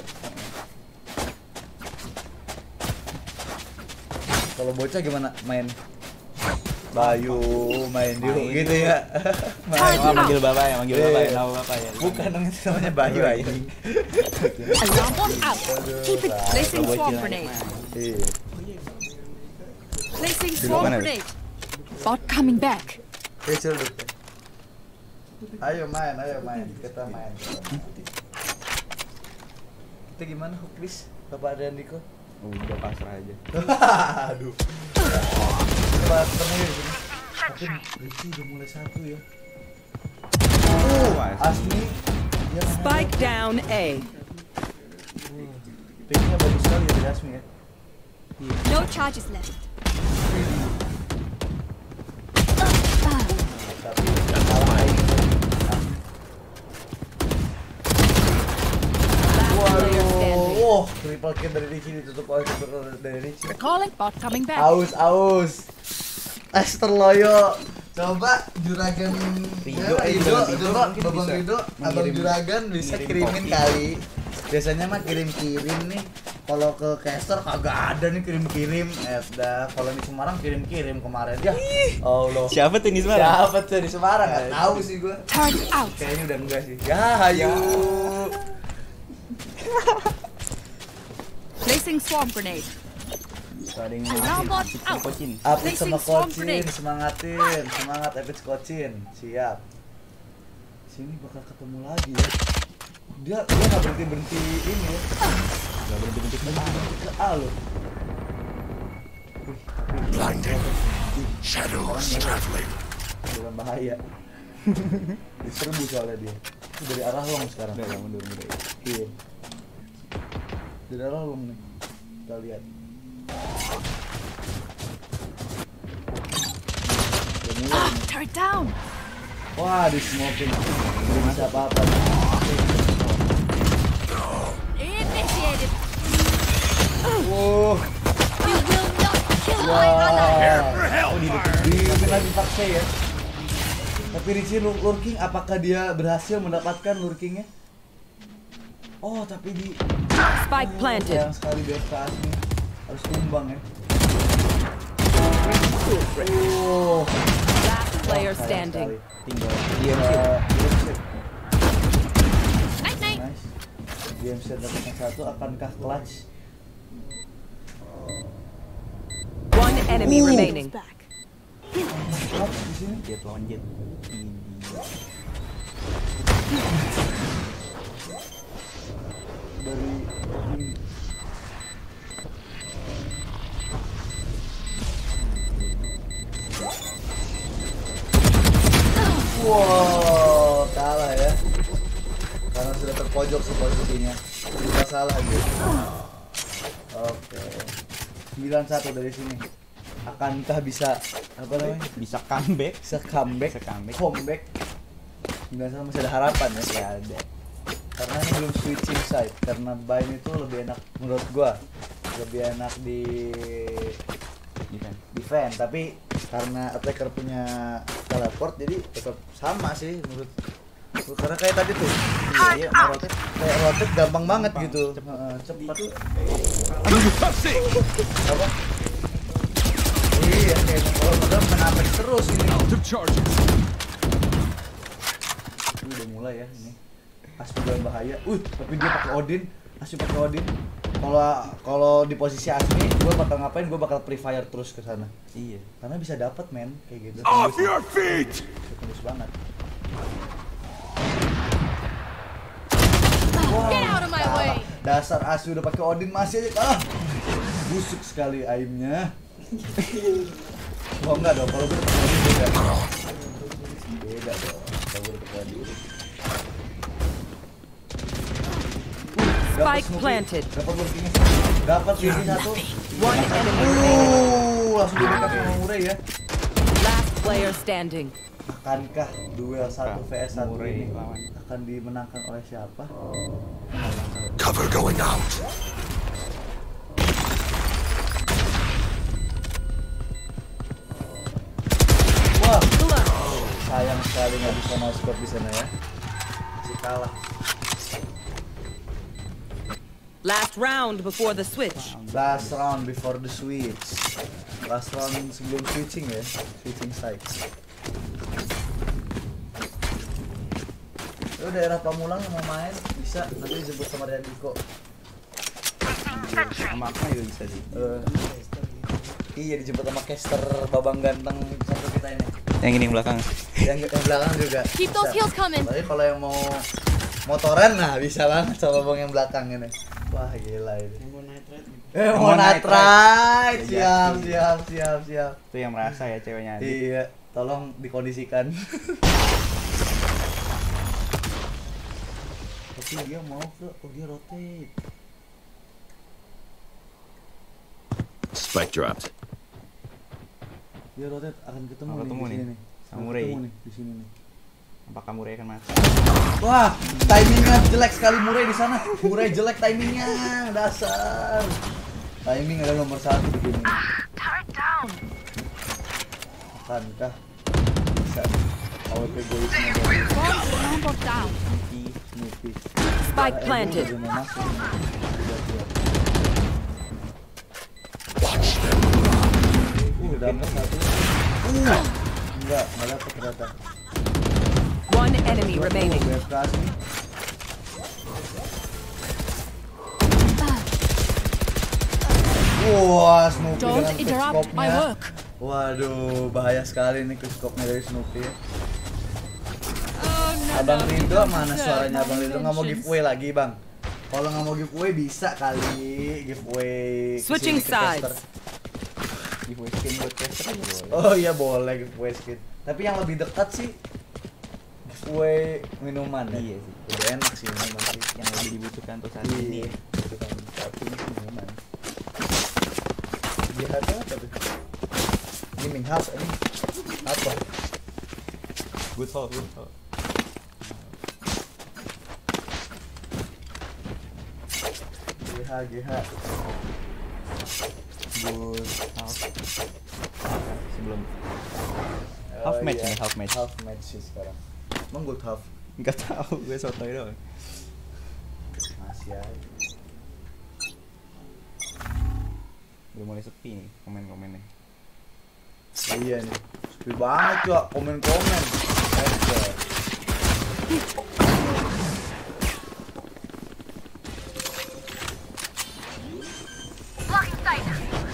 Kalau bocah gimana main? Bayu main yuk Main. gitu ya. Main. Oh, manggil bapak ya, manggil bapak ya, Iya. nama bapak ya. Bukan dong, itu namanya Bayu aja. Alarm bot out. Keep it. Placing Bocil swarm aja. grenade. Iya. Placing Di swarm mana, grenade. Bot coming back. Kecil deh. Ayo main, ayo main, kita main. Kita gimana Hukris? Bapak ada Andiko? Udah pasrah aja. Aduh. Coba ketemu ya sini. Tapi Ricky udah mulai satu ya. Wah, Asmi. Dia mana? Spike down A. Picknya bagus sekali ya dari Asmi ya. No charges left. Tapi kalah lagi. Player standing. Wow, triple kill dari Ricky ditutup oleh triple dari Ricky. Recalling bot coming back. Aus, aus. Esther Loyo. Coba juragan Rido, ya, eh, Rido, juragan Rido coba mungkin Babang bisa Rido, Abang mengirim- juragan bisa mengirim kirimin kopi. kali. Biasanya mah kirim-kirim nih. Kalau ke caster kagak ada nih kirim-kirim. Eh, dah kalau di Semarang kirim-kirim kemarin ya. Allah. Siapa tuh ini Semarang? Siapa tuh di Semarang? Enggak tahu sih gua. Turn out. Kayaknya udah enggak sih. Ya, ayo. Placing swarm grenade. Ada yang Alarm bot ngasih out. kocin. Apit sama Placing swarm Kocin, grenade. semangatin, semangat Apit Kocin, siap. Sini bakal ketemu lagi ya. Dia dia nggak berhenti berhenti ini ya. Gak berhenti berhenti ke A. Ke A loh. Wih, tapi Blinded. Shadows traveling. dalam bahaya. Diserbu soalnya dia. Itu dari arah long sekarang. Udah, mundur, mundur. Iya. Dari arah long nih. Kita lihat. Udah mulai. Ah, turret down. Wah, di smoking. Belum bisa apa-apa. Initiated. Wow. You will not kill my Wah. ally. For hellfire. Di lagi paksa ya. Tapi Richie lur- lurking, apakah dia berhasil mendapatkan lurkingnya? Oh, tapi di Spike planted. sayang sekali B F K Asmi harus tumbang ya. Oh, Last player sayang standing. sekali. Tinggal Eh, dia D M Z. Night night. Nice. D M Z dapat yang satu, akankah clutch? One enemy Ooh. remaining. Clutch di sini. jet lawan jet. Ini. Dari ini. Wow, kalah ya. Karena sudah terpojok seposisinya. Tidak salah gitu. Oke. sembilan satu dari sini. Akankah bisa apa namanya? Bisa comeback. Bisa comeback? Bisa comeback. Comeback. sembilan satu masih ada harapan ya. Ya ada. Karena ini belum switching side. Karena Bain itu lebih enak menurut gua. Lebih enak di Defend. defend, tapi karena attacker punya teleport jadi tetap sama sih menurut. Karena kayak tadi tuh, iya, iya rotate, kayak rotate gampang banget gitu, uh, cepat. Apa? Iya, kayak kalau udah menapis terus ini. Ini udah mulai ya ini. Asli udah bahaya. Uh, tapi dia pakai Odin, Asli pakai Odin. Kalau kalau di posisi Asmi, gue bakal ngapain? Gue bakal pre fire terus ke sana. Iya. Karena bisa dapat men kayak gitu. Off your feet. Tembus banget. Wow, get out of my kalah. way. Dasar Asmi udah pakai Odin masih aja kalah. Busuk sekali aimnya. Oh enggak dong, kalau gue pakai Odin beda. Beda dong. Kalau gue pakai Odin. Spike planted. Dapat lurkingnya. Dapat lurking satu. One enemy. Uh, langsung di backup sama Murray ya. Last player standing. Akankah duel satu vs satu Murray ini lawan. akan dimenangkan oleh siapa? Cover going out. Wah, sayang sekali nggak bisa no scope di sana ya. Masih kalah. Last round before the switch. Last round before the switch. Last round sebelum switching ya, switching side. Lu daerah Pamulang yang mau main bisa nanti disebut sama Riandiko. Sama apa juga bisa sih. Uh, iya dijemput sama caster babang ganteng satu kita ini. Yang ini yang belakang. Yang, yang belakang juga. Keep those heels coming. Tapi kalau yang mau motoran nah bisa banget sama babang yang belakang ini. Wah gila ini. Yang mau night ride gitu. Eh Yang mau mau night night ride. ride. Siap siap siap siap. Itu yang merasa ya ceweknya. Adi. Iya, tolong dikondisikan. Tapi dia mau ke, oh dia rotate. Spike dropped. Dia rotate akan ketemu Akan nih ketemu di nih. sini nih. Sama Akan Murray. ketemu nih di sini nih. Apakah Murray akan masuk? Wah, timingnya jelek sekali Murray di sana. Murray jelek timingnya, dasar. Timing adalah nomor satu di game ini. Turret down. Akankah bisa A W P goisnya Bomb alarm bot down. Sneaky, sneaky. Spike Ah, eh, planted. udah mau masuk nih. Udah siap. Uh, udah dapet satu. Uh, enggak, enggak dapet ternyata. One enemy remaining. B F K sini. Wah, Snoopy Don't dengan interrupt my quickscope-nya. work. Waduh, bahaya sekali nih quickscope-nya dari Snoopy. Oh, no, Abang no, Rido don't mana deserve suaranya my Abang Rido nggak mau attentions. giveaway lagi bang? Kalau nggak mau giveaway bisa kali giveaway. Switching kesini ke caster. sides. Giveaway skin buat caster aja boleh. Oh iya boleh giveaway skin. Tapi yang lebih dekat sih giveaway minuman ya. Iya sih. Lebih enak sih minuman sih. Yang lebih dibutuhkan untuk saat ini. Iya. Bukan saat ini sih minuman. Dia apa apa tuh? Ini Minghas ini apa? Good call, good call. G H G H. Good half. Sebelum Oh, half match iya. ini, half match. Half match sih sekarang. Emang good half? Enggak tahu, gue sotoy doang. Masih aja. Udah mulai sepi nih komen-komennya. Iya nih, sepi banget ya komen-komen. Aja. Blocking sight.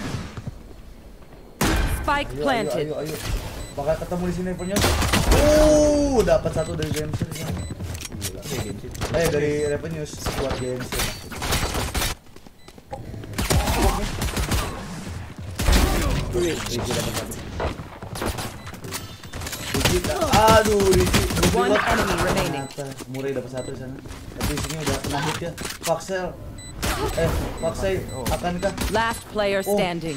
Spike Ayo, planted. ayo, ayo, ayo. Bakal ketemu di sini Revenus. Uh, dapat satu dari Games ini. Gila, dari game sih. Eh dari Revenus buat Games ini. Riki dapat satu. Riki, aduh Riki. One enemy remaining. Ternyata Murray dapat satu di sana. Tapi di sini udah kena hit ya. Foxel. Eh, Foxel akankah? Last player Oh. standing.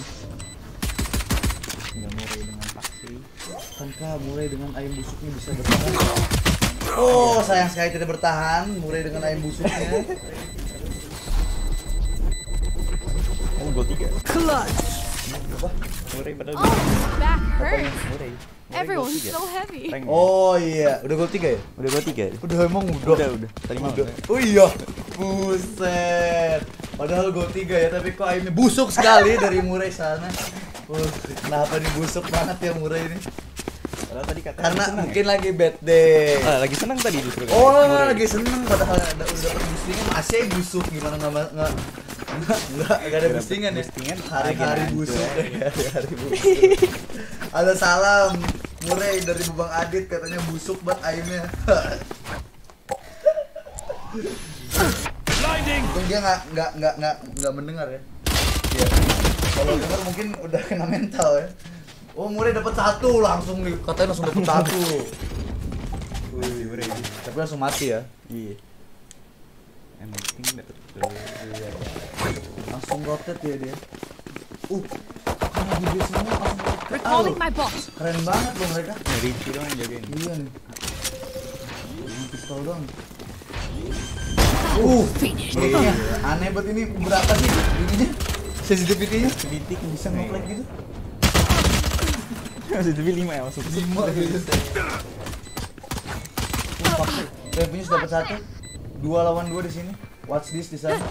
Tinggal Murray dengan taksi. Akankah Murray dengan ayam busuknya bisa bertahan? Oh, sayang sekali tidak bertahan. Mulai dengan ayam busuknya. Oh, gol tiga. Clutch. Murai padahal. Oh, back hurts. Murai. Everyone's so heavy. Oh iya, udah gol tiga ya? Udah gol tiga. Udah emang udah. Udah, udah. Tadi mau. Oh iya. Buset. Padahal gol tiga ya, tapi kok aimnya busuk sekali dari Murai sana. Uh, kenapa nih busuk banget ya Murai ini? Padahal tadi katanya Karena senang, mungkin ya? lagi bad day. Ah, lagi senang tadi justru. Oh, Murai. lagi seneng padahal ada udah boostingnya masih busuk gimana nggak nggak nggak nggak nggak ada boostingan ya. Boostingan Hari-hari lagi busuk hancur, ya, hari-hari busuk. Ada salam Murai dari Bang Adit katanya busuk banget aimnya. Untung dia nggak nggak nggak nggak nggak mendengar ya. Iya. Kalau dengar mungkin udah kena mental ya. Oh, Murai dapat satu langsung nih, katanya langsung dapat satu. Wih, Murai. Tapi langsung mati ya. Iya. Yang penting dapat Langsung rotate ya dia. Uh, lagi dia semua langsung rotate. Recalling my bot. Keren banget loh mereka. Dari itu doang yang jagain. Iya nih. Ini pistol doang. Uh, iya. Aneh banget ini berapa sih ininya? Sensitivity-nya? Sedikit Bisa nge-flag gitu? Masih tapi lima ya masuk. lima gitu. Revenue dapat satu. Dua lawan dua di sini. Watch this di sana.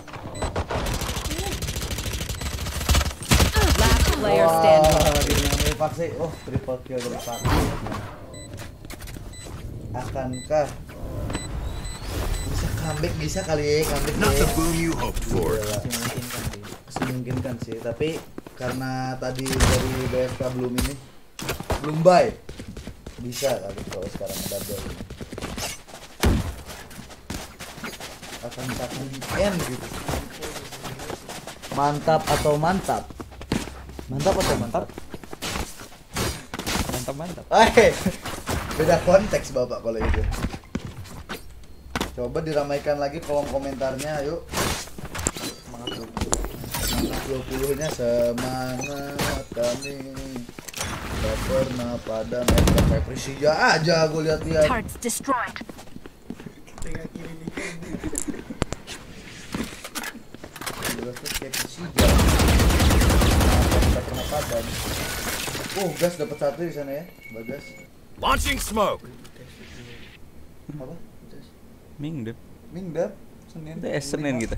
Last player standing. Wah, ini namanya Paksi. Oh, triple kill dari Paksi. Akankah bisa comeback, bisa kali ya comeback Not the ya. boom you hoped for. Masih memungkinkan sih, tapi karena tadi dari B F K belum ini belum buy, bisa kali kalau sekarang ada double. Akan akan end gitu. Mantap atau mantap? Mantap atau mantap? Mantap mantap. Eh, beda konteks bapak kalau itu. Coba diramaikan lagi kolom komentarnya, yuk. Semangat dua puluh-nya semangat kami. Gak pernah padam, eh kayak Persija aja gue lihat-lihat. Turrets destroyed. Kayak Persija. Gak pernah padam. Oh, gas dapat satu di sana ya, Bagas. Launching smoke. Apa? Mingdep. Mingdep. Senin. Itu es Senin kita.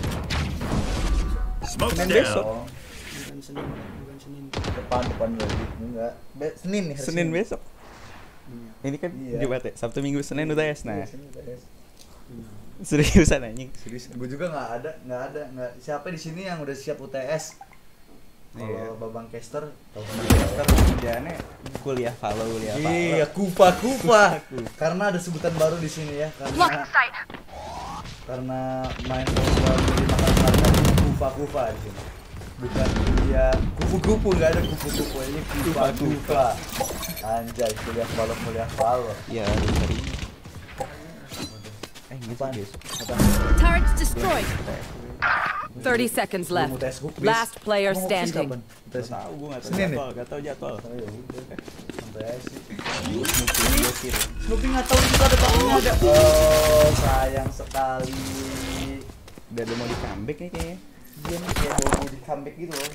Smoke Senin down. besok. Bukan Senin, bukan Senin. Depan depan lagi. Enggak. Be- Senin nih. hari Senin besok. Ini kan Iya. Jumat ya. Sabtu Minggu Senin udah es nah. Iya, Senin udah es. Seriusan anjing. Serius, gue juga nggak ada, nggak ada, nggak siapa di sini yang udah siap U T S. Kalau Iya. Babang Caster, tahu Ntar kerjaannya kuliah follow kuliah apa. iya, kupa kupa. Karena ada sebutan baru di sini ya, karena Blocking sight. karena main bola di makan makan kupa kupa di sini. Bukan kuliah kupu kupu, nggak ada kupu kupu, ini kupa kupa. Anjay, kuliah follow kuliah follow. Iya, hari ini. Eh, gitu besok. Apa? Turrets destroyed. thirty seconds left. Mau tes hook, bis. Last player Mau hook, bis standing. kapan? Tes. Tahu gua enggak tahu Senin ya? jadwal, enggak tahu jadwal. Oh, ya udah. Santai aja sih. Blokir. Snoopy nggak tahu juga ada tahunya ada. Oh, sayang sekali. Udah ada mau di comeback nih kayaknya. Dia nih kayak mau mau di comeback gitu loh.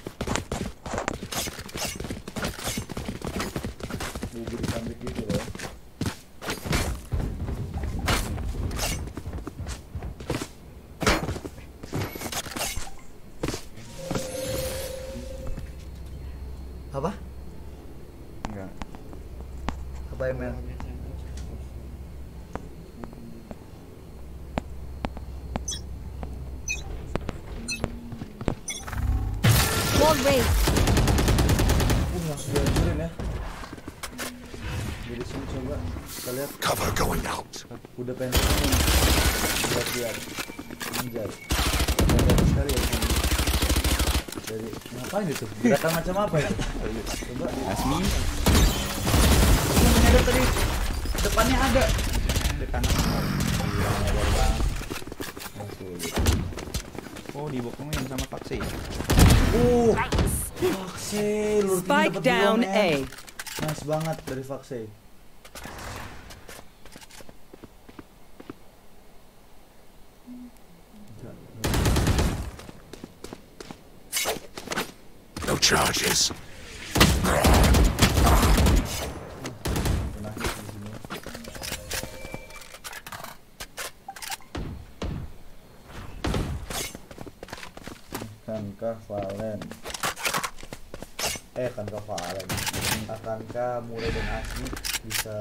Mau di comeback gitu loh. Apa? Enggak. Apa ya, Mel? Wall raised. Uh, langsung dihancurin ya. Dari sini coba kita lihat. Cover going out. Udah pengen nih. Lihat-lihat. Anjay. Banyak sekali ya sini. Dari ngapain itu? Gerakan macam apa ya? Coba. Asmi. Ini ada tadi. Depannya ada. Di kanan. Iya, lebar banget. Oh, dibokongin sama Paksi. Uh. Vaxe, lurking Spike dapet down dua, men. A. Nice banget dari Vaxe. charges. Akankah Valen? Eh, akankah Valen? Akankah Murray dan Asmi bisa?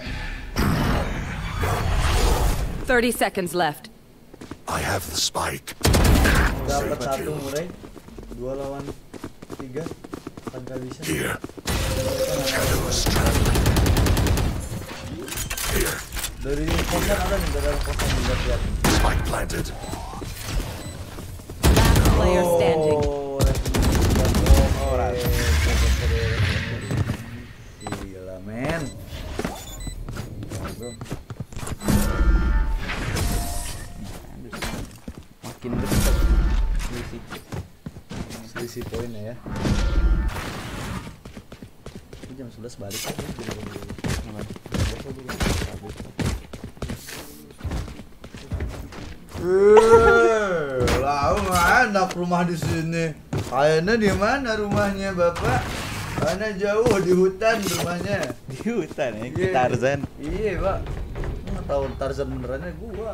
thirty seconds left. I have the spike. Dapat satu Murray, dua lawan tiga. Akankah bisa? Here. Shadows traveling. Here. Dari kosan ada nih, dari kosan lihat-lihat. Spike planted. Last player standing. Oh, gila men. Makin dekat selisih Selisih poinnya ya. Ini jam sebelas balik aja. Eh, lau nggak enak rumah di sini. Kayaknya di mana rumahnya Bapak? Karena jauh di hutan rumahnya. di hutan ya, Iya. Tarzan. Iya, Pak. Nggak tahu Tarzan benerannya gua.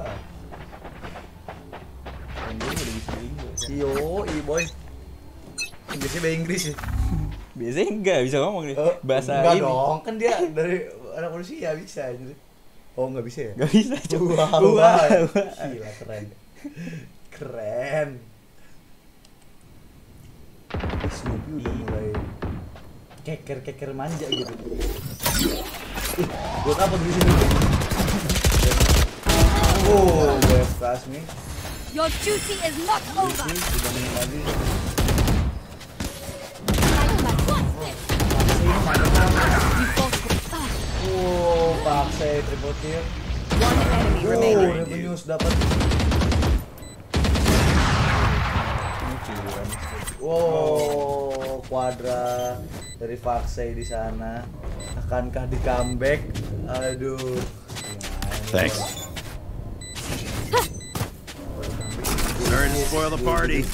Yang gue udah bisa linggo. Yo, i boy. Biasanya bahasa Inggris sih. Biasanya enggak bisa ngomong nih. Oh, Bahasa enggak ini. dong, kan dia dari anak manusia bisa jadi. Oh, enggak bisa ya? Gak bisa coba. Wah, Wah, wah. Gila keren. Keren. Snoopy udah mulai keker-keker manja gitu. Ih, buat apa di sini? Oh, gue Asmi. Your duty is not over. Dibanding lagi. Oh, paksa triple kill. One enemy Oh, remaining. Rebellious dapat. Wow, Quadra dari Faksei di sana. Akankah di comeback? Aduh. Thanks. Sorry to spoil the party.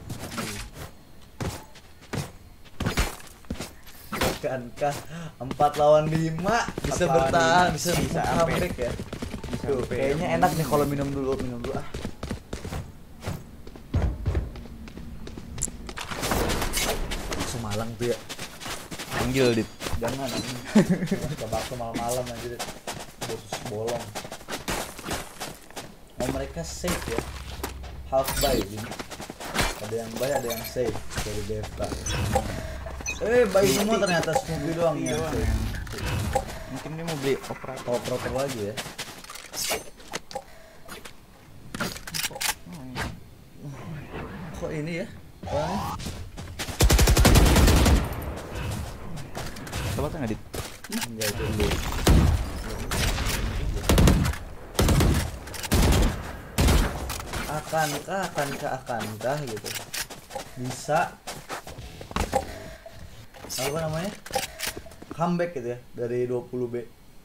Akankah empat lawan lima bisa Empat lawan bertahan, lima. bisa Bisa comeback ya? Tuh, sampai kayaknya enak nih kalau minum dulu, minum dulu ah. Semalang tuh ya. Panggil dit. Jangan anjing. Coba ke malam-malam aja deh. Bosus bolong. Oh, mereka safe ya. Half buy gini. Ada yang buy, ada yang safe dari B F K. Eh, buy semua ternyata Snoopy doang ya. Mungkin dia mau beli operator. Operator lagi ya. Kok ini ya? Orangnya? Coba kan dit. Enggak itu dulu. Akankah, akankah, akankah gitu bisa apa namanya comeback gitu ya dari dua puluh B.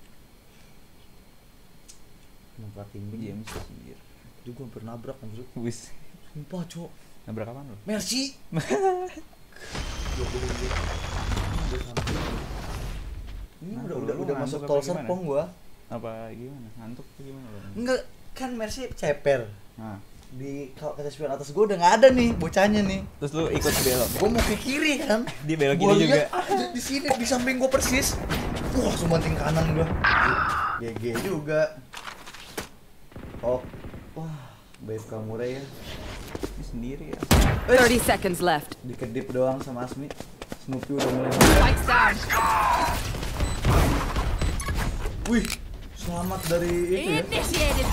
Nabrak tinggi James anjir. itu gue hampir nabrak anjir. Wis. Sumpah cok. Nabrak apaan lu? Merci. Ini Nah, udah lu- udah lu udah ngantuk masuk apa tol gimana? Serpong gua. Apa gimana? Ngantuk atau gimana lu? Enggak, kan Merci ceper. Nah, Di kalau kaca spion atas gua udah nggak ada nih bocahnya nih. terus lu ikut belok. Gua mau ke kiri kan. Dia belok Gua kiri juga. lihat ada di sini di samping gua persis. Wah, langsung banting kanan gua. G G juga. Oh, wah, B F K Murray ya. Ini sendiri ya. thirty seconds left. Dikedip doang sama Asmi. Snoopy udah mulai. Spikes down. Wih, selamat dari itu ya. Initiated.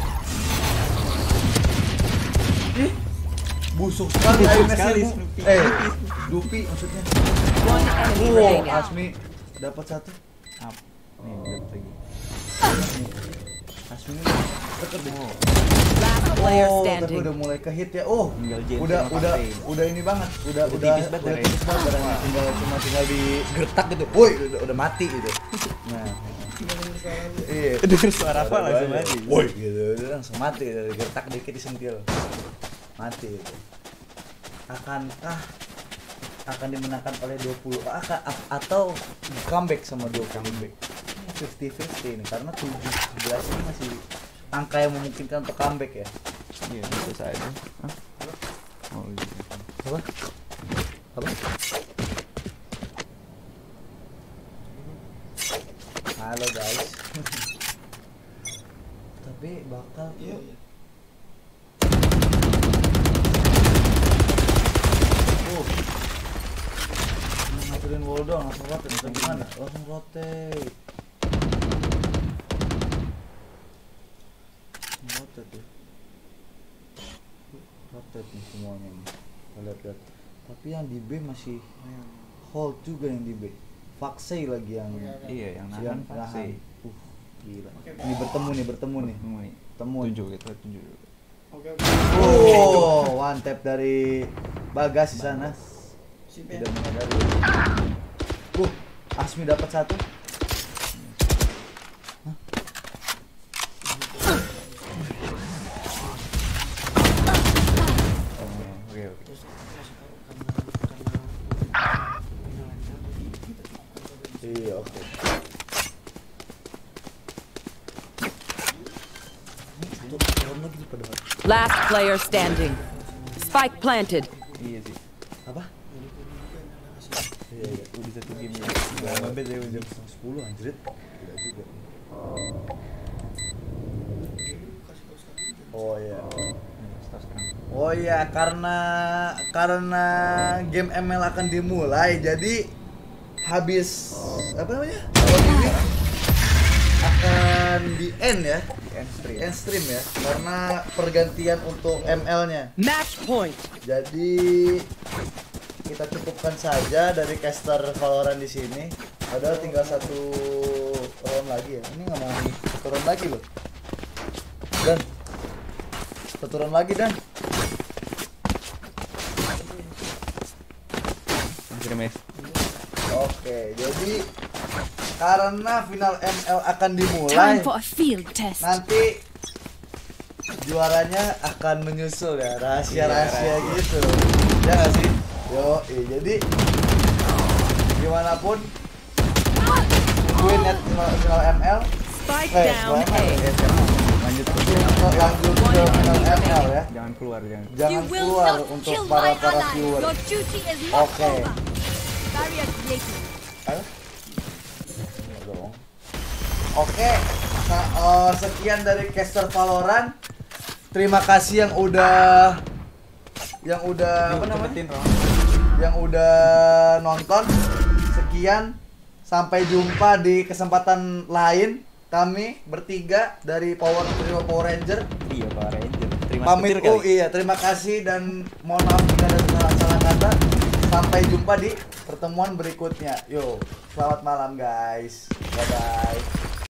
Ih, busuk sekali Busuk air Messi, sekali, Bu. Snoopy. Eh, Dupi maksudnya. One enemy Wow, remaining. Asmi dapat satu. Up. Nih, lihat lagi. Asmi deket deh. Last player Oh, tapi standing. udah mulai ke hit ya. Oh, Tinggal James udah sama udah Faksei. udah ini banget. Udah Udah udah tipis banget udah ya. tipis banget barangnya. Tinggal cuma tinggal digertak gitu. Woi, udah, udah mati gitu. Nah. Iya. Dengar suara apa Ada langsung aja. mati. Woi, gitu. Udah langsung mati gitu. Digertak dikit disentil. Mati gitu. Akankah akan dimenangkan oleh dua puluh A atau comeback sama dua puluh B. fifty fifty ini karena tujuh belas ini masih angka yang memungkinkan untuk comeback ya. Iya, bisa saja. Hah? Oh iya. Apa? Apa? Halo guys. Tapi bakal iya. Oh. Ngaturin wall doang, langsung rotate atau gimana? Langsung rotate. Rotate ya. Rotate nih semuanya nih. Lihat-lihat. Tapi yang di B masih hold juga yang di B. Faksei lagi yang iya yang nahan Faksei. Uh, gila. Ini bertemu nih, bertemu nih. Bertemu nih. Temu Tunjuk kita tunjuk. Oke. Oh, one tap dari Bagas di sana. Tidak menyadari. Uh, Asmi dapat satu. Hah? Oke, oke. Iya, oke. Last player standing. Spike planted. Iya sih. Apa? Iya, iya. Udah satu game ya. Enggak mabet ya jam sepuluh anjir. Tidak juga. Oh iya. Oh iya, karena karena game M L akan dimulai, jadi habis apa namanya? Kalau ini akan di end ya, di end stream, end stream ya, karena pergantian untuk M L-nya. Match point. Jadi kita cukupkan saja dari caster Valorant di sini. Padahal tinggal satu round lagi ya. Ini nggak mau nih, satu round lagi loh. Dan satu round lagi dan. Oke, jadi karena final M L akan dimulai, Time for a field test. nanti juaranya akan menyusul ya, rahasia-rahasia gitu. Ya nggak sih? Yo, iya, jadi gimana pun win at final, final M L. Spike eh, down M L, A. ya, lanjut ke lanjut ke final M L ya. Jangan keluar, jangan. Jangan keluar untuk para para viewer. Your duty is not Oke. over. Barrier created. Ayo. Dong. Oke, nah, uh, sekian dari caster Valorant. Terima kasih yang udah yang udah apa namanya? Yang udah nonton. Sekian, sampai jumpa di kesempatan lain. Kami bertiga dari Power Power Ranger. Iya, Power Ranger. Terima Pamit oh iya, terima kasih dan mohon maaf jika ada salah-salah kata. Sampai jumpa di pertemuan berikutnya. Yo, selamat malam guys. Bye bye.